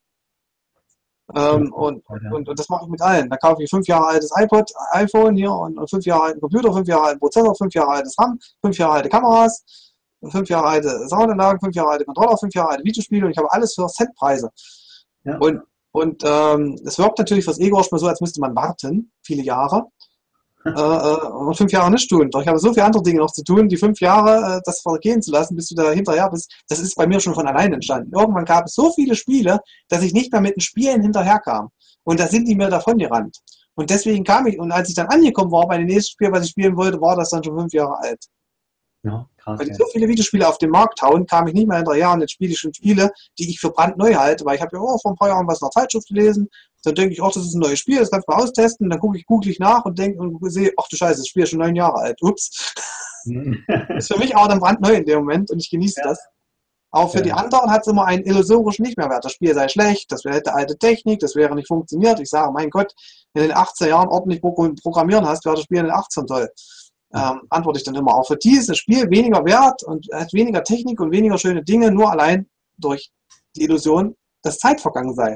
Und das mache ich mit allen. Da kaufe ich 5 Jahre altes iPhone hier und 5 Jahre alten Computer, 5 Jahre alten Prozessor, 5 Jahre altes RAM, 5 Jahre alte Kameras, 5 Jahre alte Soundanlagen, 5 Jahre alte Controller, 5 Jahre alte Videospiele und ich habe alles für Centpreise. Ja. Und es wirkt natürlich fürs Ego erstmal so, als müsste man warten, viele Jahre. Und 5 Jahre nicht tun. Doch ich habe so viele andere Dinge noch zu tun, die 5 Jahre das vergehen zu lassen, bis du da hinterher bist. Das ist bei mir schon von allein entstanden. Irgendwann gab es so viele Spiele, dass ich nicht mehr mit den Spielen hinterherkam. Und da sind die mir davon gerannt. Und deswegen kam ich, und als ich dann angekommen war bei dem nächsten Spiel, was ich spielen wollte, war das dann schon 5 Jahre alt. Ja, krass. Weil die so viele Videospiele auf den Markt hauen, kam ich nicht mehr hinterher und jetzt spiele ich schon Spiele, die ich für brandneu halte, weil ich habe ja vor ein paar Jahren was in der Zeitschrift gelesen, dann denke ich, das ist ein neues Spiel, das kannst du mal austesten, dann google ich nach und denke und sehe, ach du Scheiße, das Spiel ist schon 9 Jahre alt, ups. Das ist für mich auch dann brandneu in dem Moment und ich genieße das. Auch für die anderen hat es immer einen illusorischen Nicht-Mehrwert. Das Spiel sei schlecht, das wäre hätte alte Technik, das wäre nicht funktioniert. Ich sage, mein Gott, wenn du in den 18 Jahren ordentlich programmieren hast, wäre das Spiel in den 18 toll. Antworte ich dann immer. Auch für die ist das Spiel weniger wert und hat weniger Technik und weniger schöne Dinge, nur allein durch die Illusion, dass Zeit vergangen sei.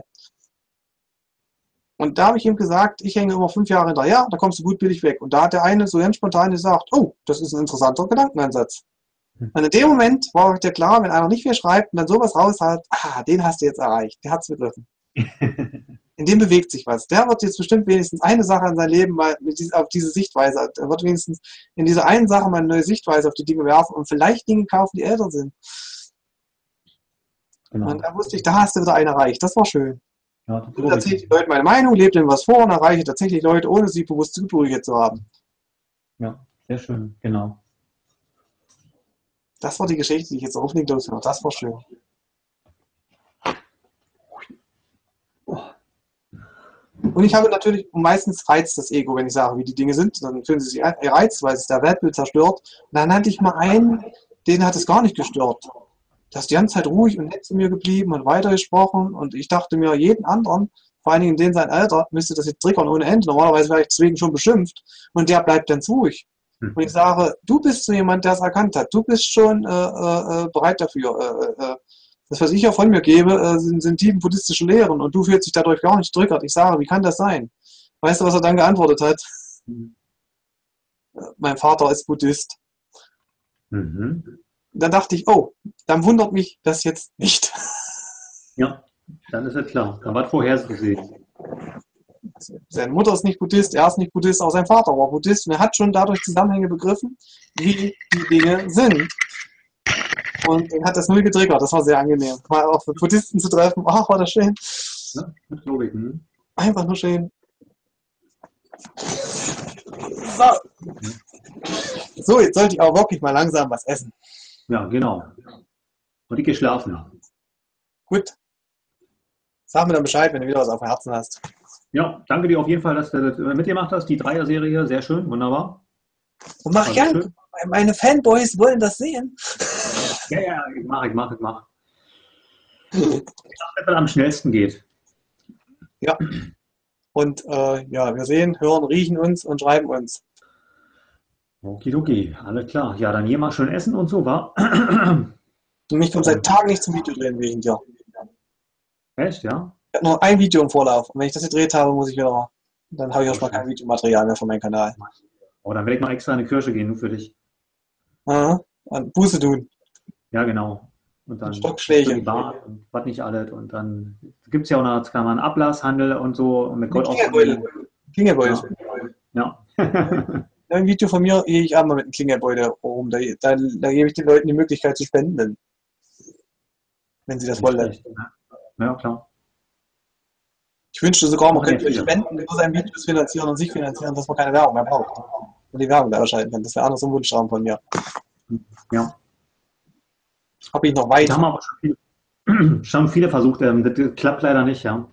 Und da habe ich ihm gesagt, ich hänge immer 5 Jahre hinterher, da kommst du gut billig weg. Und da hat der eine so ganz spontan gesagt, oh, das ist ein interessanter Gedankenansatz. Und in dem Moment war dir klar, wenn einer nicht viel schreibt und dann sowas raushaut, den hast du jetzt erreicht, der hat es begriffen. In dem bewegt sich was. Der wird jetzt bestimmt wenigstens eine Sache in sein Leben mal auf diese Sichtweise, er wird wenigstens in dieser einen Sache mal eine neue Sichtweise auf die Dinge werfen und vielleicht Dinge kaufen, die älter sind. Genau. Und da wusste ich, da hast du wieder einen erreicht. Das war schön. Ja, das und erzähle ich den Leuten meine Meinung, lebe denen was vor und erreiche tatsächlich Leute, ohne sie bewusst geprügelt zu haben. Ja, sehr schön, genau. Das war die Geschichte, die ich jetzt auflegen durfte. Das war schön. Und ich habe natürlich, meistens reizt das Ego, wenn ich sage, wie die Dinge sind. Dann fühlen sie sich gereizt, weil es der Weltbild zerstört. Und dann hatte ich mal einen, den hat es gar nicht gestört. Der ist die ganze Zeit ruhig und nett zu mir geblieben und weitergesprochen. Und ich dachte mir, jeden anderen, vor allen Dingen in sein Alter, müsste das jetzt triggern ohne Ende. Normalerweise wäre ich deswegen schon beschimpft. Und der bleibt ganz ruhig. Und ich sage, du bist so jemand, der es erkannt hat. Du bist schon bereit dafür. Das, was ich ja von mir gebe, sind tiefen buddhistische Lehren und du fühlst dich dadurch gar nicht triggert. Ich sage, wie kann das sein? Weißt du, was er dann geantwortet hat? Mein Vater ist Buddhist. Dann dachte ich, oh, dann wundert mich das jetzt nicht. Ja, dann ist ja klar. Da war vorhergesehen. Seine Mutter ist nicht Buddhist, er ist nicht Buddhist, auch sein Vater war Buddhist und er hat schon dadurch Zusammenhänge begriffen, wie die Dinge sind. Und dann hat das null getriggert, das war sehr angenehm. Mal auch für Buddhisten zu treffen, ach, war das schön. Ja, das glaube ich. Einfach nur schön. So, jetzt sollte ich auch wirklich mal langsam was essen. Ja, genau. Und ich gehe schlafen. Gut. Sag mir dann Bescheid, wenn du wieder was auf dem Herzen hast. Ja, danke dir auf jeden Fall, dass du das mitgemacht hast. Die Dreier-Serie hier, sehr schön, wunderbar. Und mach gern. Meine Fanboys wollen das sehen. Ja, ich mach. Ich sag, dass es am schnellsten geht. Ja. Und wir sehen, hören, riechen uns und schreiben uns. Okidoki, alles klar. Ja, dann hier mal schön essen und so, wa? Und mich kommt seit Tagen nicht zum Video drehen wegen dir. Echt, ja? Ich habe nur ein Video im Vorlauf. Und wenn ich das gedreht habe, dann habe ich Oh, erstmal kein scheiße. Videomaterial mehr für meinen Kanal. Oh, dann werde ich mal extra in die Kirche gehen, nur für dich. Aha. Und Buße tun. Ja, genau. Und Und dann für Stockschläge. die Bar und was nicht alles. Und dann gibt es ja auch noch, jetzt kann man Ablasshandel und so und mit Mit Gott Klingelbeutel. aushandeln. Klingelbeutel. Ja. Ja. Ein Video von mir gehe ich auch mal mit einem Klingelbeutel rum. Da gebe ich den Leuten die Möglichkeit zu spenden, wenn sie das Nicht wollen. schlecht. Ja, klar. Ich wünschte sogar, man Machen ja könnte viele. spenden, nur seine Videos finanzieren und sich finanzieren, dass man keine Werbung mehr braucht. Und die Werbung da erscheinen kann. Das wäre anders ein Wunschtraum von mir. Ja. Habe ich noch Da weit. haben aber schon viele versucht. Das klappt leider nicht, ja.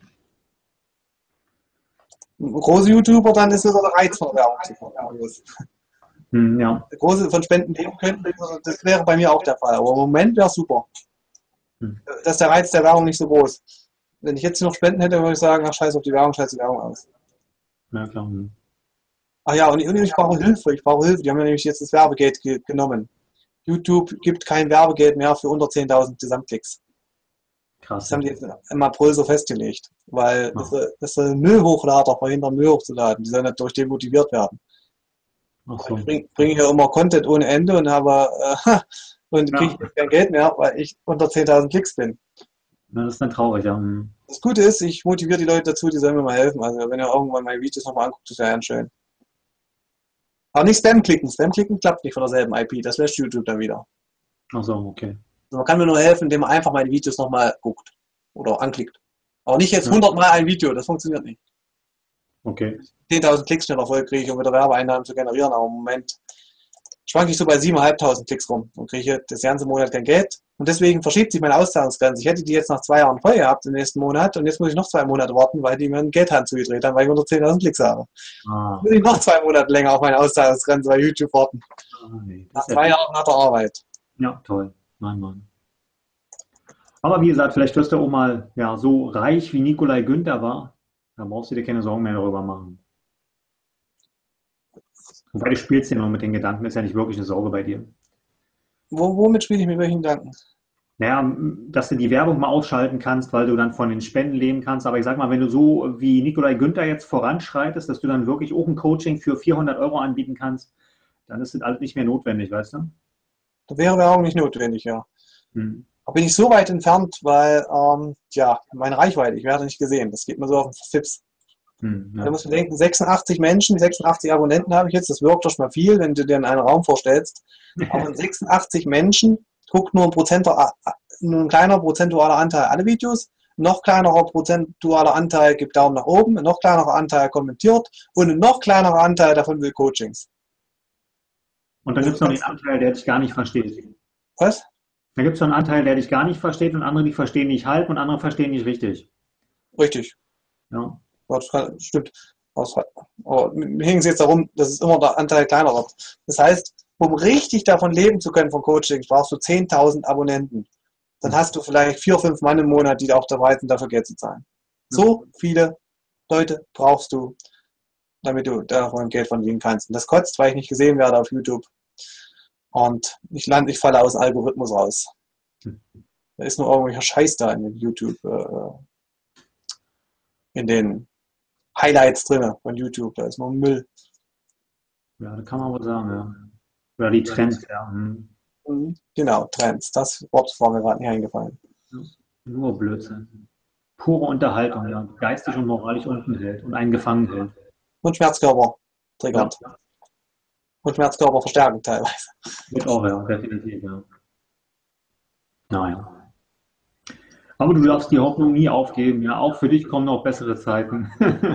Große YouTuber, dann ist es der Reiz von Werbung zu machen. Ja. Große von Spenden leben könnten, das wäre bei mir auch der Fall. Aber im Moment wäre es super. Hm. Da ist der Reiz der Werbung nicht so groß. Wenn ich jetzt noch Spenden hätte, würde ich sagen, ach scheiß auf die Werbung, scheiß die Werbung aus. Ja, klar. Ach ja, und ich brauche Hilfe. Ich brauche Hilfe. Die haben ja nämlich jetzt das Werbegeld genommen. YouTube gibt kein Werbegeld mehr für unter 10.000 Gesamtklicks. Krass. Das haben die jetzt im April so festgelegt. Weil Ja. das ist ein Müllhochlader verhindern, Müll hochzuladen. Die sollen nicht durch den motiviert werden. Ach so. Ich bringe hier immer Content ohne Ende und und Ja. kriege kein Geld mehr, weil ich unter 10.000 Klicks bin. Ja, das ist dann traurig, ja. Das Gute ist, ich motiviere die Leute dazu, die sollen mir mal helfen. Also wenn ihr irgendwann meine Videos nochmal anguckt, das wäre ganz schön. Aber nicht Spam klicken. Spam klicken klappt nicht von derselben IP. Das löscht YouTube dann wieder. Ach so, okay. Also man kann mir nur helfen, indem man einfach meine Videos nochmal guckt oder anklickt. Aber nicht jetzt Ja. 100 Mal ein Video, das funktioniert nicht. Okay. 10.000 Klicks schneller voll kriege ich, um wieder Werbeeinnahmen zu generieren, aber im Moment schwanke ich so bei 7.500 Klicks rum und kriege das ganze Monat kein Geld. Und deswegen verschiebt sich meine Auszahlungsgrenze. Ich hätte die jetzt nach 2 Jahren voll gehabt im nächsten Monat und jetzt muss ich noch 2 Monate warten, weil die mir einen Geldhand zugedreht haben, weil ich unter 10.000 Klicks habe. Ah, Muss ich noch 2 Monate länger auf meine Auszahlungsgrenze bei YouTube warten. nee, Nach das ist 2 ja, Jahren harter Arbeit. ja, toll. Mann. Aber wie gesagt, vielleicht wirst du auch mal ja, so reich wie Nikolai Günther war. Da brauchst du dir keine Sorgen mehr darüber machen. Wobei du spielst ja nur mit den Gedanken, ist ja nicht wirklich eine Sorge bei dir. Womit spiele ich mit welchen Gedanken? Naja, dass du die Werbung mal ausschalten kannst, weil du dann von den Spenden leben kannst. Aber ich sag mal, wenn du so wie Nikolai Günther jetzt voranschreitest, dass du dann wirklich auch ein Coaching für 400 Euro anbieten kannst, dann ist das alles nicht mehr notwendig, weißt du? Da wäre Werbung nicht notwendig, ja. Hm. Da bin ich so weit entfernt, weil, meine Reichweite, ich werde nicht gesehen. Das geht mir so auf den Fips. Da Ja. muss man denken, 86 Menschen, 86 Abonnenten habe ich jetzt, das wirkt doch schon mal viel, wenn du dir in einen Raum vorstellst. Aber von 86 Menschen guckt nur ein kleiner prozentualer Anteil alle Videos, noch kleinerer prozentualer Anteil gibt Daumen nach oben, ein noch kleinerer Anteil kommentiert und ein noch kleinerer Anteil davon will Coachings. Und dann gibt es noch den Anteil, der dich gar nicht versteht. Was? Da gibt es noch einen Anteil, der dich gar nicht versteht und andere, die verstehen nicht halb und andere verstehen nicht richtig. Richtig. Ja. Ja, stimmt. Aber mir hing es jetzt darum, dass es immer der Anteil kleiner wird. Das heißt, um richtig davon leben zu können von Coachings, brauchst du 10.000 Abonnenten. Dann hast du vielleicht 4, 5 Mann im Monat, die auch bereit sind, dafür Geld zu zahlen. So viele Leute brauchst du, damit du davon Geld verdienen kannst. Und das kotzt, weil ich nicht gesehen werde auf YouTube. Und ich falle aus dem Algorithmus raus. Da ist nur irgendwelcher Scheiß da in YouTube, in den Highlights drin von YouTube. Da ist nur Müll. Ja, das kann man wohl sagen, ja. Oder die Trends, ja. Genau, Trends. Das Wort war mir gerade nicht eingefallen. Nur Blödsinn. Pure Unterhaltung, ja. Geistig und moralisch unten hält und einen gefangen hält. Und Schmerzkörper triggert. Ja. Und Schmerzkörper verstärken teilweise. Wird auch, ja, definitiv, ja. Naja. Aber du darfst die Hoffnung nie aufgeben, ja. Auch für dich kommen noch bessere Zeiten.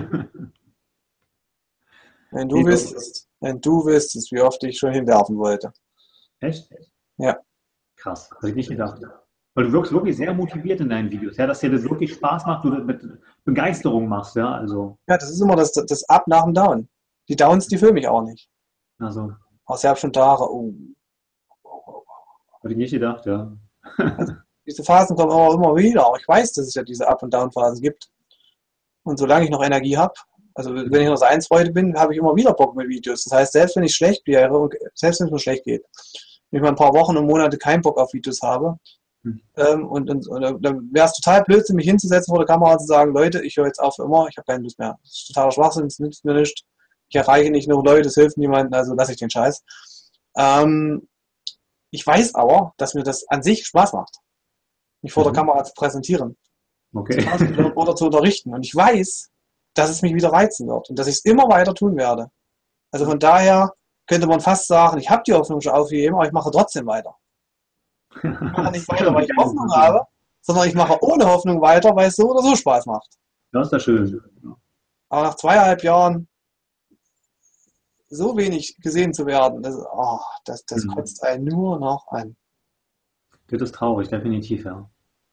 Wenn du wüsstest, wie oft ich schon hinwerfen wollte. Echt? Ja. Krass, hätte ich nicht gedacht. Weil du wirkst wirklich sehr motiviert in deinen Videos, ja, dass dir das wirklich Spaß macht, du das mit Begeisterung machst, ja, also. Ja, das ist immer das Up nach dem Down. Die Downs, die filme ich auch nicht. Also, Also ich habe schon Tage, hätte ich nicht gedacht, ja. diese Phasen kommen immer wieder. Aber ich weiß, dass es ja diese Up- und Down-Phasen gibt. Und solange ich noch Energie habe, also wenn ich noch Seinsfreude bin, habe ich immer wieder Bock mit Videos. Das heißt, selbst wenn ich schlecht wäre und selbst wenn es mir schlecht geht, wenn ich mal ein paar Wochen und Monate keinen Bock auf Videos habe, Und dann wäre es total blöd, mich hinzusetzen vor der Kamera und zu sagen, Leute, ich höre jetzt auf für immer, ich habe keine Lust mehr. Das ist totaler Schwachsinn, das nützt mir nichts. Ich erreiche nicht nur Leute, das hilft niemandem, also lasse ich den Scheiß. Ich weiß aber, dass mir das an sich Spaß macht, mich vor der Kamera zu präsentieren. Okay. Oder zu unterrichten. Und ich weiß, dass es mich wieder reizen wird und dass ich es immer weiter tun werde. Also von daher könnte man fast sagen, ich habe die Hoffnung schon aufgegeben, aber ich mache trotzdem weiter. Ich mache nicht weiter, weil ich Hoffnung habe, sondern ich mache ohne Hoffnung weiter, weil es so oder so Spaß macht. Das ist ja schön. Aber nach 2,5 Jahren so wenig gesehen zu werden, das kotzt einen nur noch an. Das ist traurig, definitiv, ja.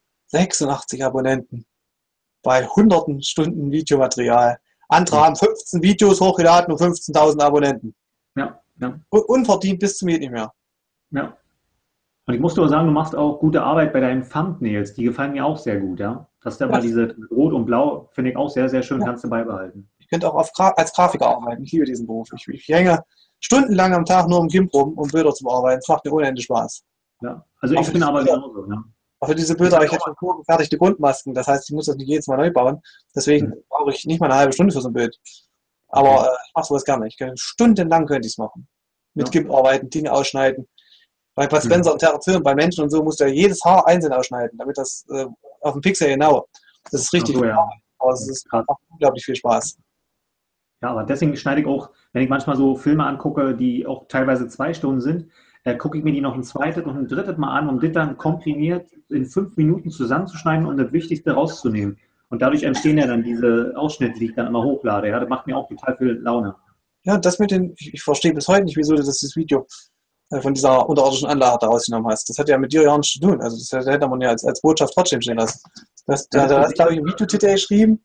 86 Abonnenten bei hunderten Stunden Videomaterial. Andere haben 15 Videos hochgeladen und 15.000 Abonnenten. Ja. Unverdient bis zum geht nicht mehr. Ja. Und ich muss dir auch sagen, du machst auch gute Arbeit bei deinen Thumbnails. Die gefallen mir auch sehr gut, ja. Dass da mal diese Rot und Blau, finde ich auch sehr, sehr schön, kannst du beibehalten. Ich könnte auch als Grafiker arbeiten. Ich liebe diesen Beruf. Ich hänge stundenlang am Tag nur im GIMP rum, um Bilder zu bearbeiten. Es macht mir unendlich Spaß. Ja. Also ich bin aber genauso, ja. Aber für diese Bilder habe ich jetzt schon vorgefertigte Grundmasken. Das heißt, ich muss das nicht jedes Mal neu bauen. Deswegen brauche ich nicht mal eine halbe Stunde für so ein Bild. Aber ich mache sowas gerne. Stundenlang könnte ich es machen. Mit GIMP arbeiten, Dinge ausschneiden. Bei Bud Spencer und Terence Hill und bei Menschen und so musst du ja jedes Haar einzeln ausschneiden, damit das auf dem Pixel genau. Das ist richtig. Ja. Aber es macht unglaublich viel Spaß. Ja, aber deswegen schneide ich auch, wenn ich manchmal so Filme angucke, die auch teilweise 2 Stunden sind, gucke ich mir die noch ein zweites und ein drittes Mal an, um das dann komprimiert in 5 Minuten zusammenzuschneiden und das Wichtigste rauszunehmen. Und dadurch entstehen ja dann diese Ausschnitte, die ich dann immer hochlade. Ja, das macht mir auch total viel Laune. Ja, das mit den, ich verstehe bis heute nicht, wieso du das Video von dieser unterirdischen Anlage da rausgenommen hast. Das hat ja mit dir ja nichts zu tun. Also das hätte man ja als Botschaft trotzdem stehen lassen. Da hast, glaube ich, im Videotitel geschrieben.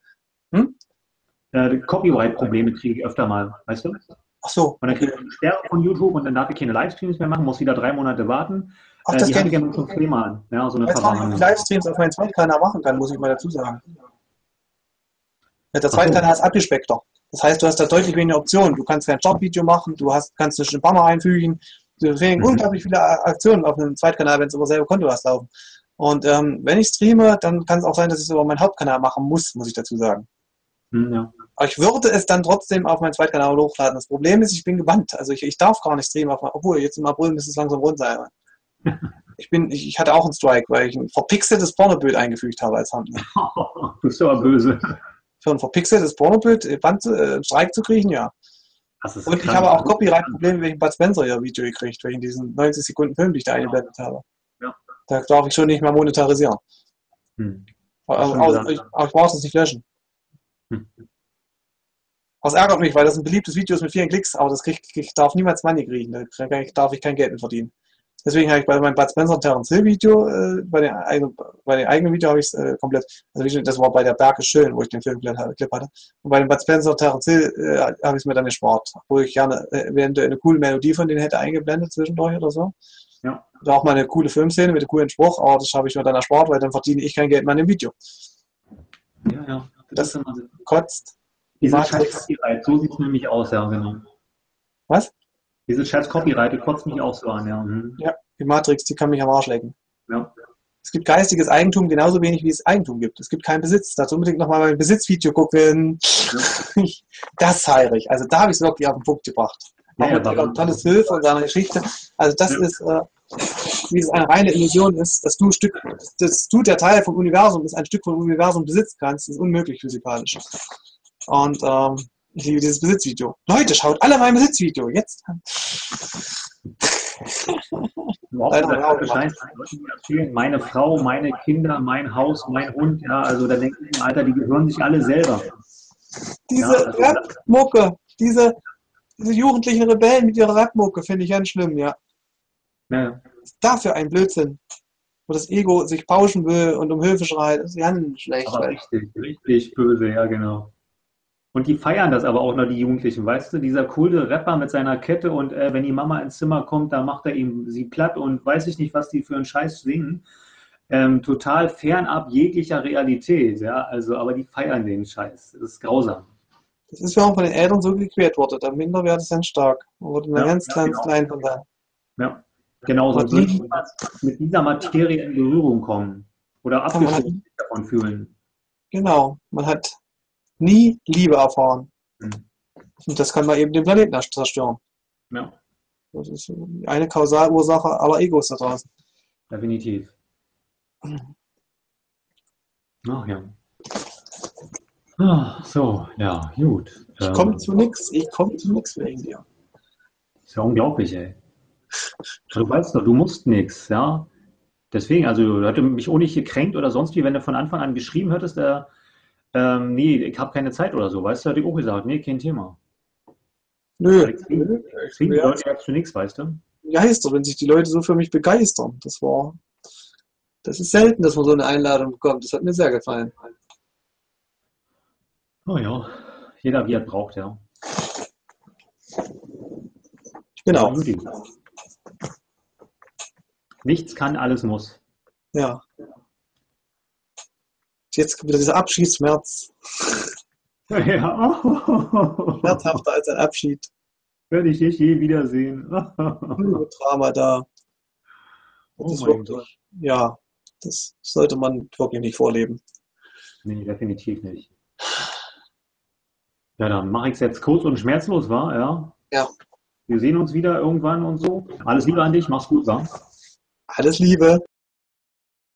Copyright-Probleme kriege ich öfter mal, weißt du? Ach so. Und dann kriege ich eine Sperre von YouTube und dann darf ich keine Livestreams mehr machen, muss wieder 3 Monate warten. Ach, das die kenne habe ich. ich ja schon 10-mal an. Ja, so eine Weil man die Livestreams auf meinem Zweitkanal machen kann, muss ich mal dazu sagen. Ja, der Zweitkanal ist abgespeckter. Das heißt, du hast da deutlich weniger Optionen. Du kannst kein Jobvideo machen, kannst eine Banner einfügen. Du kriegst unglaublich viele Aktionen auf einem Zweitkanal, wenn du über selber Konto hast laufen. Und wenn ich streame, dann kann es auch sein, dass ich es über meinen Hauptkanal machen muss ich dazu sagen. Ja. Aber ich würde es dann trotzdem auf meinen Zweitkanal hochladen. Das Problem ist, ich bin gebannt. Also ich darf gar nicht streamen, obwohl jetzt im April müsste es langsam rund sein. Ich hatte auch einen Strike, weil ich ein verpixeltes Pornobild eingefügt habe als Thumbnail. Du bist aber böse. Für ein verpixeltes Pornobild einen Strike zu kriegen, ja. Und ich habe auch Copyright-Probleme wegen Bud Spencer ihr Video gekriegt, wegen diesen 90 Sekunden Film, die ich da eingeblendet habe. Ja. Da darf ich schon nicht mehr monetarisieren. Aber ich brauche es nicht löschen. Das ärgert mich, weil das ein beliebtes Video ist mit vielen Klicks, aber ich darf niemals Money kriegen, da darf ich kein Geld mehr verdienen. Deswegen habe ich bei meinem Bud Spencer und Terence Hill Video, bei den eigenen Video habe ich es komplett, also das war bei der Berg ist schön, wo ich den Filmclip hatte. Und bei dem Bud Spencer und Terence Hill habe ich es mir dann gespart, wo ich gerne eventuell eine coole Melodie von denen hätte eingeblendet zwischendurch oder so. Ja. Oder auch mal eine coole Filmszene mit einem coolen Spruch, aber das habe ich mir dann erspart, weil dann verdiene ich kein Geld mehr an dem Video. Ja. Das kotzt. Diese scheiß Copyright, so sieht es nämlich aus, ja, genau. Was? Diese scheiß Copyright, die kotzt mich auch so an, ja. Ja, die Matrix, die kann mich am Arsch lecken. Ja. Es gibt geistiges Eigentum genauso wenig, wie es Eigentum gibt. Es gibt keinen Besitz. Dazu unbedingt nochmal mein Besitzvideo gucken. Ja. Das feiere ich. Also da habe ich es wirklich auf den Punkt gebracht. Auch mit einer tolles Hilfe und seiner Geschichte. Also das ist, wie es eine reine Illusion ist, dass du der Teil vom Universum ist, ein Stück vom Universum besitzen kannst, ist unmöglich physikalisch. Und ich liebe dieses Besitzvideo. Leute, schaut alle mein Besitzvideo. Jetzt. Meine Frau, meine Kinder, mein Haus, mein Hund, ja, also da denke ich, Alter, die gehören sich alle selber. Diese Rap-Mucke, diese jugendlichen Rebellen mit ihrer Rap-Mucke finde ich ganz schlimm, ja. Dafür ein Blödsinn. Wo das Ego sich pauschen will und um Hilfe schreit, das ist ganz schlecht. Aber richtig böse, ja, genau. Und die feiern das aber auch noch, die Jugendlichen, weißt du? Dieser coole Rapper mit seiner Kette und wenn die Mama ins Zimmer kommt, dann macht er ihm sie platt und weiß ich nicht, was die für einen Scheiß singen. Total fernab jeglicher Realität, ja, also, aber die feiern den Scheiß. Das ist grausam. Das ist ja auch von den Eltern so gequält worden. Der Minderwert ist ganz stark. Man wurde ganz klein von da. Ja. Genau, Man hat sonst würde ich nie, niemals mit dieser Materie in Berührung kommen oder man hat, abgeschnitten sich davon fühlen. genau, man hat nie Liebe erfahren. Hm. Und das kann mal eben den Planeten zerstören. Ja, Das ist eine Kausalursache aller Egos da draußen. definitiv. Ach ja. Ah, so, ja, gut. Ich komme zu nichts, wegen dir. Ist ja unglaublich, ey. Du weißt doch, du musst nichts, ja. Deswegen, also, hätte mich auch nicht gekränkt oder sonst wie, wenn du von Anfang an geschrieben hättest, nee, ich habe keine Zeit oder so, weißt du, hätte ich auch gesagt, nee, kein Thema. Nö, Weil ich zwinge die ja, Leute ja zu nichts, weißt du? wie heißt doch, wenn sich die Leute so für mich begeistern. Das ist selten, dass man so eine Einladung bekommt. Das hat mir sehr gefallen. Oh ja, jeder wie er braucht, ja. Ja, Genau, Judy. Nichts kann, alles muss. ja. Jetzt wieder dieser Abschiedsschmerz. Ja, Schmerzhafter als ein Abschied. werde ich dich je wiedersehen. Drama da. Das Oh ist mein Gott. wirklich, ja, das sollte man wirklich nicht vorleben. Nee, definitiv nicht. Ja, dann mache ich es jetzt kurz und schmerzlos, wa? Ja. Ja, Wir sehen uns wieder irgendwann und so. Alles Liebe an dich, mach's gut, wa? alles Liebe.